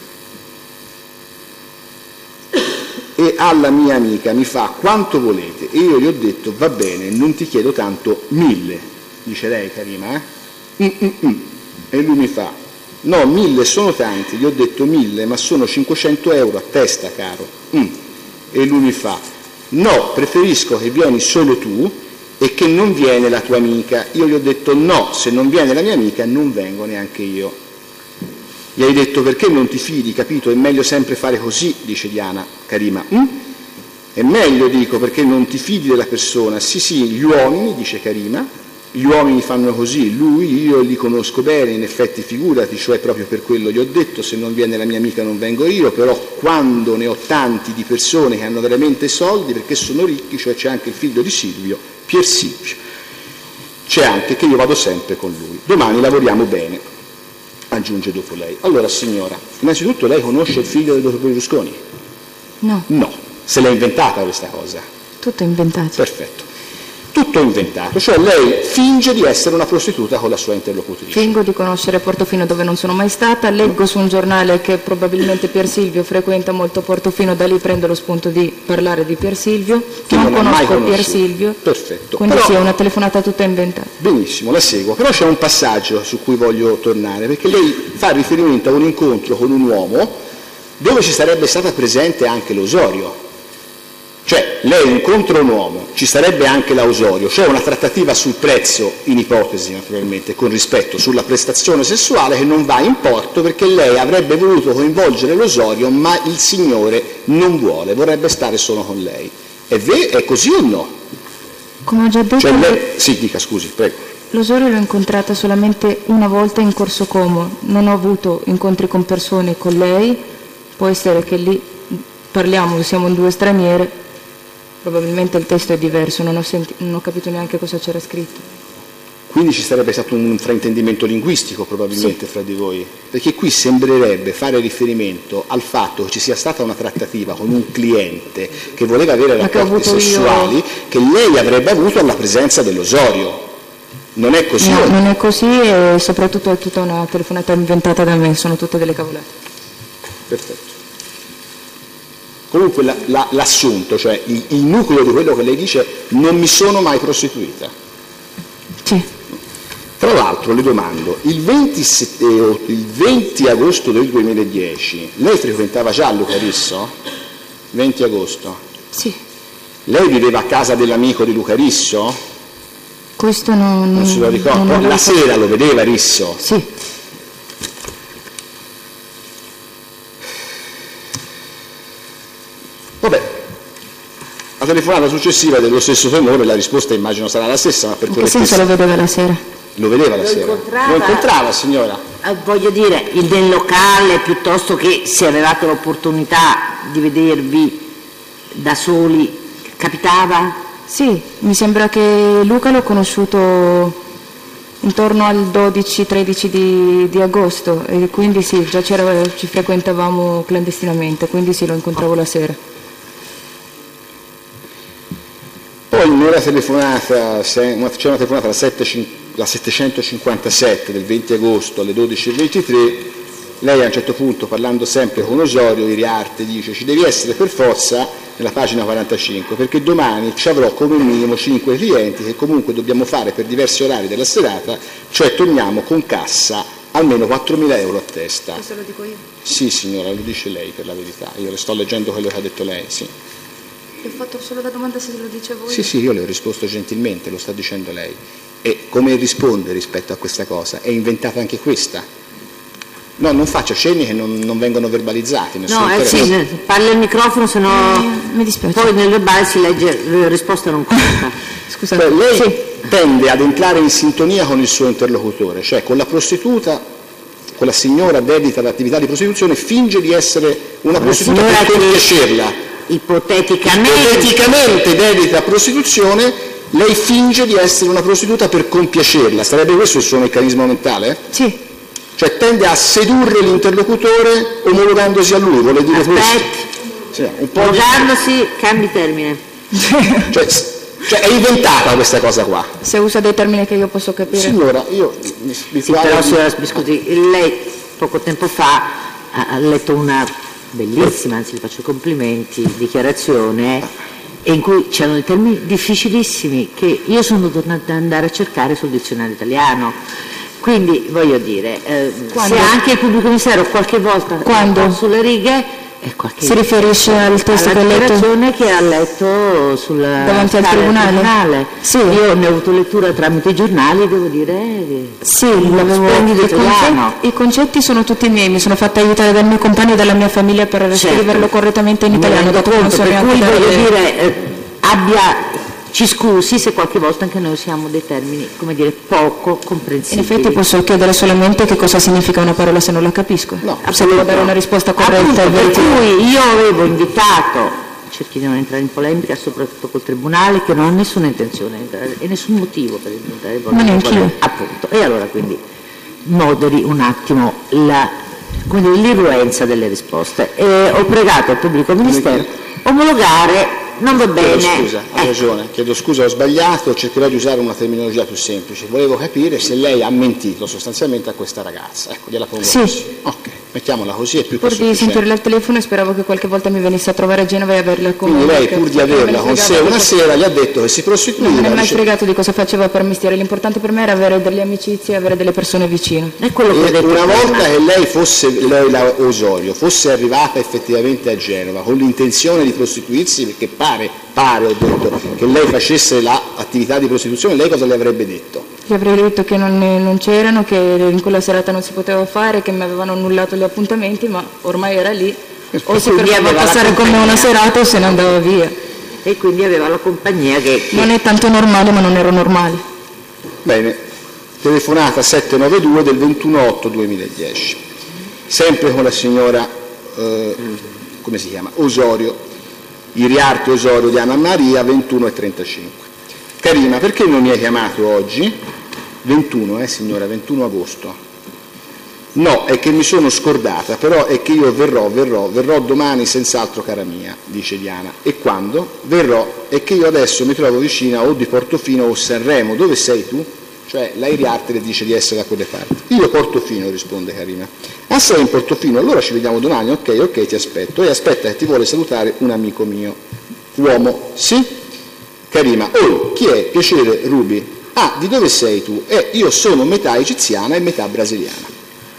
E alla mia amica mi fa, quanto volete? E io gli ho detto, va bene, non ti chiedo tanto, mille, dice lei, Karima, eh? Mm, mm, mm. E lui mi fa, no, mille sono tanti, gli ho detto mille, ma sono cinquecento euro a testa, caro. Mm. E lui mi fa, no, preferisco che vieni solo tu, e che non viene la tua amica. Io gli ho detto no, se non viene la mia amica non vengo neanche io. Gli hai detto perché non ti fidi, capito? È meglio sempre fare così, dice Diana, Karima. Mm? È meglio, dico, perché non ti fidi della persona. Sì, sì, gli uomini, dice Karima, gli uomini fanno così, lui io li conosco bene, in effetti figurati, cioè proprio per quello gli ho detto, se non viene la mia amica non vengo io, però quando ne ho tanti di persone che hanno veramente soldi, perché sono ricchi, cioè c'è anche il figlio di Silvio, Pier Silvio, c'è anche che io vado sempre con lui. Domani lavoriamo bene, aggiunge dopo lei. Allora signora, innanzitutto lei conosce il figlio del dottor Berlusconi? No. No, se l'è inventata questa cosa? Tutto inventato. Perfetto. Tutto inventato, cioè lei finge di essere una prostituta con la sua interlocutrice. Fingo di conoscere Portofino dove non sono mai stata, leggo su un giornale che probabilmente Pier Silvio frequenta molto Portofino, da lì prendo lo spunto di parlare di Pier Silvio, Che non, non ha mai conosco Pier conosciuto. Silvio, Perfetto. quindi Però- sì, è una telefonata tutta inventata. Benissimo, la seguo, però c'è un passaggio su cui voglio tornare, perché lei fa riferimento a un incontro con un uomo dove ci sarebbe stata presente anche l'Osorio. Cioè, lei incontra un uomo, ci sarebbe anche l'Ausorio, cioè una trattativa sul prezzo, in ipotesi naturalmente, con rispetto sulla prestazione sessuale che non va in porto perché lei avrebbe voluto coinvolgere l'Osorio, ma il signore non vuole, vorrebbe stare solo con lei. È, ver- è così o no? Come ho già detto, Cioè, lei... Sì, dica, scusi, prego. l'Osorio l'ho incontrata solamente una volta in Corso Como, non ho avuto incontri con persone con lei, può essere che lì parliamo, siamo in due straniere, probabilmente il testo è diverso, non ho, senti- non ho capito neanche cosa c'era scritto. Quindi ci sarebbe stato un fraintendimento linguistico probabilmente fra di voi, perché qui sembrerebbe fare riferimento al fatto che ci sia stata una trattativa con un cliente che voleva avere Ma che ho rapporti avuto io- sessuali che lei avrebbe avuto alla presenza dell'Osorio. Non è così? No, non è così e soprattutto è tutta una telefonata inventata da me, sono tutte delle cavolate. Perfetto. Comunque la- la- l'assunto, cioè il, il nucleo di quello che lei dice, non mi sono mai prostituita. Sì, Tra l'altro le domando, il venti, sette- eh, il venti agosto del duemiladieci, lei frequentava già Luca Risso? venti agosto. sì, Lei viveva a casa dell'amico di Luca Risso? questo non, Non se lo ricordo. non- non lo La ricordo. sera lo vedeva Risso? Sì, Vabbè, la telefonata successiva è dello stesso tenore, la risposta immagino sarà la stessa, ma per in che senso correttezza- lo vedeva la sera? Lo vedeva la Lo sera? incontrava- Lo incontrava, signora? Eh, voglio dire, il del locale, piuttosto che se avevate l'opportunità di vedervi da soli, capitava? Sì, mi sembra che Luca l'ho conosciuto intorno al dodici tredici di, di agosto e quindi sì, già c'era- ci frequentavamo clandestinamente, quindi sì, lo incontravo la sera. Poi in una telefonata, se- una- c'è una telefonata alla sette cin- la settecentocinquantasette del venti agosto alle dodici e ventitré, lei a un certo punto, parlando sempre con Osorio, Iriarte, dice ci devi essere per forza nella pagina quarantacinque, perché domani ci avrò come minimo cinque clienti che comunque dobbiamo fare per diversi orari della serata, cioè torniamo con cassa almeno quattromila euro a testa. Questo lo dico io. Sì signora, lo dice lei per la verità, io le sto leggendo quello che ha detto lei, sì. Ti ho fatto solo la domanda se lo dice voi. Sì, sì, io le ho risposto gentilmente, lo sta dicendo lei. E come risponde rispetto a questa cosa? È inventata anche questa? No, non faccia cenni che non, non vengono verbalizzati. nessun No, eh interesse. sì, parla il microfono, se no Eh, mi dispiace. poi nel verbale si legge la risposta non conta. Scusate. Cioè, lei tende ad entrare in sintonia con il suo interlocutore, cioè con la prostituta, con la signora dedita all'attività di prostituzione, finge di essere una La prostituta signora per che- compiacerla. Ipoteticamente, Ipoteticamente dedita a prostituzione, lei finge di essere una prostituta per compiacerla. Sarebbe questo il suo meccanismo mentale? Sì, Cioè tende a sedurre l'interlocutore omologandosi a lui, vuole dire questo? aspetti, Sì, un po' di... poggiandosi, cambi termine. cioè, s- cioè è inventata questa cosa qua. se usa dei termini che io posso capire. Signora, io mi, mi Sì, pare però di- signora Biscotti, lei poco tempo fa ha, ha letto una bellissima, anzi le faccio i complimenti, dichiarazione in cui c'erano dei termini difficilissimi che io sono tornata ad andare a cercare sul dizionario italiano. Quindi voglio dire, eh, Quando? se anche il pubblico ministero qualche volta Quando? un po' sulle righe, è qualche Si riferisce al testo alla che ha letto? dichiarazione che ha letto sulla Davanti al scala del tribunale? Sì. Io ne ho avuto lettura tramite i giornali, devo dire che Sì, un l'avevo- splendido i, italiano. concetti, i concetti sono tutti miei, mi sono fatta aiutare dal mio compagno e dalla mia famiglia per Certo. scriverlo correttamente in Mi italiano, rendo dato che non conto, so per neanche cui voglio dare- dire, eh, abbia, ci scusi se qualche volta anche noi usiamo dei termini, come dire, poco In comprensibili. effetti posso chiedere solamente che cosa significa una parola se non la capisco. No, se devo dare una risposta corretta Appunto, e per veritiera. cui io avevo invitato, cerchi di non entrare in polemica, soprattutto col Tribunale, che non ho nessuna intenzione di entrare, e nessun motivo per entrare in polemica. Ma neanch'io. Appunto, e allora quindi moderi un attimo la, come dire, l'irruenza delle risposte. E ho pregato al pubblico ministero omologare non va bene. Chiedo scusa, ha Eh. ragione, chiedo scusa, ho sbagliato, cercherò di usare una terminologia più semplice. Volevo capire se lei ha mentito sostanzialmente a questa ragazza. Ecco, gliela pongo Sì. così. Ok, mettiamola così, è più che Pur di sufficiente. sentirla al telefono e speravo che qualche volta mi venisse a trovare a Genova e averla con Quindi me, lei, perché pur di non me averla ne con sé fregava una di cosa- sera, gli ha detto che si Non me prostituiva. ne è mai dice- fregato di cosa faceva per mestiere, l'importante per me era avere delle amicizie e avere delle persone vicino. È quello che ho E detto una prima. volta che lei fosse, lei la Osorio, fosse arrivata effettivamente a Genova con l'intenzione di prostituirsi, perché pare, pare ho detto, che lei facesse l'attività di prostituzione, lei cosa le avrebbe detto? Gli avrei detto che non, non c'erano, che in quella serata non si poteva fare, che mi avevano annullato gli appuntamenti, ma ormai era lì. O si Quindi fermava a aveva la passare con me una compagnia. serata o se ne andava via. E quindi aveva la compagnia che... che- Non è tanto normale, ma non ero normale. Bene, telefonata settecentonovantadue del ventuno otto duemiladieci, sempre con la signora, eh, come si chiama, Osorio, Iriarte Osorio di Anna Maria, ventuno e trentacinque. Carina, perché non mi hai chiamato oggi? ventuno, eh signora, ventuno agosto. No, è che mi sono scordata, però è che io verrò, verrò, verrò domani senz'altro, cara mia, dice Diana. E quando? Verrò, è che io adesso mi trovo vicina o di Portofino o Sanremo. Dove sei tu? Cioè la Iriarte le dice di essere da quelle parti. Io Portofino, risponde Carina. Ah, sei in Portofino? Allora ci vediamo domani, ok, ok, ti aspetto. E aspetta che ti vuole salutare un amico mio. Uomo, sì? Carina, oh, chi è? Piacere, Ruby. Ah, di dove sei tu? Eh, io sono metà egiziana e metà brasiliana.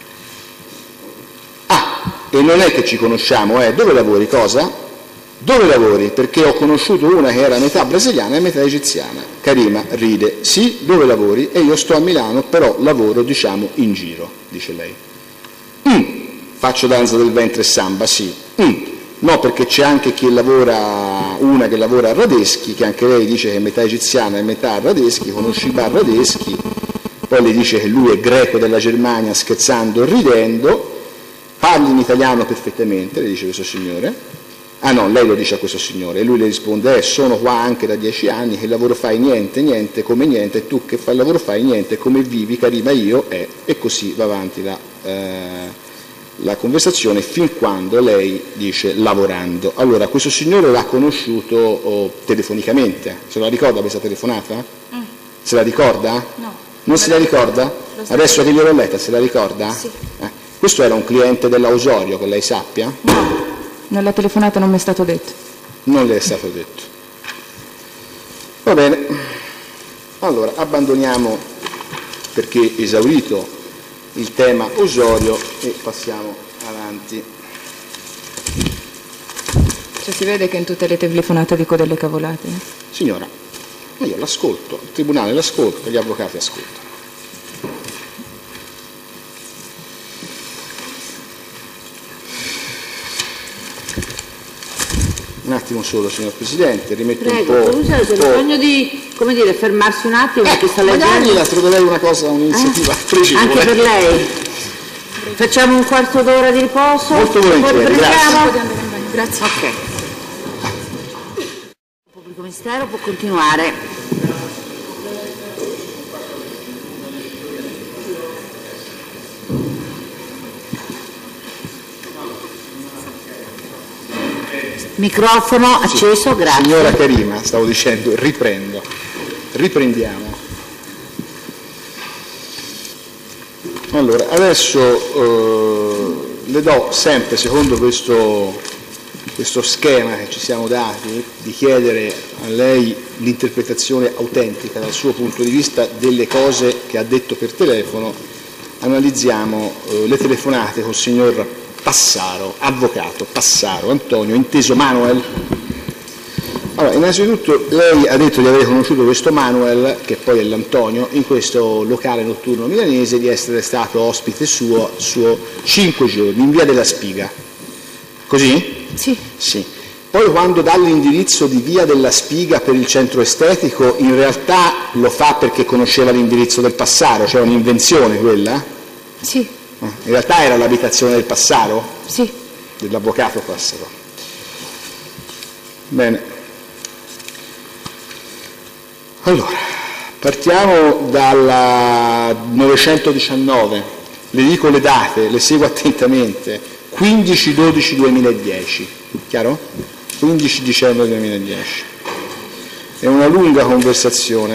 Ah, e non è che ci conosciamo, eh? Dove lavori? Cosa? Dove lavori? Perché ho conosciuto una che era metà brasiliana e metà egiziana. Karima ride. Sì, dove lavori? E io sto a Milano, però lavoro, diciamo, in giro, dice lei. Mm, faccio danza del ventre e samba, sì. Mm, no, perché c'è anche chi lavora, una che lavora a Radeschi, che anche lei dice che è metà egiziana e metà Radeschi, conosci i bar Radeschi, poi le dice che lui è greco della Germania, scherzando e ridendo. Parli in italiano perfettamente, le dice questo signore. Ah no, lei lo dice a questo signore e lui le risponde, eh, sono qua anche da dieci anni, che lavoro fai? Niente, niente, come niente, e tu che fai lavoro fai? Niente, come vivi? Carina, io, eh, e così va avanti la, eh, la conversazione fin quando lei dice lavorando. Allora, questo signore l'ha conosciuto oh, telefonicamente, se la ricorda questa telefonata? Mm. Se la ricorda? No. Non se la ricorda? Adesso che gliel'ho letta, se la ricorda? Sì. Eh. Questo era un cliente della Osorio, che lei sappia? No, nella telefonata non mi è stato detto. Non le è stato detto. Va bene. Allora, abbandoniamo, perché esaurito il tema Osorio, e passiamo avanti. Cioè si vede che in tutte le telefonate dico delle cavolate. Signora, ma io l'ascolto, il tribunale l'ascolta, gli avvocati ascoltano. Un attimo solo, signor Presidente, rimetto Prego, un po'. scusa, c'è un po'. bisogno di, come dire, fermarsi un attimo, perché sta Magari leggendo. la troverei una cosa, un'iniziativa Eh? precisa. Anche per lei. Facciamo un quarto d'ora di riposo? Molto volentieri, Poi riprendiamo? Grazie. Ok. Il pubblico ministero può continuare. Microfono acceso, grazie. Signora Karima, stavo dicendo, riprendo. Riprendiamo. Allora, adesso eh, le do sempre, secondo questo, questo schema che ci siamo dati, di chiedere a lei l'interpretazione autentica dal suo punto di vista delle cose che ha detto per telefono. Analizziamo eh, le telefonate col signor Passaro, avvocato Passaro, Antonio, inteso Manuel. Allora, innanzitutto lei ha detto di aver conosciuto questo Manuel, che poi è l'Antonio, in questo locale notturno milanese, di essere stato ospite suo, suo cinque giorni, in via della Spiga. Così? Sì. Sì. Poi quando dà l'indirizzo di via della Spiga per il centro estetico, in realtà lo fa perché conosceva l'indirizzo del Passaro, cioè un'invenzione quella? Sì. In realtà era l'abitazione del Passaro? Sì. Dell'avvocato Passaro. Bene. Allora, partiamo dal novecentodiciannove, le dico le date, le seguo attentamente, quindici dodici duemiladieci, chiaro? quindici dicembre duemiladieci. È una lunga conversazione.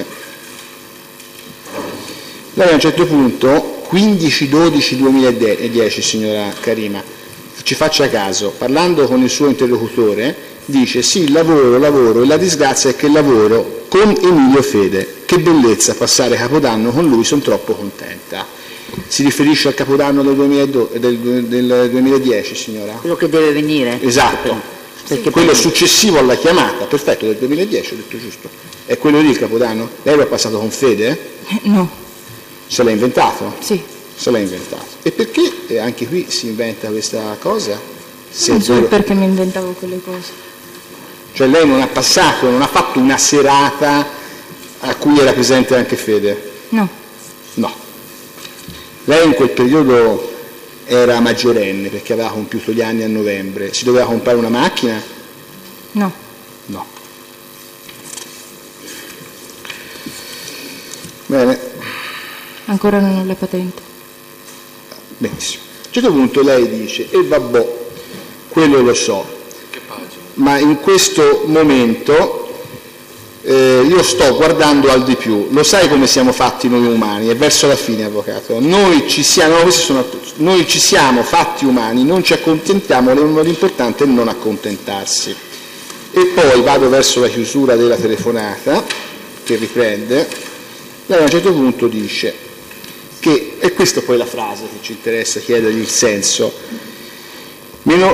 Lei a un certo punto, quindici dodici duemiladieci, signora Karima, ci faccia caso, parlando con il suo interlocutore, dice sì, lavoro, lavoro, e la disgrazia è che lavoro con Emilio Fede. Che bellezza passare Capodanno con lui, sono troppo contenta. Si riferisce al Capodanno del, duemiladodici, del, del duemiladieci, signora? Quello che deve venire. Esatto, perché quello successivo alla chiamata, perfetto, del duemiladieci, ho detto giusto. È quello lì il Capodanno? Lei lo ha passato con Fede? No. Se l'ha inventato? Sì. Se l'ha inventato. E perché anche qui si inventa questa cosa? Se non so vero... perché mi inventavo quelle cose. Cioè lei non ha passato, non ha fatto una serata a cui era presente anche Fede? No. No. Lei in quel periodo era maggiorenne perché aveva compiuto gli anni a novembre. Si doveva comprare una macchina? No. No. Bene. Ancora non ho la patente. Benissimo. A un certo punto lei dice, e vabbè, quello lo so, Che pagina? ma in questo momento eh, io sto guardando al di più. Lo sai come siamo fatti noi umani? È verso la fine, avvocato. Noi ci siamo, questi sono, noi ci siamo fatti umani, non ci accontentiamo, l'importante è non accontentarsi. E poi vado verso la chiusura della telefonata, che riprende. Lei a un certo punto dice che, e questa poi è la frase che ci interessa chiedergli il senso, meno,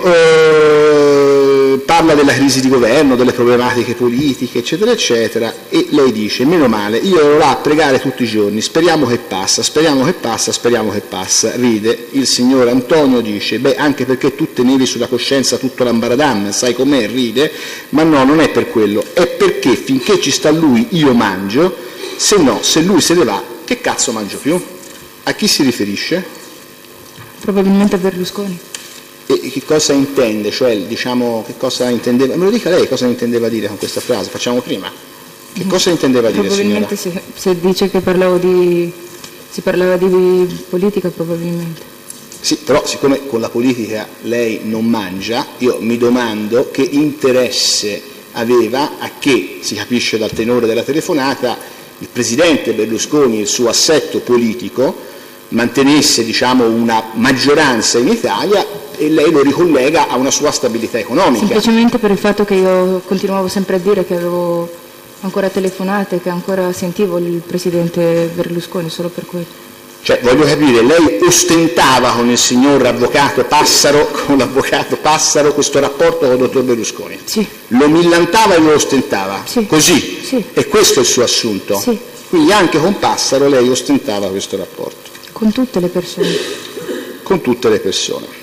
eh, parla della crisi di governo, delle problematiche politiche, eccetera, eccetera, e lei dice, meno male, io ero là a pregare tutti i giorni, speriamo che passa, speriamo che passa, speriamo che passa, ride. Il signor Antonio dice, beh, anche perché tu tenevi sulla coscienza tutto l'ambaradam, sai com'è, ride, ma no, non è per quello, è perché finché ci sta lui io mangio, se no, se lui se ne va, che cazzo mangio più? A chi si riferisce? Probabilmente a Berlusconi. E che cosa intende? Cioè, diciamo, che cosa intendeva? Me lo dica lei cosa intendeva dire con questa frase? Facciamo prima. Che cosa intendeva dire, signora? Probabilmente se, se dice che parlavo di, si parlava di politica, probabilmente. Sì, però siccome con la politica lei non mangia, io mi domando che interesse aveva, a che, si capisce dal tenore della telefonata, il presidente Berlusconi e il suo assetto politico mantenesse, diciamo, una maggioranza in Italia, e lei lo ricollega a una sua stabilità economica. Semplicemente per il fatto che io continuavo sempre a dire che avevo ancora telefonate, che ancora sentivo il presidente Berlusconi, solo per quello. Cioè, voglio capire, lei ostentava con il signor avvocato Passaro, con l'avvocato Passaro, questo rapporto con il dottor Berlusconi? Sì. Lo millantava e lo ostentava? Sì. Così? Sì. E questo è il suo assunto? Sì. Quindi anche con Passaro lei ostentava questo rapporto? Con tutte le persone. Con tutte le persone.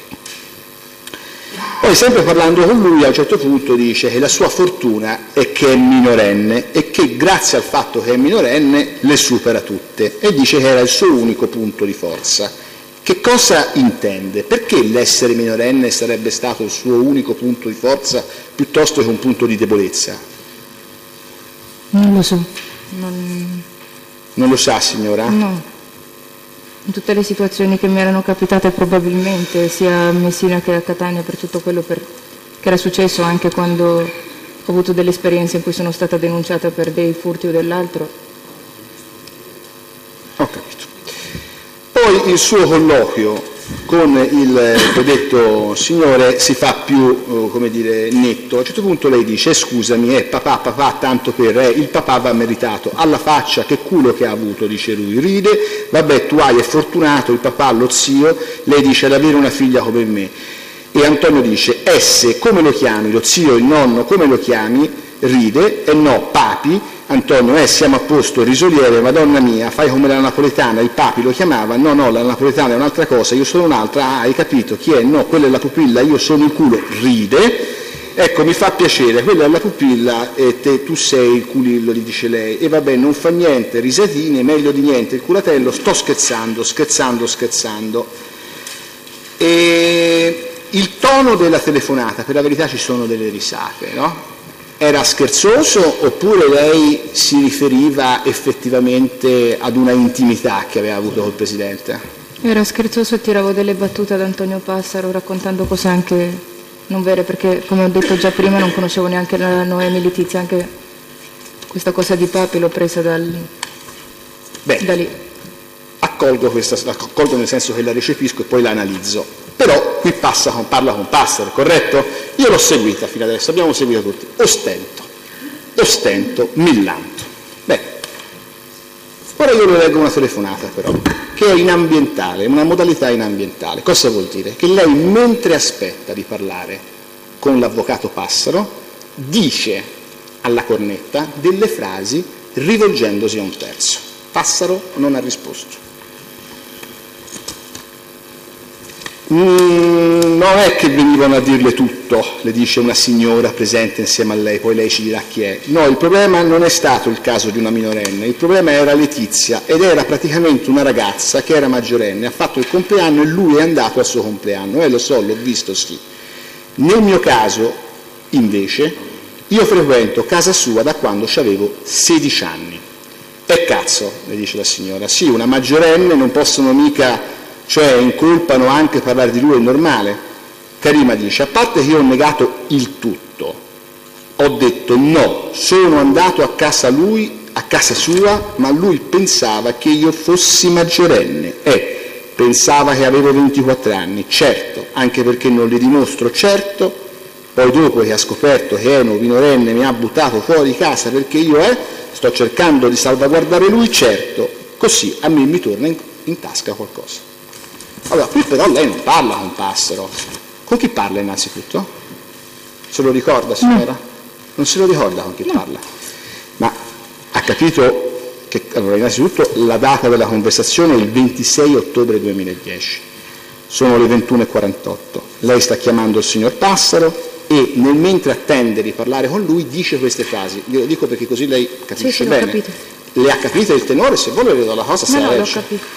Poi, sempre parlando con lui, a un certo punto dice che la sua fortuna è che è minorenne e che grazie al fatto che è minorenne le supera tutte, e dice che era il suo unico punto di forza. Che cosa intende? Perché l'essere minorenne sarebbe stato il suo unico punto di forza piuttosto che un punto di debolezza? Non lo so. Non, Non lo sa, signora? no. In tutte le situazioni che mi erano capitate, probabilmente, sia a Messina che a Catania, per tutto quello per, che era successo, anche quando ho avuto delle esperienze in cui sono stata denunciata per dei furti o dell'altro. Ho capito. Poi il suo colloquio con il predetto signore si fa più, come dire, netto. A un certo punto lei dice, scusami, eh, papà, papà, tanto per, eh, il papà va meritato, alla faccia, che culo che ha avuto, dice lui, ride, vabbè, tu hai, è fortunato, il papà, lo zio, lei dice, ad avere una figlia come me. E Antonio dice, S, come lo chiami, lo zio, il nonno, come lo chiami? Ride, e no, papi. Antonio, eh, siamo a posto, risoliere, madonna mia, fai come la napoletana, il papi lo chiamava, no, no, la napoletana è un'altra cosa, io sono un'altra, ah, hai capito, chi è? No, quella è la pupilla, io sono il culo, ride, ecco, mi fa piacere, quella è la pupilla e te, tu sei il culillo, gli dice lei, e vabbè, non fa niente, risatine, meglio di niente, il culatello, sto scherzando, scherzando, scherzando. E il tono della telefonata, per la verità ci sono delle risate, no? Era scherzoso oppure lei si riferiva effettivamente ad una intimità che aveva avuto col Presidente? Era scherzoso e tiravo delle battute ad Antonio Passaro, raccontando cose anche non vere, perché come ho detto già prima non conoscevo neanche la Noemi Letizia, anche questa cosa di Papi l'ho presa dal, Bene. da lì. Accolgo questa, accolgo nel senso che la recepisco e poi la analizzo. Però qui passa con, parla con Passaro, corretto? Io l'ho seguita fino adesso, abbiamo seguito tutti. Ostento, ostento, millanto. Bene. Ora io le leggo una telefonata però, che è in ambientale, una modalità in ambientale. Cosa vuol dire? Che lei, mentre aspetta di parlare con l'avvocato Passaro, dice alla cornetta delle frasi rivolgendosi a un terzo. Passaro non ha risposto. Mm, non è che venivano a dirle tutto, le dice una signora presente insieme a lei, poi lei ci dirà chi è. No, il problema non è stato il caso di una minorenne, il problema era Letizia, ed era praticamente una ragazza che era maggiorenne, ha fatto il compleanno e lui è andato al suo compleanno. Eh, lo so, l'ho visto, sì. Nel mio caso, invece, io frequento casa sua da quando avevo sedici anni. E cazzo, le dice la signora, sì, una maggiorenne non possono mica... cioè incolpano anche parlare di lui, è normale. Karima dice, a parte che io ho negato il tutto, ho detto no, sono andato a casa lui, a casa sua, ma lui pensava che io fossi maggiorenne, eh, pensava che avevo ventiquattro anni, certo, anche perché non li dimostro, certo, poi dopo che ha scoperto che ero minorenne mi ha buttato fuori casa perché io eh, sto cercando di salvaguardare lui, certo, così a me mi torna in, in tasca qualcosa. Allora, qui però lei non parla con Passaro. Con chi parla innanzitutto? Se lo ricorda, signora? Non se lo ricorda con chi no. parla. Ma ha capito che, allora, innanzitutto, la data della conversazione è il ventisei ottobre duemiladieci. Sono le ventuno e quarantotto. Lei sta chiamando il signor Passaro e nel mentre attende di parlare con lui dice queste frasi. Glielo dico perché così lei capisce sì, sì, bene. L'ho capito. Le ha capito il tenore? Se vuole le do la cosa, se no, la no, legge. l'ho capito.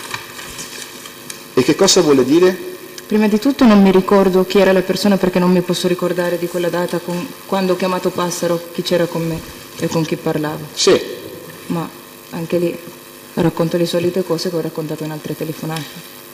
E che cosa vuole dire? Prima di tutto non mi ricordo chi era la persona perché non mi posso ricordare di quella data con, quando ho chiamato Passaro, chi c'era con me e con chi parlavo. Sì. Ma anche lì racconto le solite cose che ho raccontato in altre telefonate.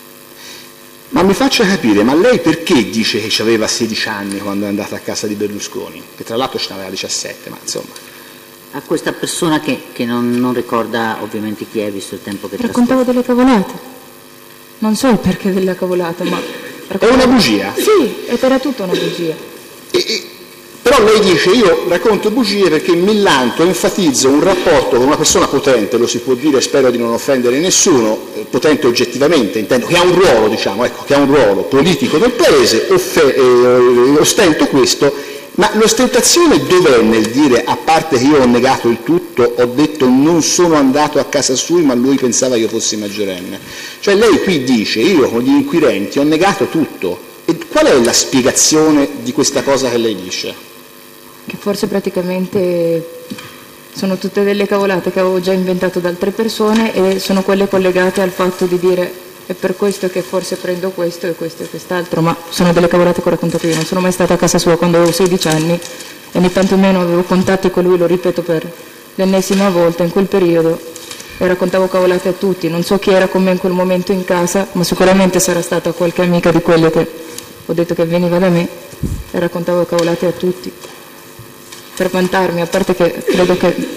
Ma mi faccia capire, ma lei perché dice che aveva sedici anni quando è andata a casa di Berlusconi? Che tra l'altro ce n'aveva diciassette, ma insomma... A questa persona che, che non, non ricorda ovviamente chi è, visto il tempo che trascorre. Raccontavo delle cavolate. Non so il perché della cavolata, ma... È una bugia? Sì, ed era tutta una bugia. E, e, però lei dice, io racconto bugie perché millanto, enfatizzo un rapporto con una persona potente, lo si può dire, spero di non offendere nessuno, eh, potente oggettivamente, intendo, che ha un ruolo, diciamo, ecco, che ha un ruolo politico del Paese, offe, eh, ostento questo, ma l'ostentazione dov'è nel dire, a parte che io ho negato il tutto, ho detto non sono andato a casa sua, ma lui pensava io fossi maggiorenne? Cioè lei qui dice, io con gli inquirenti ho negato tutto. E qual è la spiegazione di questa cosa che lei dice? Che forse praticamente sono tutte delle cavolate che avevo già inventato da altre persone e sono quelle collegate al fatto di dire è per questo che forse prendo questo e questo e quest'altro, ma sono delle cavolate che ho raccontato io, non sono mai stata a casa sua quando avevo sedici anni e né tantomeno avevo contatti con lui, lo ripeto per l'ennesima volta, in quel periodo e raccontavo cavolate a tutti, non so chi era con me in quel momento in casa, ma sicuramente sarà stata qualche amica di quelle che ho detto che veniva da me e raccontavo cavolate a tutti per vantarmi, a parte che credo che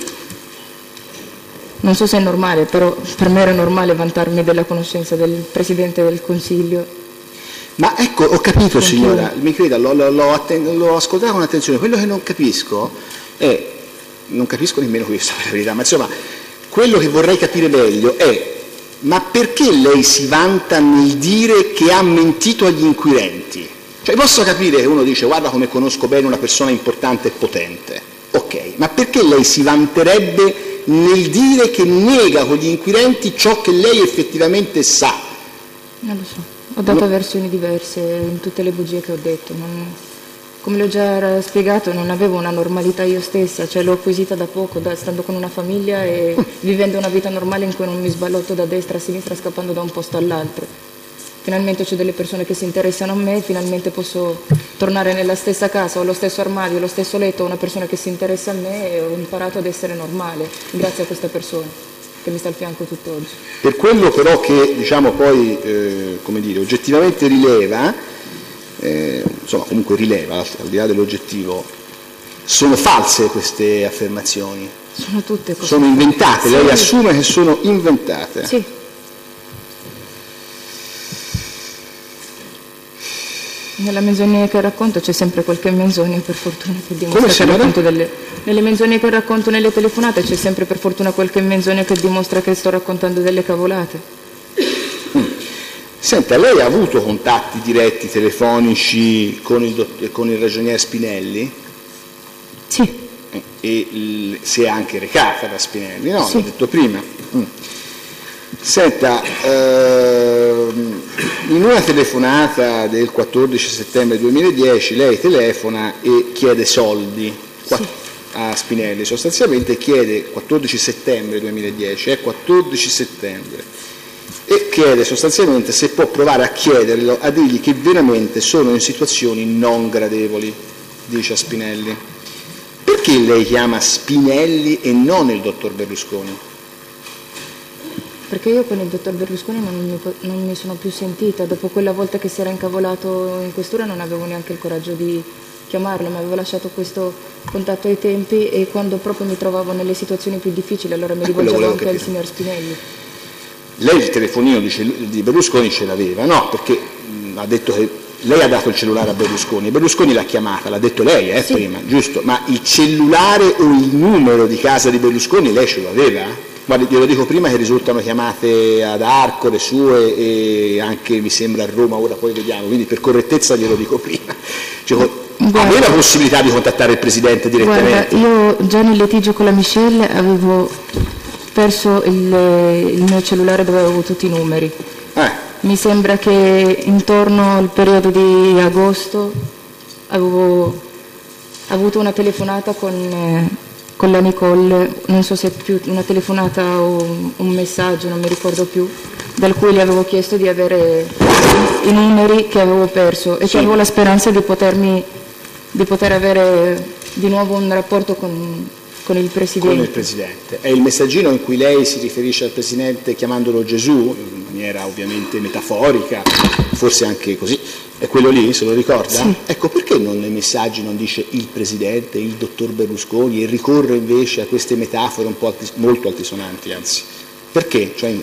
non so se è normale, però per me era normale vantarmi della conoscenza del Presidente del Consiglio. Ma ecco, ho capito signora, mi creda, l'ho, l'ho, l'ho, atten- l'ho ascoltato con attenzione, quello che non capisco è, non capisco nemmeno questo per la verità, ma insomma, quello che vorrei capire meglio è, ma perché lei si vanta nel dire che ha mentito agli inquirenti? Cioè posso capire che uno dice, guarda come conosco bene una persona importante e potente, ok, ma perché lei si vanterebbe nel dire che nega con gli inquirenti ciò che lei effettivamente sa? Non lo so, ho dato no. versioni diverse in tutte le bugie che ho detto, non, come le ho già spiegato non avevo una normalità io stessa, cioè l'ho acquisita da poco, da, stando con una famiglia e vivendo una vita normale in cui non mi sballotto da destra a sinistra scappando da un posto all'altro. Finalmente c'ho delle persone che si interessano a me, finalmente posso tornare nella stessa casa, ho lo stesso armadio, lo stesso letto, ho una persona che si interessa a me e ho imparato ad essere normale, grazie a questa persona che mi sta al fianco tutt'oggi. Per quello però che, diciamo poi, eh, come dire, oggettivamente rileva, eh, insomma comunque rileva, al di là dell'oggettivo, sono false queste affermazioni? Sono tutte così. Sono inventate, Sì. lei assume che sono inventate? Sì. Nella menzogna che racconto c'è sempre qualche menzogna, per fortuna, che dimostra Come, che signora? racconto delle... Nelle menzogne che racconto nelle telefonate c'è sempre per fortuna qualche menzogna che dimostra che sto raccontando delle cavolate. Senta, lei ha avuto contatti diretti telefonici con il, dott- con il ragionier Spinelli? Sì. Eh, E l- si è anche recata da Spinelli, no? Sì. L'ho detto prima. Mm. Senta, ehm, in una telefonata del quattordici settembre duemiladieci lei telefona e chiede soldi qua- Sì. a Spinelli, sostanzialmente chiede quattordici settembre duemiladieci, è quattordici settembre, e chiede sostanzialmente se può provare a chiederlo, a dirgli che veramente sono in situazioni non gradevoli, dice a Spinelli. Perché lei chiama Spinelli e non il dottor Berlusconi? Perché io con il dottor Berlusconi non mi, po- non mi sono più sentita. Dopo quella volta che si era incavolato in questura non avevo neanche il coraggio di chiamarlo, mi avevo lasciato questo contatto ai tempi, e quando proprio mi trovavo nelle situazioni più difficili allora mi Ah, quello rivolgevo volevo anche al capire. signor Spinelli. Lei il telefonino di, cell- di Berlusconi ce l'aveva, no? Perché mh, ha detto che lei ha dato il cellulare a Berlusconi, Berlusconi l'ha chiamata, l'ha detto lei eh, Sì. prima, giusto? Ma il cellulare o il numero di casa di Berlusconi lei ce lo aveva? Guardi, glielo dico prima che risultano chiamate ad Arcore sue e anche mi sembra a Roma, ora poi vediamo, quindi per correttezza glielo dico prima. Cioè, Guarda. aveva la possibilità di contattare il Presidente direttamente? Guarda, io già nel litigio con la Michelle avevo perso il, il mio cellulare dove avevo tutti i numeri. Eh, Mi sembra che intorno al periodo di agosto avevo avuto una telefonata con, eh, con la Nicole, non so se più una telefonata o un messaggio, non mi ricordo più, dal cui le avevo chiesto di avere i numeri che avevo perso e Sì. che avevo la speranza di potermi di poter avere di nuovo un rapporto con, con il Presidente. con il Presidente. È il messaggino in cui lei si riferisce al Presidente chiamandolo Gesù, in maniera ovviamente metaforica, forse anche così. È quello lì, se lo ricorda? Sì. Ecco, perché non nei messaggi non dice il Presidente, il dottor Berlusconi, e ricorre invece a queste metafore un po' altis- molto altisonanti, anzi? Perché? Cioè,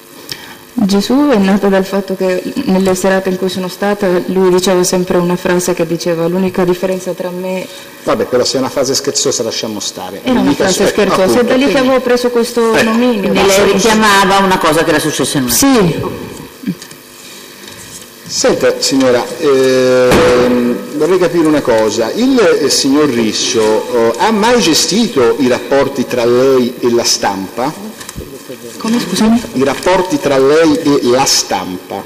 Gesù è nato dal fatto che nelle serate in cui sono stata lui diceva sempre una frase che diceva: l'unica differenza tra me... vabbè, però se è una frase scherzosa lasciamo stare. Era una Mica- frase eh, scherzosa, appunto. è da lì che avevo preso questo Ecco. nominio. Quindi lei richiamava una cosa che era successa in una... Sì, Senta signora, ehm, vorrei capire una cosa, il eh, signor Risso eh, ha mai gestito i rapporti tra lei e la stampa? come scusami? I rapporti tra lei e la stampa?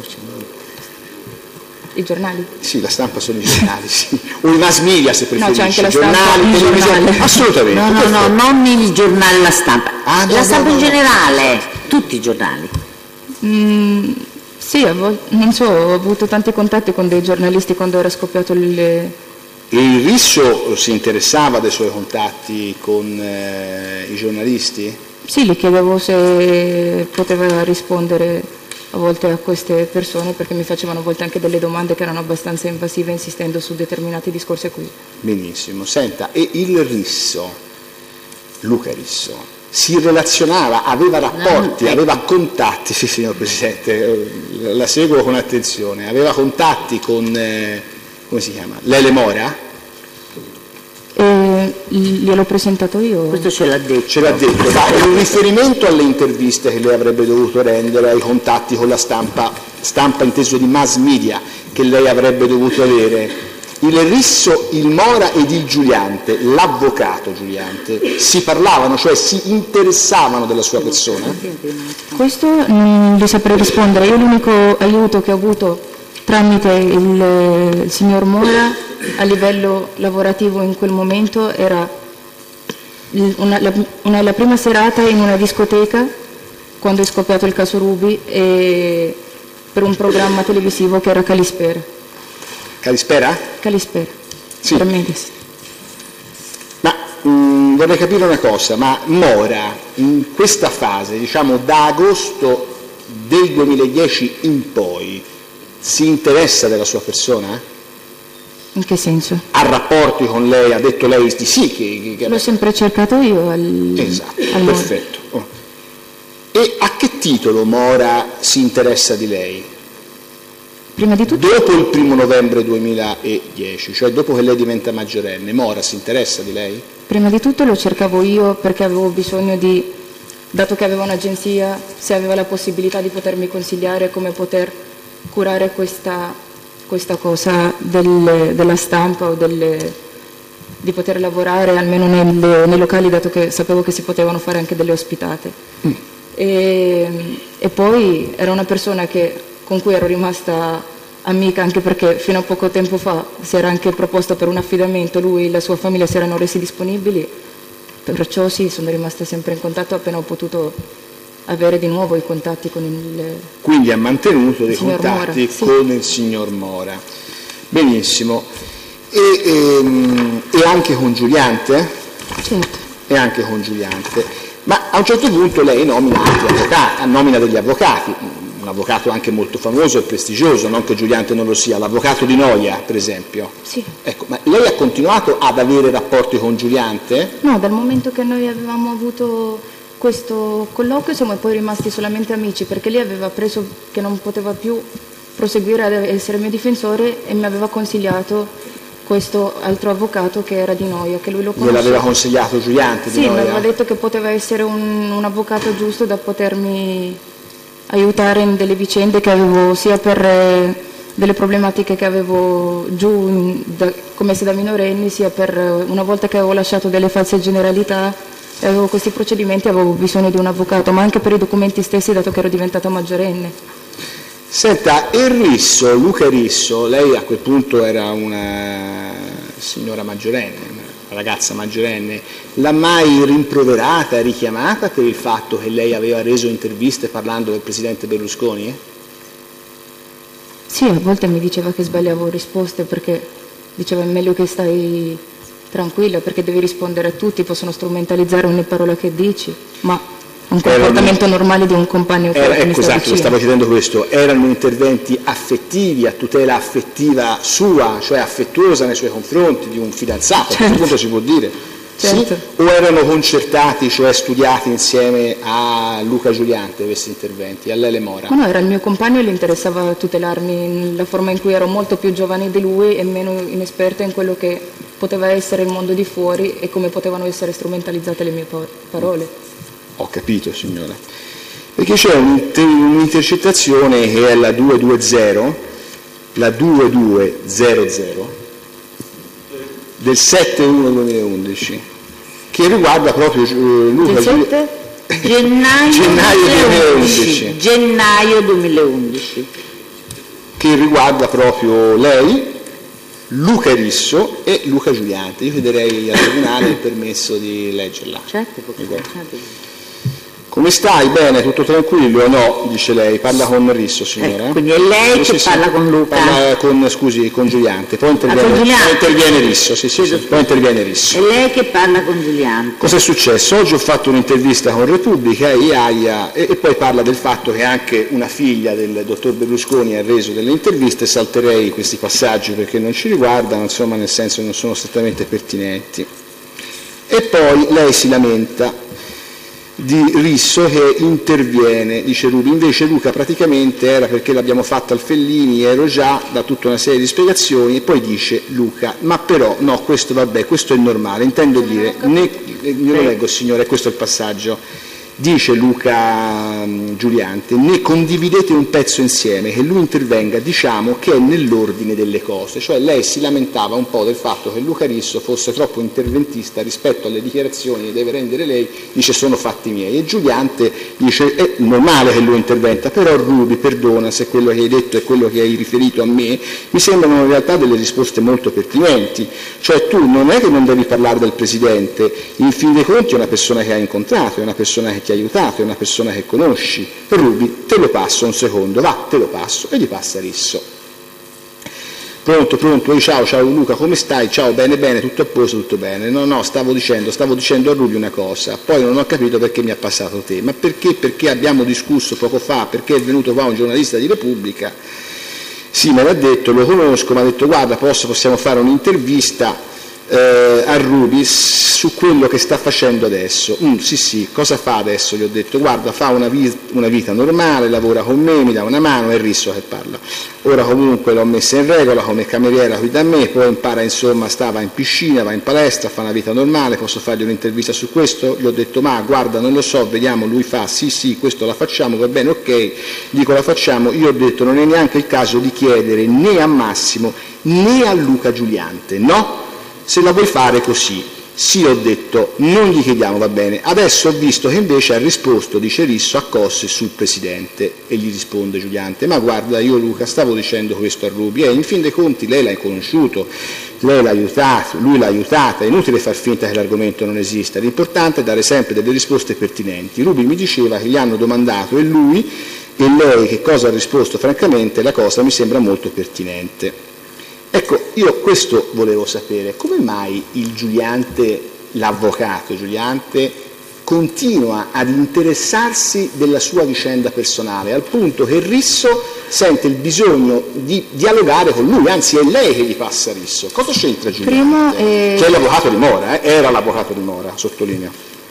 I giornali? Sì, la stampa sono i giornali, sì. O i mass media se preferisce, c'è anche la stampa, giornali, il televisione, giornale. assolutamente. No, no, no, perfetto. non il giornale La Stampa, Ah, no, La no, Stampa no, in no. generale, tutti i giornali. Mm, sì, a vol- non so, ho avuto tanti contatti con dei giornalisti quando era scoppiato il... E il Risso si interessava dei suoi contatti con eh, i giornalisti? Sì, gli chiedevo se poteva rispondere a volte a queste persone, perché mi facevano a volte anche delle domande che erano abbastanza invasive, insistendo su determinati discorsi a cui... Benissimo. Senta, e il Risso, Luca Risso, si relazionava, aveva rapporti, No, ecco. aveva contatti, sì signor Presidente, eh, la seguo con attenzione, aveva contatti con, eh, come si chiama, Lele Mora? E gliel'ho presentato io. Questo ce l'ha detto. Ce l'ha detto, ma in riferimento alle interviste che lei avrebbe dovuto rendere, ai contatti con la stampa, stampa inteso di mass media, che lei avrebbe dovuto avere, il Risso, il Mora ed il Giuliante, l'avvocato Giuliante, si parlavano, cioè si interessavano della sua persona? Questo non le saprei rispondere. Io l'unico aiuto che ho avuto tramite il, il signor Mora a livello lavorativo in quel momento era il- una, la, una- la prima serata in una discoteca quando è scoppiato il caso Ruby, e per un programma televisivo che era Calispera. Calispera? Calispera. Sì. Per Mediaset. Ma mh, vorrei capire una cosa, ma Mora in questa fase, diciamo da agosto del duemiladieci in poi, si interessa della sua persona? In che senso? Ha rapporti con lei? Ha detto lei di sì? Che, che... L'ho sempre cercato io al... Esatto, al perfetto. Oh. E a che titolo Mora si interessa di lei? Prima di tutto... Dopo il primo novembre duemiladieci, cioè dopo che lei diventa maggiorenne, Mora si interessa di lei? Prima di tutto lo cercavo io perché avevo bisogno di, dato che aveva un'agenzia, se aveva la possibilità di potermi consigliare come poter curare questa, questa cosa del, della stampa o delle, di poter lavorare almeno nelle, nei locali, dato che sapevo che si potevano fare anche delle ospitate. Mm. E, e poi era una persona che, con cui ero rimasta amica, anche perché fino a poco tempo fa si era anche proposto per un affidamento, lui e la sua famiglia si erano resi disponibili, perciò sì, sono rimasta sempre in contatto appena ho potuto avere di nuovo i contatti con il... Quindi ha mantenuto dei signor contatti Mora, sì. con il signor Mora. Benissimo. E, ehm, e anche con Giuliante? Certo. E anche con Giuliante. Ma a un certo punto lei nomina anche avvocati, nomina degli avvocati, un avvocato anche molto famoso e prestigioso, non che Giuliante non lo sia, l'avvocato di Noia, per esempio. Sì. Ecco, ma lei ha continuato ad avere rapporti con Giuliante? No, dal momento che noi avevamo avuto questo colloquio siamo poi rimasti solamente amici, perché lei aveva preso che non poteva più proseguire ad essere mio difensore e mi aveva consigliato questo altro avvocato che era di Noia, che lui lo conosceva. Gliel'aveva consigliato Giuliante di Sì, Noia? mi aveva detto che poteva essere un, un avvocato giusto da potermi aiutare in delle vicende che avevo, sia per eh, delle problematiche che avevo giù in, da, commesse da minorenni, sia per eh, una volta che avevo lasciato delle false generalità e avevo questi procedimenti, avevo bisogno di un avvocato, ma anche per i documenti stessi, dato che ero diventata maggiorenne. Senta, e Risso, Luca Risso, lei a quel punto era una signora maggiorenne, una ragazza maggiorenne, l'ha mai rimproverata, richiamata per il fatto che lei aveva reso interviste parlando del presidente Berlusconi? Eh? Sì, a volte mi diceva che sbagliavo risposte perché diceva è meglio che stai tranquilla perché devi rispondere a tutti, possono strumentalizzare ogni parola che dici, ma un comportamento erano, normale di un compagno che era, mi ecco, sta esatto, vicino. stavo chiedendo questo, erano interventi affettivi, a tutela affettiva sua, cioè affettuosa nei suoi confronti, di un fidanzato, certo. A questo punto si può dire, certo. Sì? O erano concertati, cioè studiati insieme a Luca Giuliante questi interventi, a Lele Mora? No, no, era il mio compagno e gli interessava tutelarmi nella forma in cui ero molto più giovane di lui e meno inesperta in quello che poteva essere il mondo di fuori e come potevano essere strumentalizzate le mie parole. Ho capito, signora. Perché c'è un'intercettazione che è la duecentoventi, la duemiladuyecento, del sette uno duemilaundici, che riguarda proprio eh, Luca sette? Gennaio, gennaio duemilaundici. Gennaio duemilaundici. Che riguarda proprio lei, Luca Risso e Luca Giuliante. Io chiederei al tribunale il permesso di leggerla. Certo, perché... Come stai? Bene? Tutto tranquillo? No, dice lei. Parla con Risso, signora. Eh, quindi è lei sì, che sì, parla sì. con Luca? Parla con, scusi, con Giuliante. Poi interviene, ah, con Giuliante. Poi interviene Risso, sì, sì, sì. Poi interviene Risso. È lei che parla con Giuliante. Cosa è successo? Oggi ho fatto un'intervista con Repubblica, Iaia, e, e poi parla del fatto che anche una figlia del dottor Berlusconi ha reso delle interviste. Salterei questi passaggi perché non ci riguardano, insomma, nel senso che non sono strettamente pertinenti. E poi lei si lamenta di Risso che interviene, dice Rubi, invece Luca praticamente era perché l'abbiamo fatto al Fellini, ero già, da tutta una serie di spiegazioni, e poi dice Luca, ma però no, questo vabbè, questo è normale, intendo dire, ne, io lo leggo signore, questo è il passaggio, dice Luca um, Giuliante, ne condividete un pezzo insieme, che lui intervenga, diciamo che è nell'ordine delle cose, cioè lei si lamentava un po' del fatto che Luca Risso fosse troppo interventista rispetto alle dichiarazioni che deve rendere lei, dice sono fatti miei, e Giuliante dice è normale che lui interventa, però Rubi, perdona se quello che hai detto è quello che hai riferito a me, mi sembrano in realtà delle risposte molto pertinenti, cioè tu non è che non devi parlare del Presidente, in fin dei conti è una persona che hai incontrato, è una persona che ti ha aiutato, è una persona che conosci. Rubi, te lo passo un secondo, va, te lo passo, e gli passa Risso. Pronto, pronto, Ehi, ciao, ciao Luca, come stai? Ciao, bene, bene, tutto a posto, tutto bene. No, no, stavo dicendo, stavo dicendo a Rubi una cosa, poi non ho capito perché mi ha passato te, ma perché? Perché abbiamo discusso poco fa, perché è venuto qua un giornalista di Repubblica Sì, me l'ha detto, lo conosco, mi ha detto guarda, posso, possiamo fare un'intervista eh, a Ruby su quello che sta facendo adesso. Mm, sì, sì, cosa fa adesso? Gli ho detto guarda, fa una, vi- una vita normale, lavora con me, mi dà una mano, è Risso che parla. Ora comunque l'ho messa in regola come cameriera qui da me, poi impara, insomma, stava in piscina, va in palestra, fa una vita normale, posso fargli un'intervista su questo? Gli ho detto ma guarda, non lo so, vediamo, lui fa sì sì, questo la facciamo, va bene, ok, dico la facciamo. Io ho detto non è neanche il caso di chiedere né a Massimo né a Luca Giuliante, no? Se la vuoi fare così. Sì, ho detto, non gli chiediamo, va bene. Adesso ho visto che invece ha risposto, dice Risso, a cose sul Presidente, e gli risponde Giuliante, ma guarda, io Luca stavo dicendo questo a Ruby, e in fin dei conti lei l'ha conosciuto, lei l'ha aiutato, lui l'ha aiutata, è inutile far finta che l'argomento non esista, l'importante è dare sempre delle risposte pertinenti. Ruby mi diceva che gli hanno domandato e lui e lei che cosa ha risposto, francamente la cosa mi sembra molto pertinente. Ecco, io questo volevo sapere, come mai il Giuliante, l'avvocato Giuliante, continua ad interessarsi della sua vicenda personale, al punto che Risso sente il bisogno di dialogare con lui, anzi è lei che gli passa Risso. Cosa c'entra Giuliante? Primo, eh... Che è l'avvocato di Mora, eh? Era l'avvocato di Mora, sottolineo.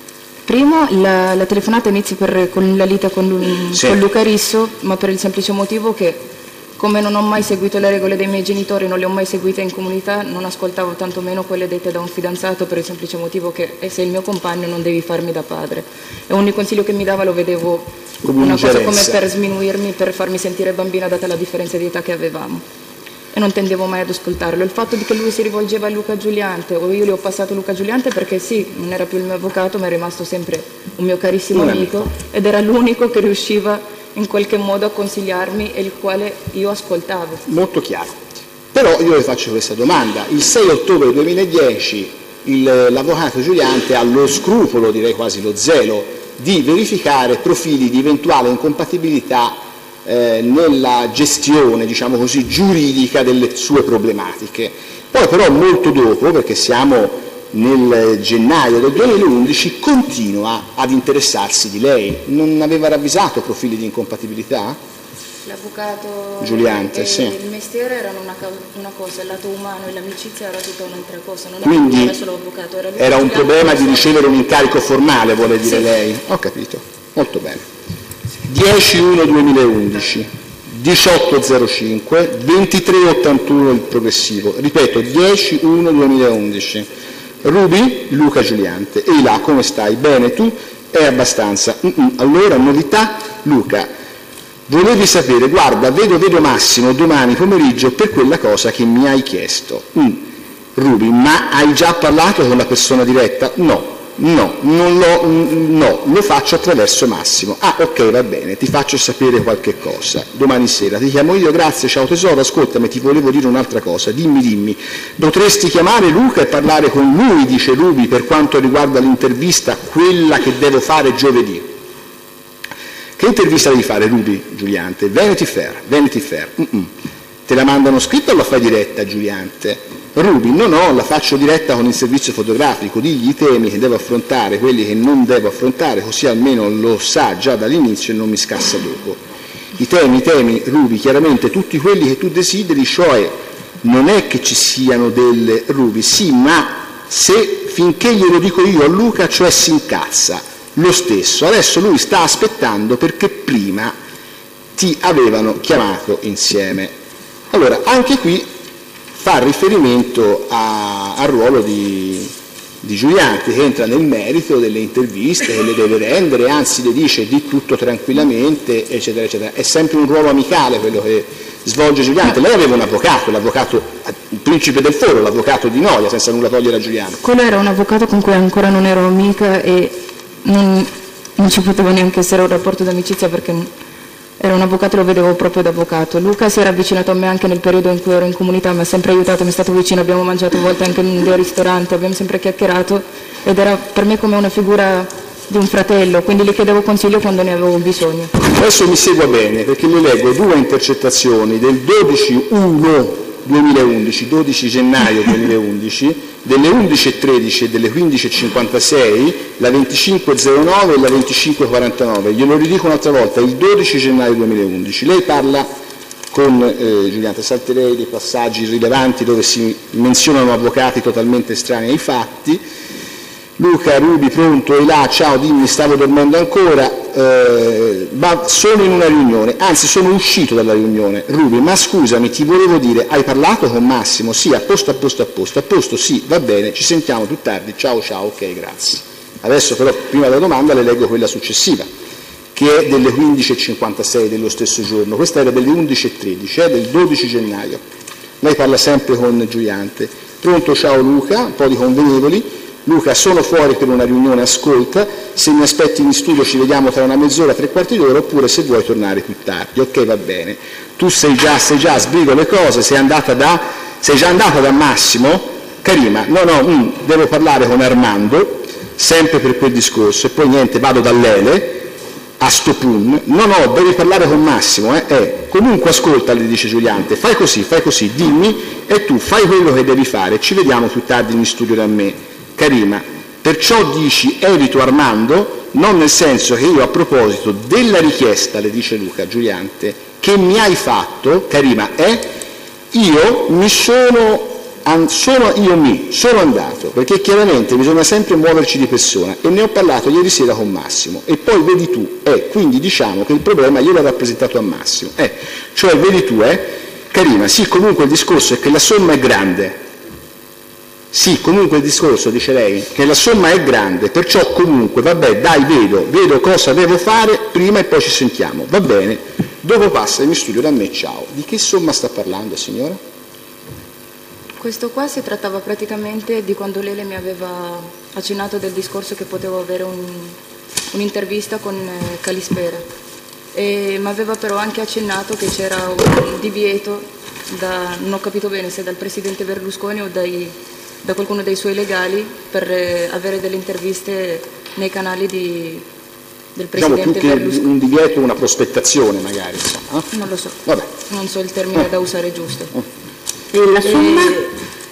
Primo, la, la telefonata inizia per, con la lite con, lui, sì. con Luca Risso, ma per il semplice motivo che come non ho mai seguito le regole dei miei genitori, non le ho mai seguite in comunità, non ascoltavo tantomeno quelle dette da un fidanzato per il semplice motivo che eh, sei il mio compagno non devi farmi da padre. E ogni consiglio che mi dava lo vedevo come una cosa come per sminuirmi, per farmi sentire bambina data la differenza di età che avevamo. E non tendevo mai ad ascoltarlo. Il fatto di che lui si rivolgeva a Luca Giuliante o io gli ho passato Luca Giuliante perché sì, non era più il mio avvocato ma è rimasto sempre un mio carissimo amico, amico ed era l'unico che riusciva in qualche modo a consigliarmi e il quale io ascoltavo. Molto chiaro. Però io le faccio questa domanda. Il sei ottobre duemiladieci il, l'avvocato Giuliante ha lo scrupolo, direi quasi lo zelo, di verificare profili di eventuale incompatibilità eh, nella gestione, diciamo così, giuridica delle sue problematiche. Poi però molto dopo, perché siamo nel gennaio del duemilaundici, continua ad interessarsi di lei. Non aveva ravvisato profili di incompatibilità? L'avvocato Giuliante, e sì. Il mestiere erano una, una cosa, il lato umano e l'amicizia era tutta un'altra cosa. Non Quindi era solo avvocato, era, era un problema di ricevere un incarico formale, vuole dire sì. lei? Ho capito, molto bene. dieci uno duemilaundici, diciotto zero cinque, ventitré ottantuno il progressivo. Ripeto, dieci uno duemilaundici. Ruby, Luca Giuliante. Ehi là, come stai? Bene, tu? È abbastanza. Mm-mm. Allora, novità? Luca, volevi sapere, guarda, vedo, vedo Massimo domani pomeriggio per quella cosa che mi hai chiesto. Mm. Ruby, ma hai già parlato con la persona diretta? No, no, non lo, no, lo faccio attraverso Massimo. Ah, ok, va bene, ti faccio sapere qualche cosa. Domani sera ti chiamo io, grazie, ciao tesoro, ascoltami, ti volevo dire un'altra cosa, dimmi, dimmi. Potresti chiamare Luca e parlare con lui, dice Ruby, per quanto riguarda l'intervista, quella che devo fare giovedì. Che intervista devi fare, Ruby, Giuliante? Vanity Fair, Vanity Fair. Mm-mm. Te la mandano scritta o la fai diretta, Giuliante? Ruby, no, no, la faccio diretta con il servizio fotografico, digli i temi che devo affrontare, quelli che non devo affrontare, così almeno lo sa già dall'inizio e non mi scassa dopo. I temi, i temi, Ruby, chiaramente tutti quelli che tu desideri, cioè non è che ci siano delle Ruby, sì, ma se finché glielo dico io a Luca, cioè si incazza, lo stesso. Adesso lui sta aspettando perché prima ti avevano chiamato insieme. Allora, anche qui fa riferimento a, al ruolo di, di Giuliante, che entra nel merito delle interviste, che le deve rendere, anzi le dice di tutto tranquillamente, eccetera, eccetera. È sempre un ruolo amicale quello che svolge Giuliante. Lei aveva un avvocato, l'avvocato, il principe del foro, l'avvocato di Noia, senza nulla togliere a Giuliante. Quello era un avvocato con cui ancora non ero amica e non, non ci poteva neanche essere un rapporto d'amicizia perché era un avvocato, lo vedevo proprio da avvocato. Luca si era avvicinato a me anche nel periodo in cui ero in comunità, mi ha sempre aiutato, mi è stato vicino, abbiamo mangiato a volte anche in dei ristoranti, abbiamo sempre chiacchierato ed era per me come una figura di un fratello, quindi gli chiedevo consiglio quando ne avevo bisogno. Adesso mi segua bene perché le leggo due intercettazioni del dodici uno duemilaundici, dodici gennaio duemilaundici, delle undici e tredici e delle quindici e cinquantasei, la venticinque zero nove e la venticinque quarantanove. Glielo ridico un'altra volta, il dodici gennaio duemilaundici. Lei parla con eh, Giuliante. Salterei dei passaggi rilevanti dove si menzionano avvocati totalmente estranei ai fatti. Luca, Rubi, pronto, e là, ciao, dimmi, stavo dormendo ancora, eh, ma sono in una riunione, anzi sono uscito dalla riunione. Rubi, ma scusami, ti volevo dire, hai parlato con Massimo? Sì, a posto, a posto, a posto, a posto, sì, va bene, ci sentiamo più tardi, ciao, ciao, ok, grazie. Adesso però, prima della domanda, le leggo quella successiva, che è delle quindici e cinquantasei dello stesso giorno, questa era delle undici e tredici, eh, del dodici gennaio. Lei parla sempre con Giuliante. Pronto, ciao Luca, un po' di convenevoli. Luca, sono fuori per una riunione, ascolta, se mi aspetti in studio ci vediamo tra una mezz'ora, tre quarti d'ora, oppure se vuoi tornare più tardi. Ok, va bene. Tu sei già, sei già, sbrigo le cose, sei andata da, sei già andata da Massimo? Karima, no, no, mm, devo parlare con Armando, sempre per quel discorso, e poi niente, vado da Lele, a sto pun, no, no, devi parlare con Massimo, eh, eh. Comunque ascolta, le dice Giuliante, fai così, fai così, dimmi, e tu fai quello che devi fare, ci vediamo più tardi in studio da me. Karima, perciò dici evito Armando, non nel senso che io a proposito della richiesta, le dice Luca, Giuliante, che mi hai fatto, Karima, eh, io mi sono, an, sono, io mi sono andato, perché chiaramente bisogna sempre muoverci di persona, e ne ho parlato ieri sera con Massimo, e poi vedi tu, eh, quindi diciamo che il problema io l'ho rappresentato a Massimo, eh, cioè vedi tu, eh, Karima, sì, comunque il discorso è che la somma è grande. Sì, comunque il discorso, dice lei, che la somma è grande, perciò comunque, vabbè, dai, vedo, vedo cosa devo fare prima e poi ci sentiamo, va bene, dopo passa in studio da me, ciao. Di che somma sta parlando, signora? Questo qua si trattava praticamente di quando Lele mi aveva accennato del discorso che potevo avere un, un'intervista con eh, Calispera, e mi aveva però anche accennato che c'era un divieto, da, non ho capito bene se dal presidente Berlusconi o dai... da qualcuno dei suoi legali per eh, avere delle interviste nei canali di, del diciamo presidente più che Berlusconi. Un divieto, una prospettazione magari, insomma. Eh? Non lo so, Vabbè. non so il termine eh. da usare giusto. Eh. E la somma? E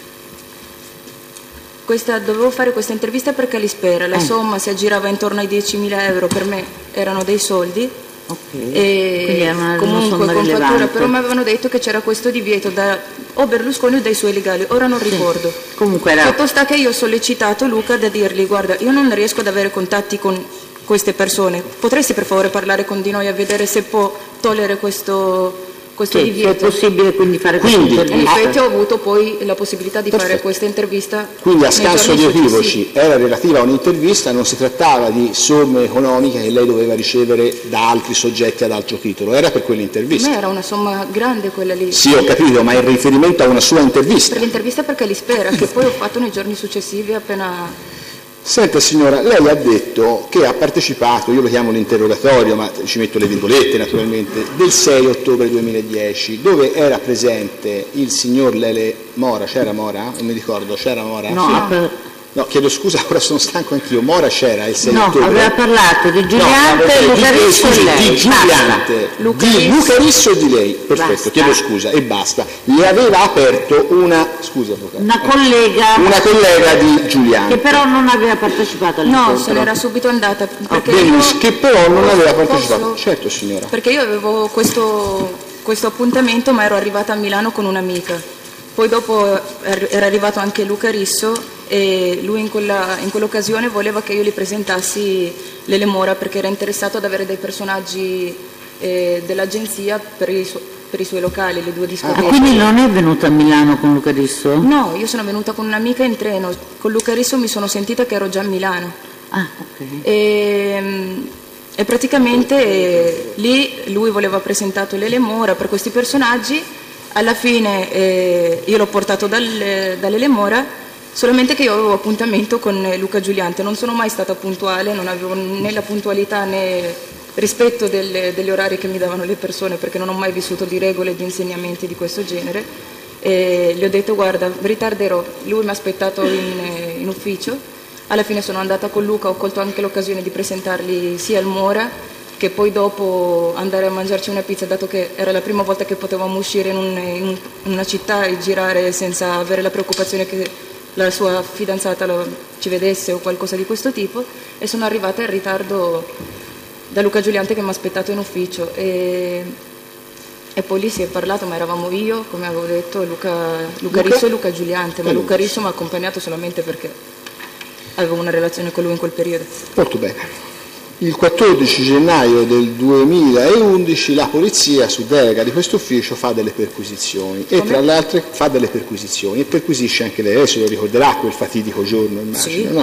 questa, dovevo fare questa intervista per Calispera, la eh. somma si aggirava intorno ai diecimila euro, per me erano dei soldi. Okay. E una, comunque una con rilevante. fattura, però mi avevano detto che c'era questo divieto da o Berlusconi o dai suoi legali, ora non ricordo. Sì. Comunque era... Fatto sta che io ho sollecitato Luca da dirgli: guarda, io non riesco ad avere contatti con queste persone, potresti per favore parlare con di noi a vedere se può togliere questo, questo sì, divieto? se è possibile quindi fare quindi, questa In intervista. effetti ho avuto poi la possibilità di Perfetto. fare questa intervista. Quindi a nei scanso giorni di equivoci successivi. era relativa a un'intervista, non si trattava di somme economiche che lei doveva ricevere da altri soggetti ad altro titolo, era per Per quell'intervista. me era una somma grande quella lì. Sì, ho capito, ma in riferimento a una sua intervista. Per l'intervista per Calispera, che poi ho fatto nei giorni successivi appena... Senta signora, lei ha detto che ha partecipato, io lo chiamo l'interrogatorio, ma ci metto le virgolette naturalmente, del sei ottobre duemiladieci, dove era presente il signor Lele Mora, c'era Mora? Non mi ricordo, c'era Mora? No, Sì. ha per- No, chiedo scusa, ora sono stanco anch'io. Mora c'era il sei no, ottobre? aveva parlato di Giuliante, no, Luca di, Risso e scusi, lei. di Giuliante, Luca di Risso. Luca Risso e di lei. Perfetto, Basta. chiedo scusa, e basta. Le aveva aperto una, scusa, avvocato. Una collega una collega di Giuliante. che però non aveva partecipato all'incontro. No, se n'era subito andata. Perché Benissimo, io... che però non aveva Posso- partecipato. Certo signora. Perché io avevo questo, questo appuntamento, ma ero arrivata a Milano con un'amica. Poi dopo er- era arrivato anche Luca Risso e lui in, quella, in quell'occasione voleva che io gli presentassi Lele Mora perché era interessato ad avere dei personaggi eh, dell'agenzia per i, su- per i suoi locali, le due Ah, discoteche. quindi non è venuta a Milano con Luca Risso? No, io sono venuta con un'amica in treno, con Luca Risso mi sono sentita che ero già a Milano. Ah, ok. E, e praticamente eh, lì lui voleva presentato Lele Mora per questi personaggi. Alla fine eh, io l'ho portato dal, da Lele Mora, solamente che io avevo appuntamento con Luca Giuliante, non sono mai stata puntuale, non avevo né la puntualità né rispetto delle, degli orari che mi davano le persone, perché non ho mai vissuto di regole e di insegnamenti di questo genere. E gli ho detto: guarda, ritarderò. Lui mi ha aspettato in, in ufficio, alla fine sono andata con Luca, ho colto anche l'occasione di presentargli sia al Mora che poi dopo andare a mangiarci una pizza, dato che era la prima volta che potevamo uscire in, un, in, un, in una città e girare senza avere la preoccupazione che la sua fidanzata lo, ci vedesse o qualcosa di questo tipo, e sono arrivata in ritardo da Luca Giuliante che mi ha aspettato in ufficio. E E poi lì si è parlato, ma eravamo io, come avevo detto, Luca, Luca Risso e Luca Giuliante, ma Luca Risso mi ha accompagnato solamente perché avevo una relazione con lui in quel periodo. Molto bene. Il quattordici gennaio del duemilaundici la polizia, su delega di questo ufficio, fa delle perquisizioni e tra le altre fa delle perquisizioni e perquisisce anche lei, se lo ricorderà quel fatidico giorno, immagino, sì. No?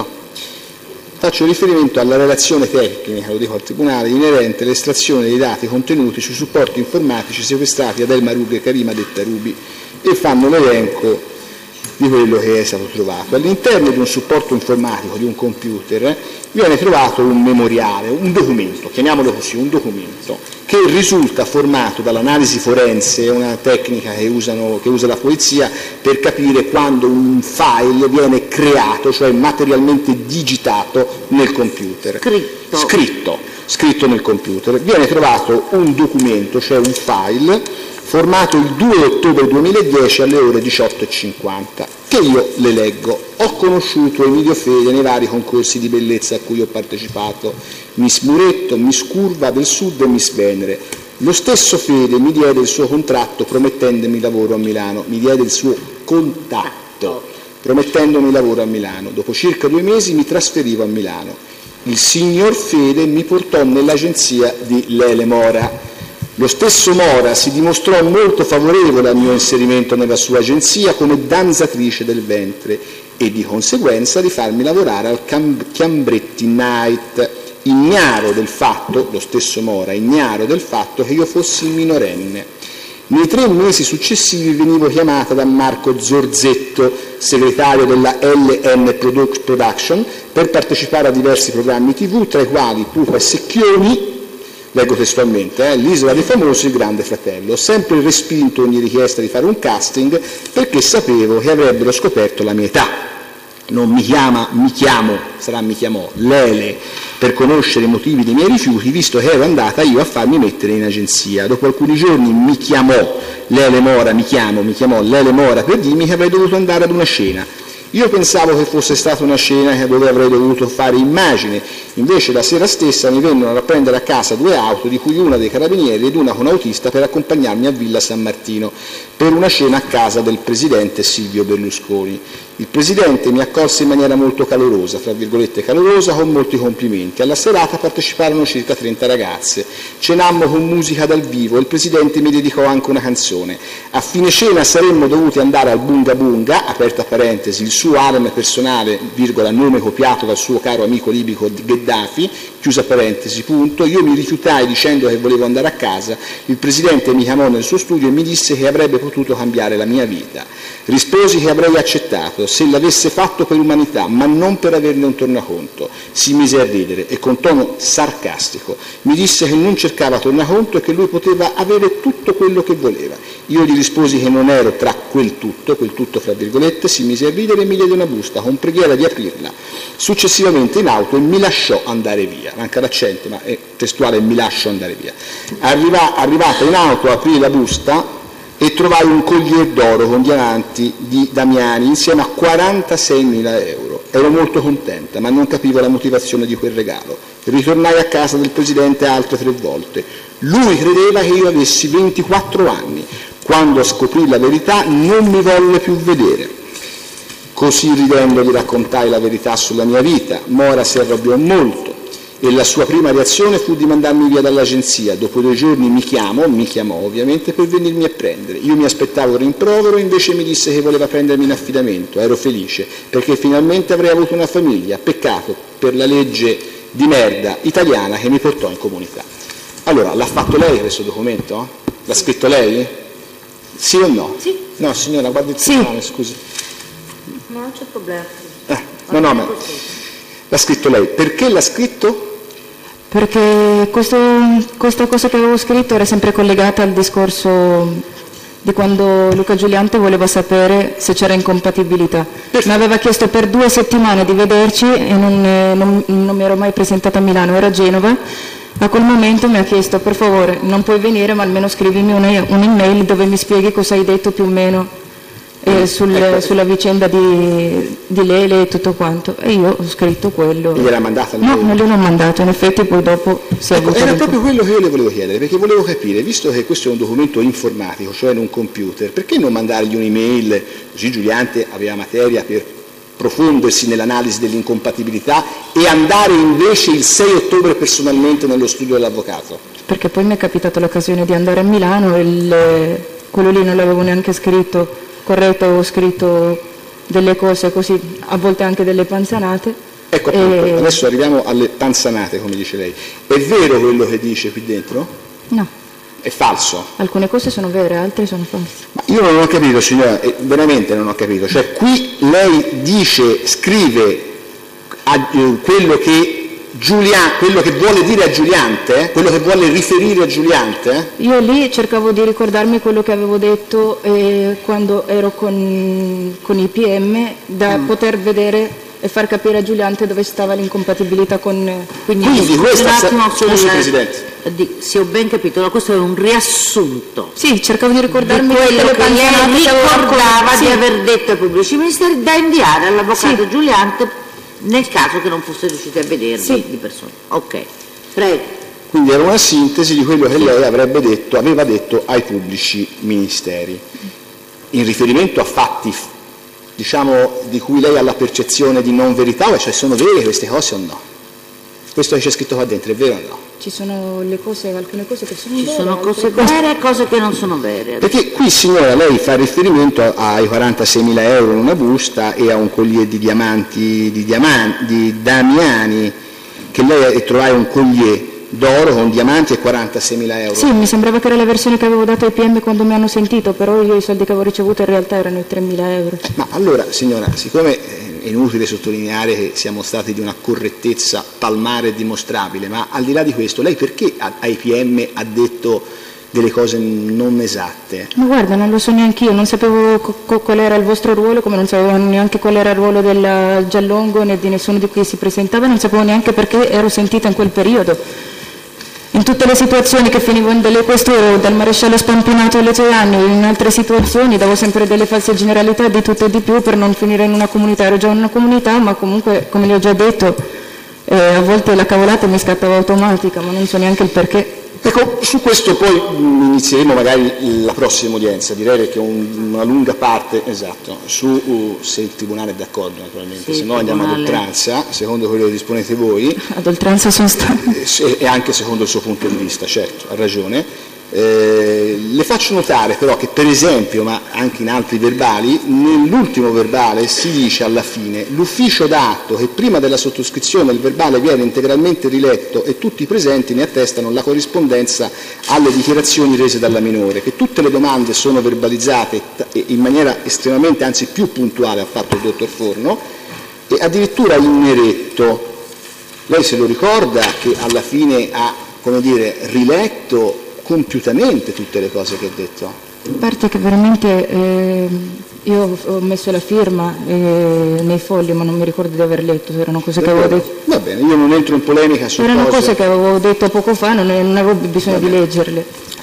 Faccio riferimento alla relazione tecnica, lo dico al Tribunale, inerente all'estrazione dei dati contenuti sui supporti informatici sequestrati ad Elma Rubi e Karima Detta Rubi e fanno l'elenco di quello che è stato trovato. All'interno di un supporto informatico, di un computer, viene trovato un memoriale, un documento, chiamiamolo così, un documento, che risulta formato dall'analisi forense, una tecnica che, usano, che usa la polizia per capire quando un file viene creato, cioè materialmente digitato nel computer. Scritto. Scritto, scritto nel computer. Viene trovato un documento, cioè un file, formato il due ottobre duemiladieci alle ore diciotto e cinquanta, che io le leggo. Ho conosciuto Emilio Fede nei vari concorsi di bellezza a cui ho partecipato, Miss Muretto, Miss Curva del Sud e Miss Venere. Lo stesso Fede mi diede il suo contratto promettendomi lavoro a Milano, mi diede il suo contatto promettendomi lavoro a Milano. Dopo circa due mesi mi trasferivo a Milano. Il signor Fede mi portò nell'agenzia di Lele Mora. Lo stesso Mora si dimostrò molto favorevole al mio inserimento nella sua agenzia come danzatrice del ventre e di conseguenza di farmi lavorare al Chiambretti Night, ignaro del fatto, lo stesso Mora, ignaro del fatto che io fossi minorenne. Nei tre mesi successivi venivo chiamata da Marco Zorzetto, segretario della L N Production, per partecipare a diversi programmi tivù, tra i quali Pupa e Secchioni, leggo testualmente, eh, l'Isola dei Famosi e il Grande Fratello. Ho sempre respinto ogni richiesta di fare un casting perché sapevo che avrebbero scoperto la mia età. Non mi chiama, mi chiamo, sarà mi chiamò, Lele, per conoscere i motivi dei miei rifiuti, visto che ero andata io a farmi mettere in agenzia. Dopo alcuni giorni mi chiamò Lele Mora, mi chiamo, mi chiamò Lele Mora per dirmi che avrei dovuto andare ad una scena. Io pensavo che fosse stata una scena dove avrei dovuto fare immagine, invece la sera stessa mi vennero a prendere a casa due auto, di cui una dei carabinieri ed una con autista, per accompagnarmi a Villa San Martino per una scena a casa del presidente Silvio Berlusconi. Il presidente mi accolse in maniera molto calorosa, tra virgolette calorosa, con molti complimenti. Alla serata parteciparono circa trenta ragazze, cenammo con musica dal vivo e il presidente mi dedicò anche una canzone. A fine cena saremmo dovuti andare al Bunga Bunga, aperta parentesi, il suo harem personale, virgola, nome copiato dal suo caro amico libico Gheddafi, chiusa parentesi, punto. Io mi rifiutai dicendo che volevo andare a casa. Il presidente mi chiamò nel suo studio e mi disse che avrebbe potuto cambiare la mia vita. Risposi che avrei accettato se l'avesse fatto per umanità, ma non per averne un tornaconto. Si mise a ridere e con tono sarcastico mi disse che non cercava tornaconto e che lui poteva avere tutto quello che voleva. Io gli risposi che non ero tra quel tutto, quel tutto fra virgolette, si mise a ridere e mi diede una busta con preghiera di aprirla. Successivamente in auto e mi lasciò andare via. Manca l'accento, ma è testuale, mi lascio andare via. Arriva, arrivata in auto, aprì la busta e trovai un collier d'oro con diamanti di Damiani insieme a quarantaseimila euro. Ero molto contenta, ma non capivo la motivazione di quel regalo. Ritornai a casa del presidente altre tre volte. Lui credeva che io avessi ventiquattro anni. Quando scoprì la verità non mi volle più vedere. Così ridendo gli raccontai la verità sulla mia vita. Mora si arrabbiò molto e la sua prima reazione fu di mandarmi via dall'agenzia. Dopo due giorni mi chiamò, mi chiamò ovviamente per venirmi a prendere. Io mi aspettavo il rimprovero, invece mi disse che voleva prendermi in affidamento. Ero felice perché finalmente avrei avuto una famiglia. Peccato per la legge di merda italiana che mi portò in comunità. Allora, l'ha fatto lei questo documento? L'ha scritto lei? Sì o no? Sì. No, signora, guardi il Sì. tribunale, scusi. Ma non c'è problema. Eh, no, no, ma l'ha scritto lei. Perché l'ha scritto? Perché questo, questa cosa che avevo scritto era sempre collegata al discorso di quando Luca Giuliante voleva sapere se c'era incompatibilità. Mi aveva chiesto per due settimane di vederci e non, eh, non, non mi ero mai presentata a Milano, ero a Genova. A quel momento mi ha chiesto: per favore non puoi venire, ma almeno scrivimi una, un'email dove mi spieghi cosa hai detto più o meno eh, sul, ecco. sulla vicenda di, di Lele e tutto quanto, e io ho scritto quello. E gliel'ha mandata? No, non gliel'ho mandato, in effetti poi dopo si è Ecco, avuto era del- proprio quello che io le volevo chiedere, perché volevo capire, visto che questo è un documento informatico, cioè in un computer, perché non mandargli un'email, così Giuliante aveva materia per profondersi nell'analisi dell'incompatibilità e andare invece il sei ottobre personalmente nello studio dell'avvocato? Perché poi mi è capitata l'occasione di andare a Milano e il- quello lì non l'avevo neanche scritto corretto, avevo scritto delle cose così, a volte anche delle panzanate. Ecco, e- appunto, adesso arriviamo alle panzanate, come dice lei. È vero quello che dice qui dentro? No, È falso? alcune cose sono vere, altre sono false. Ma io non ho capito, signora, eh, veramente non ho capito. Cioè, qui lei dice, scrive a, eh, quello che Giulia, quello che vuole dire a Giuliante, quello che vuole riferire a Giuliante. Io lì cercavo di ricordarmi quello che avevo detto eh, quando ero con, con i P M, da Mm. poter vedere e far capire a Giuliante dove stava l'incompatibilità con... Quindi, Quindi scusi questa un sa- attimo, scusi, sul- Presidente. di- se ho ben capito, no, questo è un riassunto Sì, cercavo di di ricordarmi quello tutte le che panzanate lei che avevo ricordava raccontato. di Sì. aver detto ai pubblici ministeri da inviare all'avvocato Sì. Giuliante nel caso che non fosse riusciti a vederli Sì. di persona. Ok, prego. Quindi era una sintesi di quello che lei avrebbe detto, aveva detto ai pubblici ministeri, in riferimento a fatti, diciamo, di cui lei ha la percezione di non verità, cioè sono vere queste cose o no? Questo che c'è scritto qua dentro è vero o no? Ci sono le cose, alcune cose che sono Ci vere, sono altre cose vere e cose che non sono vere. Perché qui, signora, lei fa riferimento a- ai quarantaseimila euro in una busta e a un collier di diamanti, di, diaman- di Damiani, che lei trovai un collier d'oro con diamanti e quarantaseimila euro. Sì, mi sembrava che era la versione che avevo dato ai P M quando mi hanno sentito, però io i soldi che avevo ricevuto in realtà erano i tremila euro. Ma allora, signora, siccome eh, è inutile sottolineare che siamo stati di una correttezza palmare e dimostrabile, ma al di là di questo, lei perché a- ai P M ha detto delle cose non esatte? Ma guarda, non lo so neanche io, non sapevo co- co- qual era il vostro ruolo, come non sapevo neanche qual era il ruolo del Giallongo né di nessuno di cui si presentava, non sapevo neanche perché ero sentita in quel periodo. In tutte le situazioni che finivo in delle questure, dal maresciallo Spampinato alle Toiani, in altre situazioni davo sempre delle false generalità di tutto e di più per non finire in una comunità. Ero già in una comunità, ma comunque, come le ho già detto, eh, a volte la cavolata mi scattava automatica, ma non so neanche il perché. Ecco, su questo poi mh, inizieremo magari la prossima udienza, direi perché un- una lunga parte, esatto, su uh, se il Tribunale è d'accordo naturalmente, Sì, se no andiamo ad Tribunale. oltranza, secondo quello che disponete voi, Ad oltranza sono stata. eh, se- e anche secondo il suo punto di vista, certo, ha ragione. Eh, le faccio notare però che per esempio, ma anche in altri verbali, nell'ultimo verbale si dice alla fine l'ufficio dà atto che prima della sottoscrizione il verbale viene integralmente riletto e tutti i presenti ne attestano la corrispondenza alle dichiarazioni rese dalla minore, che tutte le domande sono verbalizzate t- e in maniera estremamente, anzi più puntuale ha fatto il dottor Forno, e addirittura in neretto. Lei se lo ricorda che alla fine ha, come dire, riletto compiutamente tutte le cose che ha detto? A parte che veramente eh, io ho messo la firma eh, nei fogli, ma non mi ricordo di aver letto, erano cose che avevo detto. Va bene, io non entro in polemica su Erano cose. cose che avevo detto poco fa, non, non avevo bisogno di leggerle.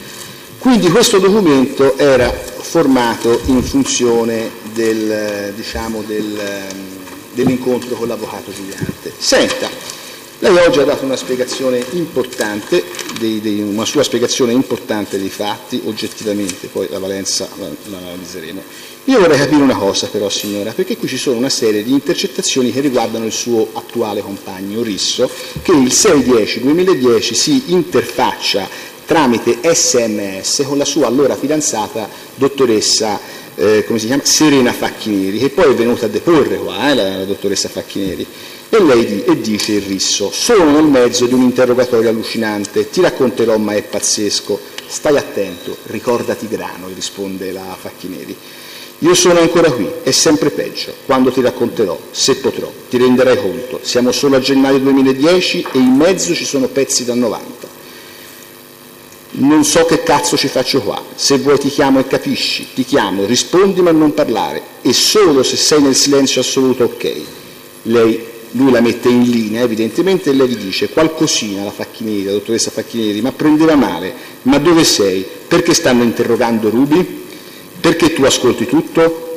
Quindi questo documento era formato in funzione del, diciamo, del, dell'incontro con l'avvocato Giuliante. Senta, lei oggi ha dato una spiegazione importante, dei, dei, una sua spiegazione importante dei fatti, oggettivamente, poi la valenza la, la analizzeremo. Io vorrei capire una cosa però, signora, perché qui ci sono una serie di intercettazioni che riguardano il suo attuale compagno Risso, che il sei dieci duemiladieci si interfaccia tramite S M S con la sua allora fidanzata dottoressa eh, come si chiama? Serena Facchineri, che poi è venuta a deporre qua, eh, la, la dottoressa Facchineri, e lei di, e dice il Risso: sono nel mezzo di un interrogatorio allucinante, ti racconterò ma è pazzesco, stai attento, ricordati Grano, gli risponde la Facchineri. Io sono ancora qui, è sempre peggio, quando ti racconterò, se potrò, ti renderai conto, siamo solo a gennaio duemiladieci e in mezzo ci sono pezzi da novanta. Non so che cazzo ci faccio qua, se vuoi ti chiamo e capisci, ti chiamo, rispondi ma non parlare, e solo se sei nel silenzio assoluto ok. Lei, lui la mette in linea evidentemente e lei gli dice qualcosina, la Facchineri, la dottoressa Facchineri, ma prendeva male, ma dove sei? Perché stanno interrogando Ruby? Perché tu ascolti tutto?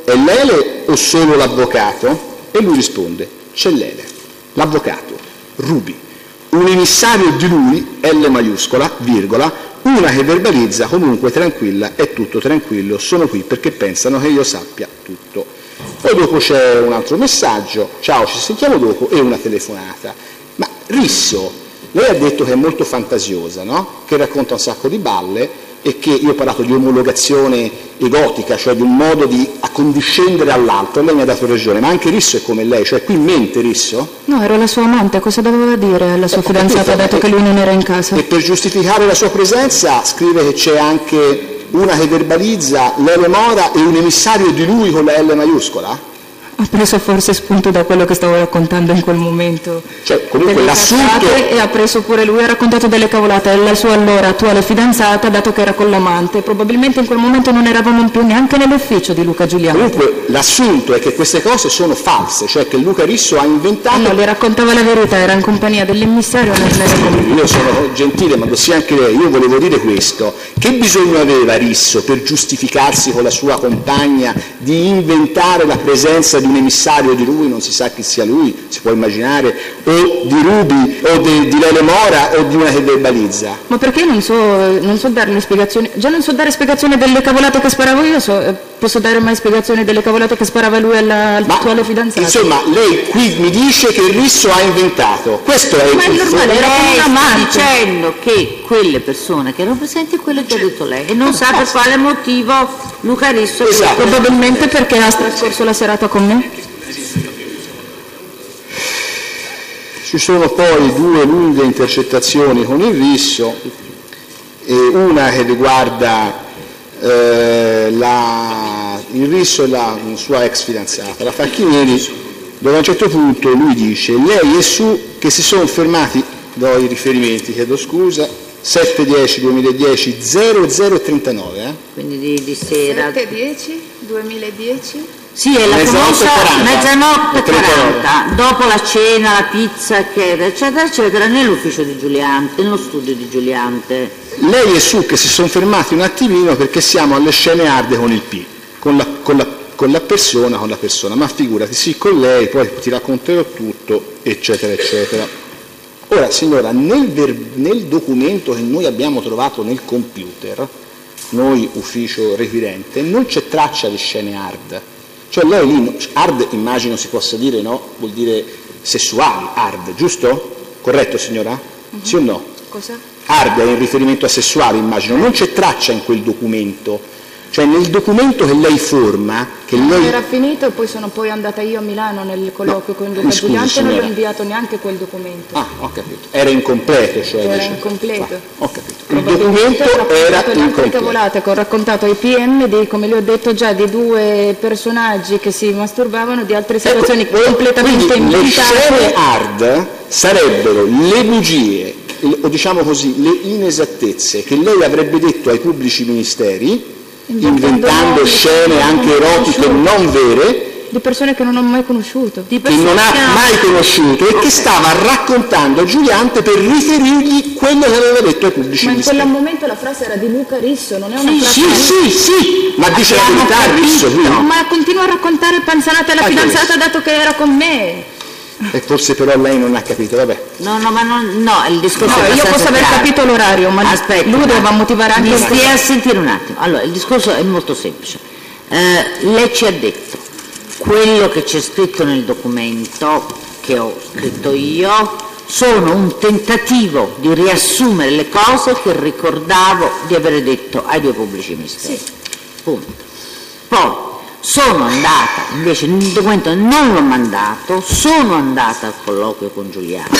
è Lele o solo l'avvocato? E lui risponde, c'è Lele, l'avvocato, Ruby, un emissario di lui, L maiuscola, virgola, una che verbalizza comunque tranquilla, è tutto tranquillo, sono qui perché pensano che io sappia tutto. Poi dopo c'è un altro messaggio, ciao, ci sentiamo dopo, e una telefonata. Ma Risso, lei ha detto che è molto fantasiosa, no? Che racconta un sacco di balle, e che io ho parlato di omologazione egotica, cioè di un modo di accondiscendere all'altro, lei mi ha dato ragione, ma anche Risso è come lei, cioè qui mente Risso? No, ero la sua amante, cosa doveva dire alla sua eh, fidanzata, dato e, che lui non era in casa? E per giustificare la sua presenza scrive che c'è anche una che verbalizza Lele Mora e un emissario di lui con la L maiuscola? Ha preso forse spunto da quello che stavo raccontando in quel momento. Cioè, comunque l'assunto... E ha preso pure lui, ha raccontato delle cavolate alla sua allora attuale fidanzata, dato che era con l'amante. Probabilmente in quel momento non eravamo più neanche nell'ufficio di Luca Giuliani. Comunque l'assunto è che queste cose sono false, cioè che Luca Risso ha inventato... No, le raccontava la verità, era in compagnia dell'emissario. Io sono gentile, ma lo sia anche lei. Io volevo dire questo. Che bisogno aveva Risso per giustificarsi con la sua compagna di inventare la presenza di un emissario di lui, non si sa chi sia lui, si può immaginare, o di Ruby, o di, di Lele Mora, o di una che verbalizza? Ma perché non so, non so dare le spiegazioni, già non so dare spiegazioni delle cavolate che sparavo io, so, posso dare mai spiegazioni delle cavolate che sparava lui alla, all'attuale fidanzata? Insomma, lei qui mi dice che il Risso ha inventato, questo è ma il normale, era lei sta dicendo che quelle persone che erano presenti è quello che ha detto lei, e non sa per quale motivo Luca Risso... Esatto. Probabilmente perché ha trascorso la serata con me. Ci sono poi due lunghe intercettazioni con il Risso, e una che riguarda eh, la, il Risso e la sua ex fidanzata, la Facchinieri, dove a un certo punto lui dice lei e Su che si sono fermati, do i riferimenti, chiedo scusa, sette dieci duemiladieci zero zero trentanove, eh? Quindi di, di sera... sette dieci duemiladieci Sì, è la mezzanotte famosa mezzanotte quaranta, dopo la cena, la pizza, eccetera, eccetera, eccetera, nell'ufficio di Giuliante, nello studio di Giuliante. Lei e Su che si sono fermati un attimino perché siamo alle scene arde con il P, con la, con la, con la persona, con la persona, ma figurati, sì, con lei, poi ti racconterò tutto, eccetera, eccetera. Ora, signora, nel, ver, nel documento che noi abbiamo trovato nel computer, noi ufficio requirente, non c'è traccia di scene hard. Cioè lei lì, hard immagino si possa dire, no? Vuol dire sessuali, hard, giusto? Corretto, signora? Uh-huh. Sì o no? Cosa? Hard è in riferimento a sessuali, immagino. Non c'è traccia in quel documento. Cioè nel documento che lei forma, che lei... Era finito e poi sono poi andata io a Milano nel colloquio no, con Luca Giuliante e non ho inviato neanche quel documento. Ah, ho capito. Era incompleto, cioè... Era dice... incompleto. Ah, ho capito. Il documento era incompleto. Cavolate che ho raccontato ai P M di, come le ho detto già, di due personaggi che si masturbavano, di altre situazioni ecco, completamente inventate. Le scene hard sarebbero le bugie, o diciamo così, le inesattezze che lei avrebbe detto ai pubblici ministeri, inventando scene anche erotiche non vere, di persone che non ho mai conosciuto, che non ha mai conosciuto e che stava raccontando a Giuliante per riferirgli quello che aveva detto ai pubblici ma in ministeri. quel momento la frase era di Luca Risso, non è una sì, frase sì, sì, sì, ma dice la verità Risso, no? Ma continua a raccontare panzanate alla ah, fidanzata dato che era con me. E forse però lei non ha capito, vabbè. No, no, ma non, no, il discorso no, è io posso aver chiaro. capito l'orario, ma aspetta, lui doveva motivare anche... Mi stia a sentire un attimo. Allora, il discorso è molto semplice. Eh, lei ci ha detto quello che c'è scritto nel documento che ho scritto io sono un tentativo di riassumere le cose che ricordavo di aver detto ai due pubblici ministeri. Sì. Punto. Poi sono andata, invece il documento non l'ho mandato, sono andata al colloquio con Giuliante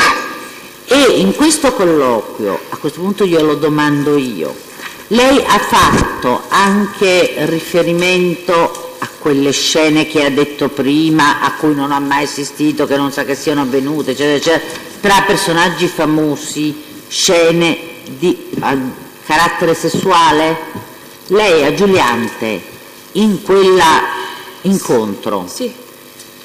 e in questo colloquio, a questo punto glielo domando io, lei ha fatto anche riferimento a quelle scene che ha detto prima, a cui non ha mai assistito, che non sa che siano avvenute, eccetera, eccetera, tra personaggi famosi, scene di a carattere sessuale? Lei a Giuliante in quell'incontro sì.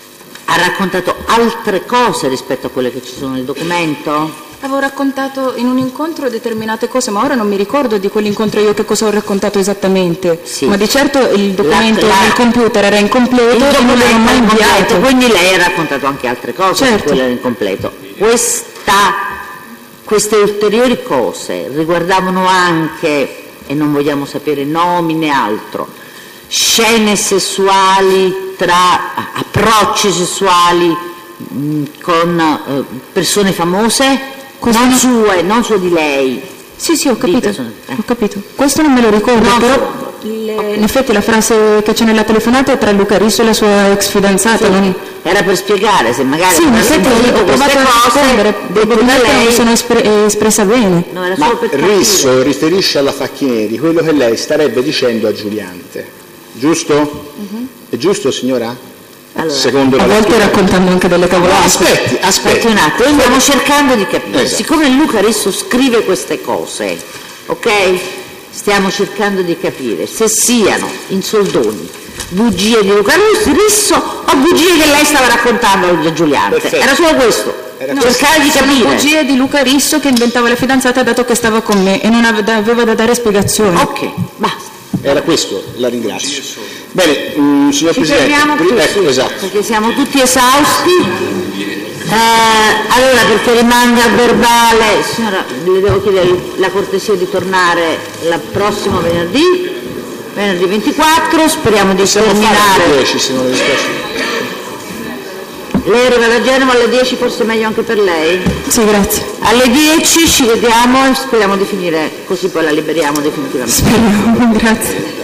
ha raccontato altre cose rispetto a quelle che ci sono nel documento? Avevo raccontato in un incontro determinate cose, ma ora non mi ricordo di quell'incontro io che cosa ho raccontato esattamente. Sì. Ma di certo il documento La- la- nel computer era incompleto Il e non documento l'ho mai è incompleto, inviato. quindi lei ha raccontato anche altre cose, Certo. che quello era incompleto. Questa, queste ulteriori cose riguardavano anche, e non vogliamo sapere nomi né altro, scene sessuali tra approcci sessuali mh, con eh, persone famose, Questo non no. sue, non sue di lei. Sì, sì, ho Di capito, persone- eh. ho capito. Questo non me lo ricordo, No, però le- in effetti la frase che c'è nella telefonata è tra Luca Risso e la sua ex fidanzata. Sì, non... era per spiegare se magari Sì, in avesse effetti sentito ho provato queste a cose rispondere, dette da probabilmente non mi lei. sono espre- espressa bene. No, era Ma solo per capire. Risso riferisce alla Facchieri quello che lei starebbe dicendo a Giuliante, giusto? È giusto, signora? Allora, Secondo A la volte lettura. raccontando anche delle No, cavolate. aspetti, Aspetti aspetti. un attimo, stiamo cercando di capire. Esatto. Siccome Luca Risso scrive queste cose, ok? Stiamo cercando di capire se siano, in soldoni, bugie di Luca Risso o bugie che lei stava raccontando a Giuliante. Perfetto. Era solo questo. Era Cercare di Sono capire. bugie di Luca Risso che inventava la fidanzata dato che stava con me e non ave- aveva da dare spiegazioni. Ok, basta. Era questo, la ringrazio. Bene, mm, signor Ci Presidente, fermiamo pri- qui, ecco, sì, esatto. perché siamo tutti esausti. Eh, allora, perché rimanga a verbale, signora, le devo chiedere la cortesia di tornare il prossimo venerdì, venerdì ventiquattro, speriamo di Possiamo fare alle terminare. dieci, se non le dispiace. Lei arriva da Genova alle dieci, forse è meglio anche per lei. Sì, grazie. Alle dieci ci vediamo e speriamo di finire, così poi la liberiamo definitivamente. Speriamo, grazie.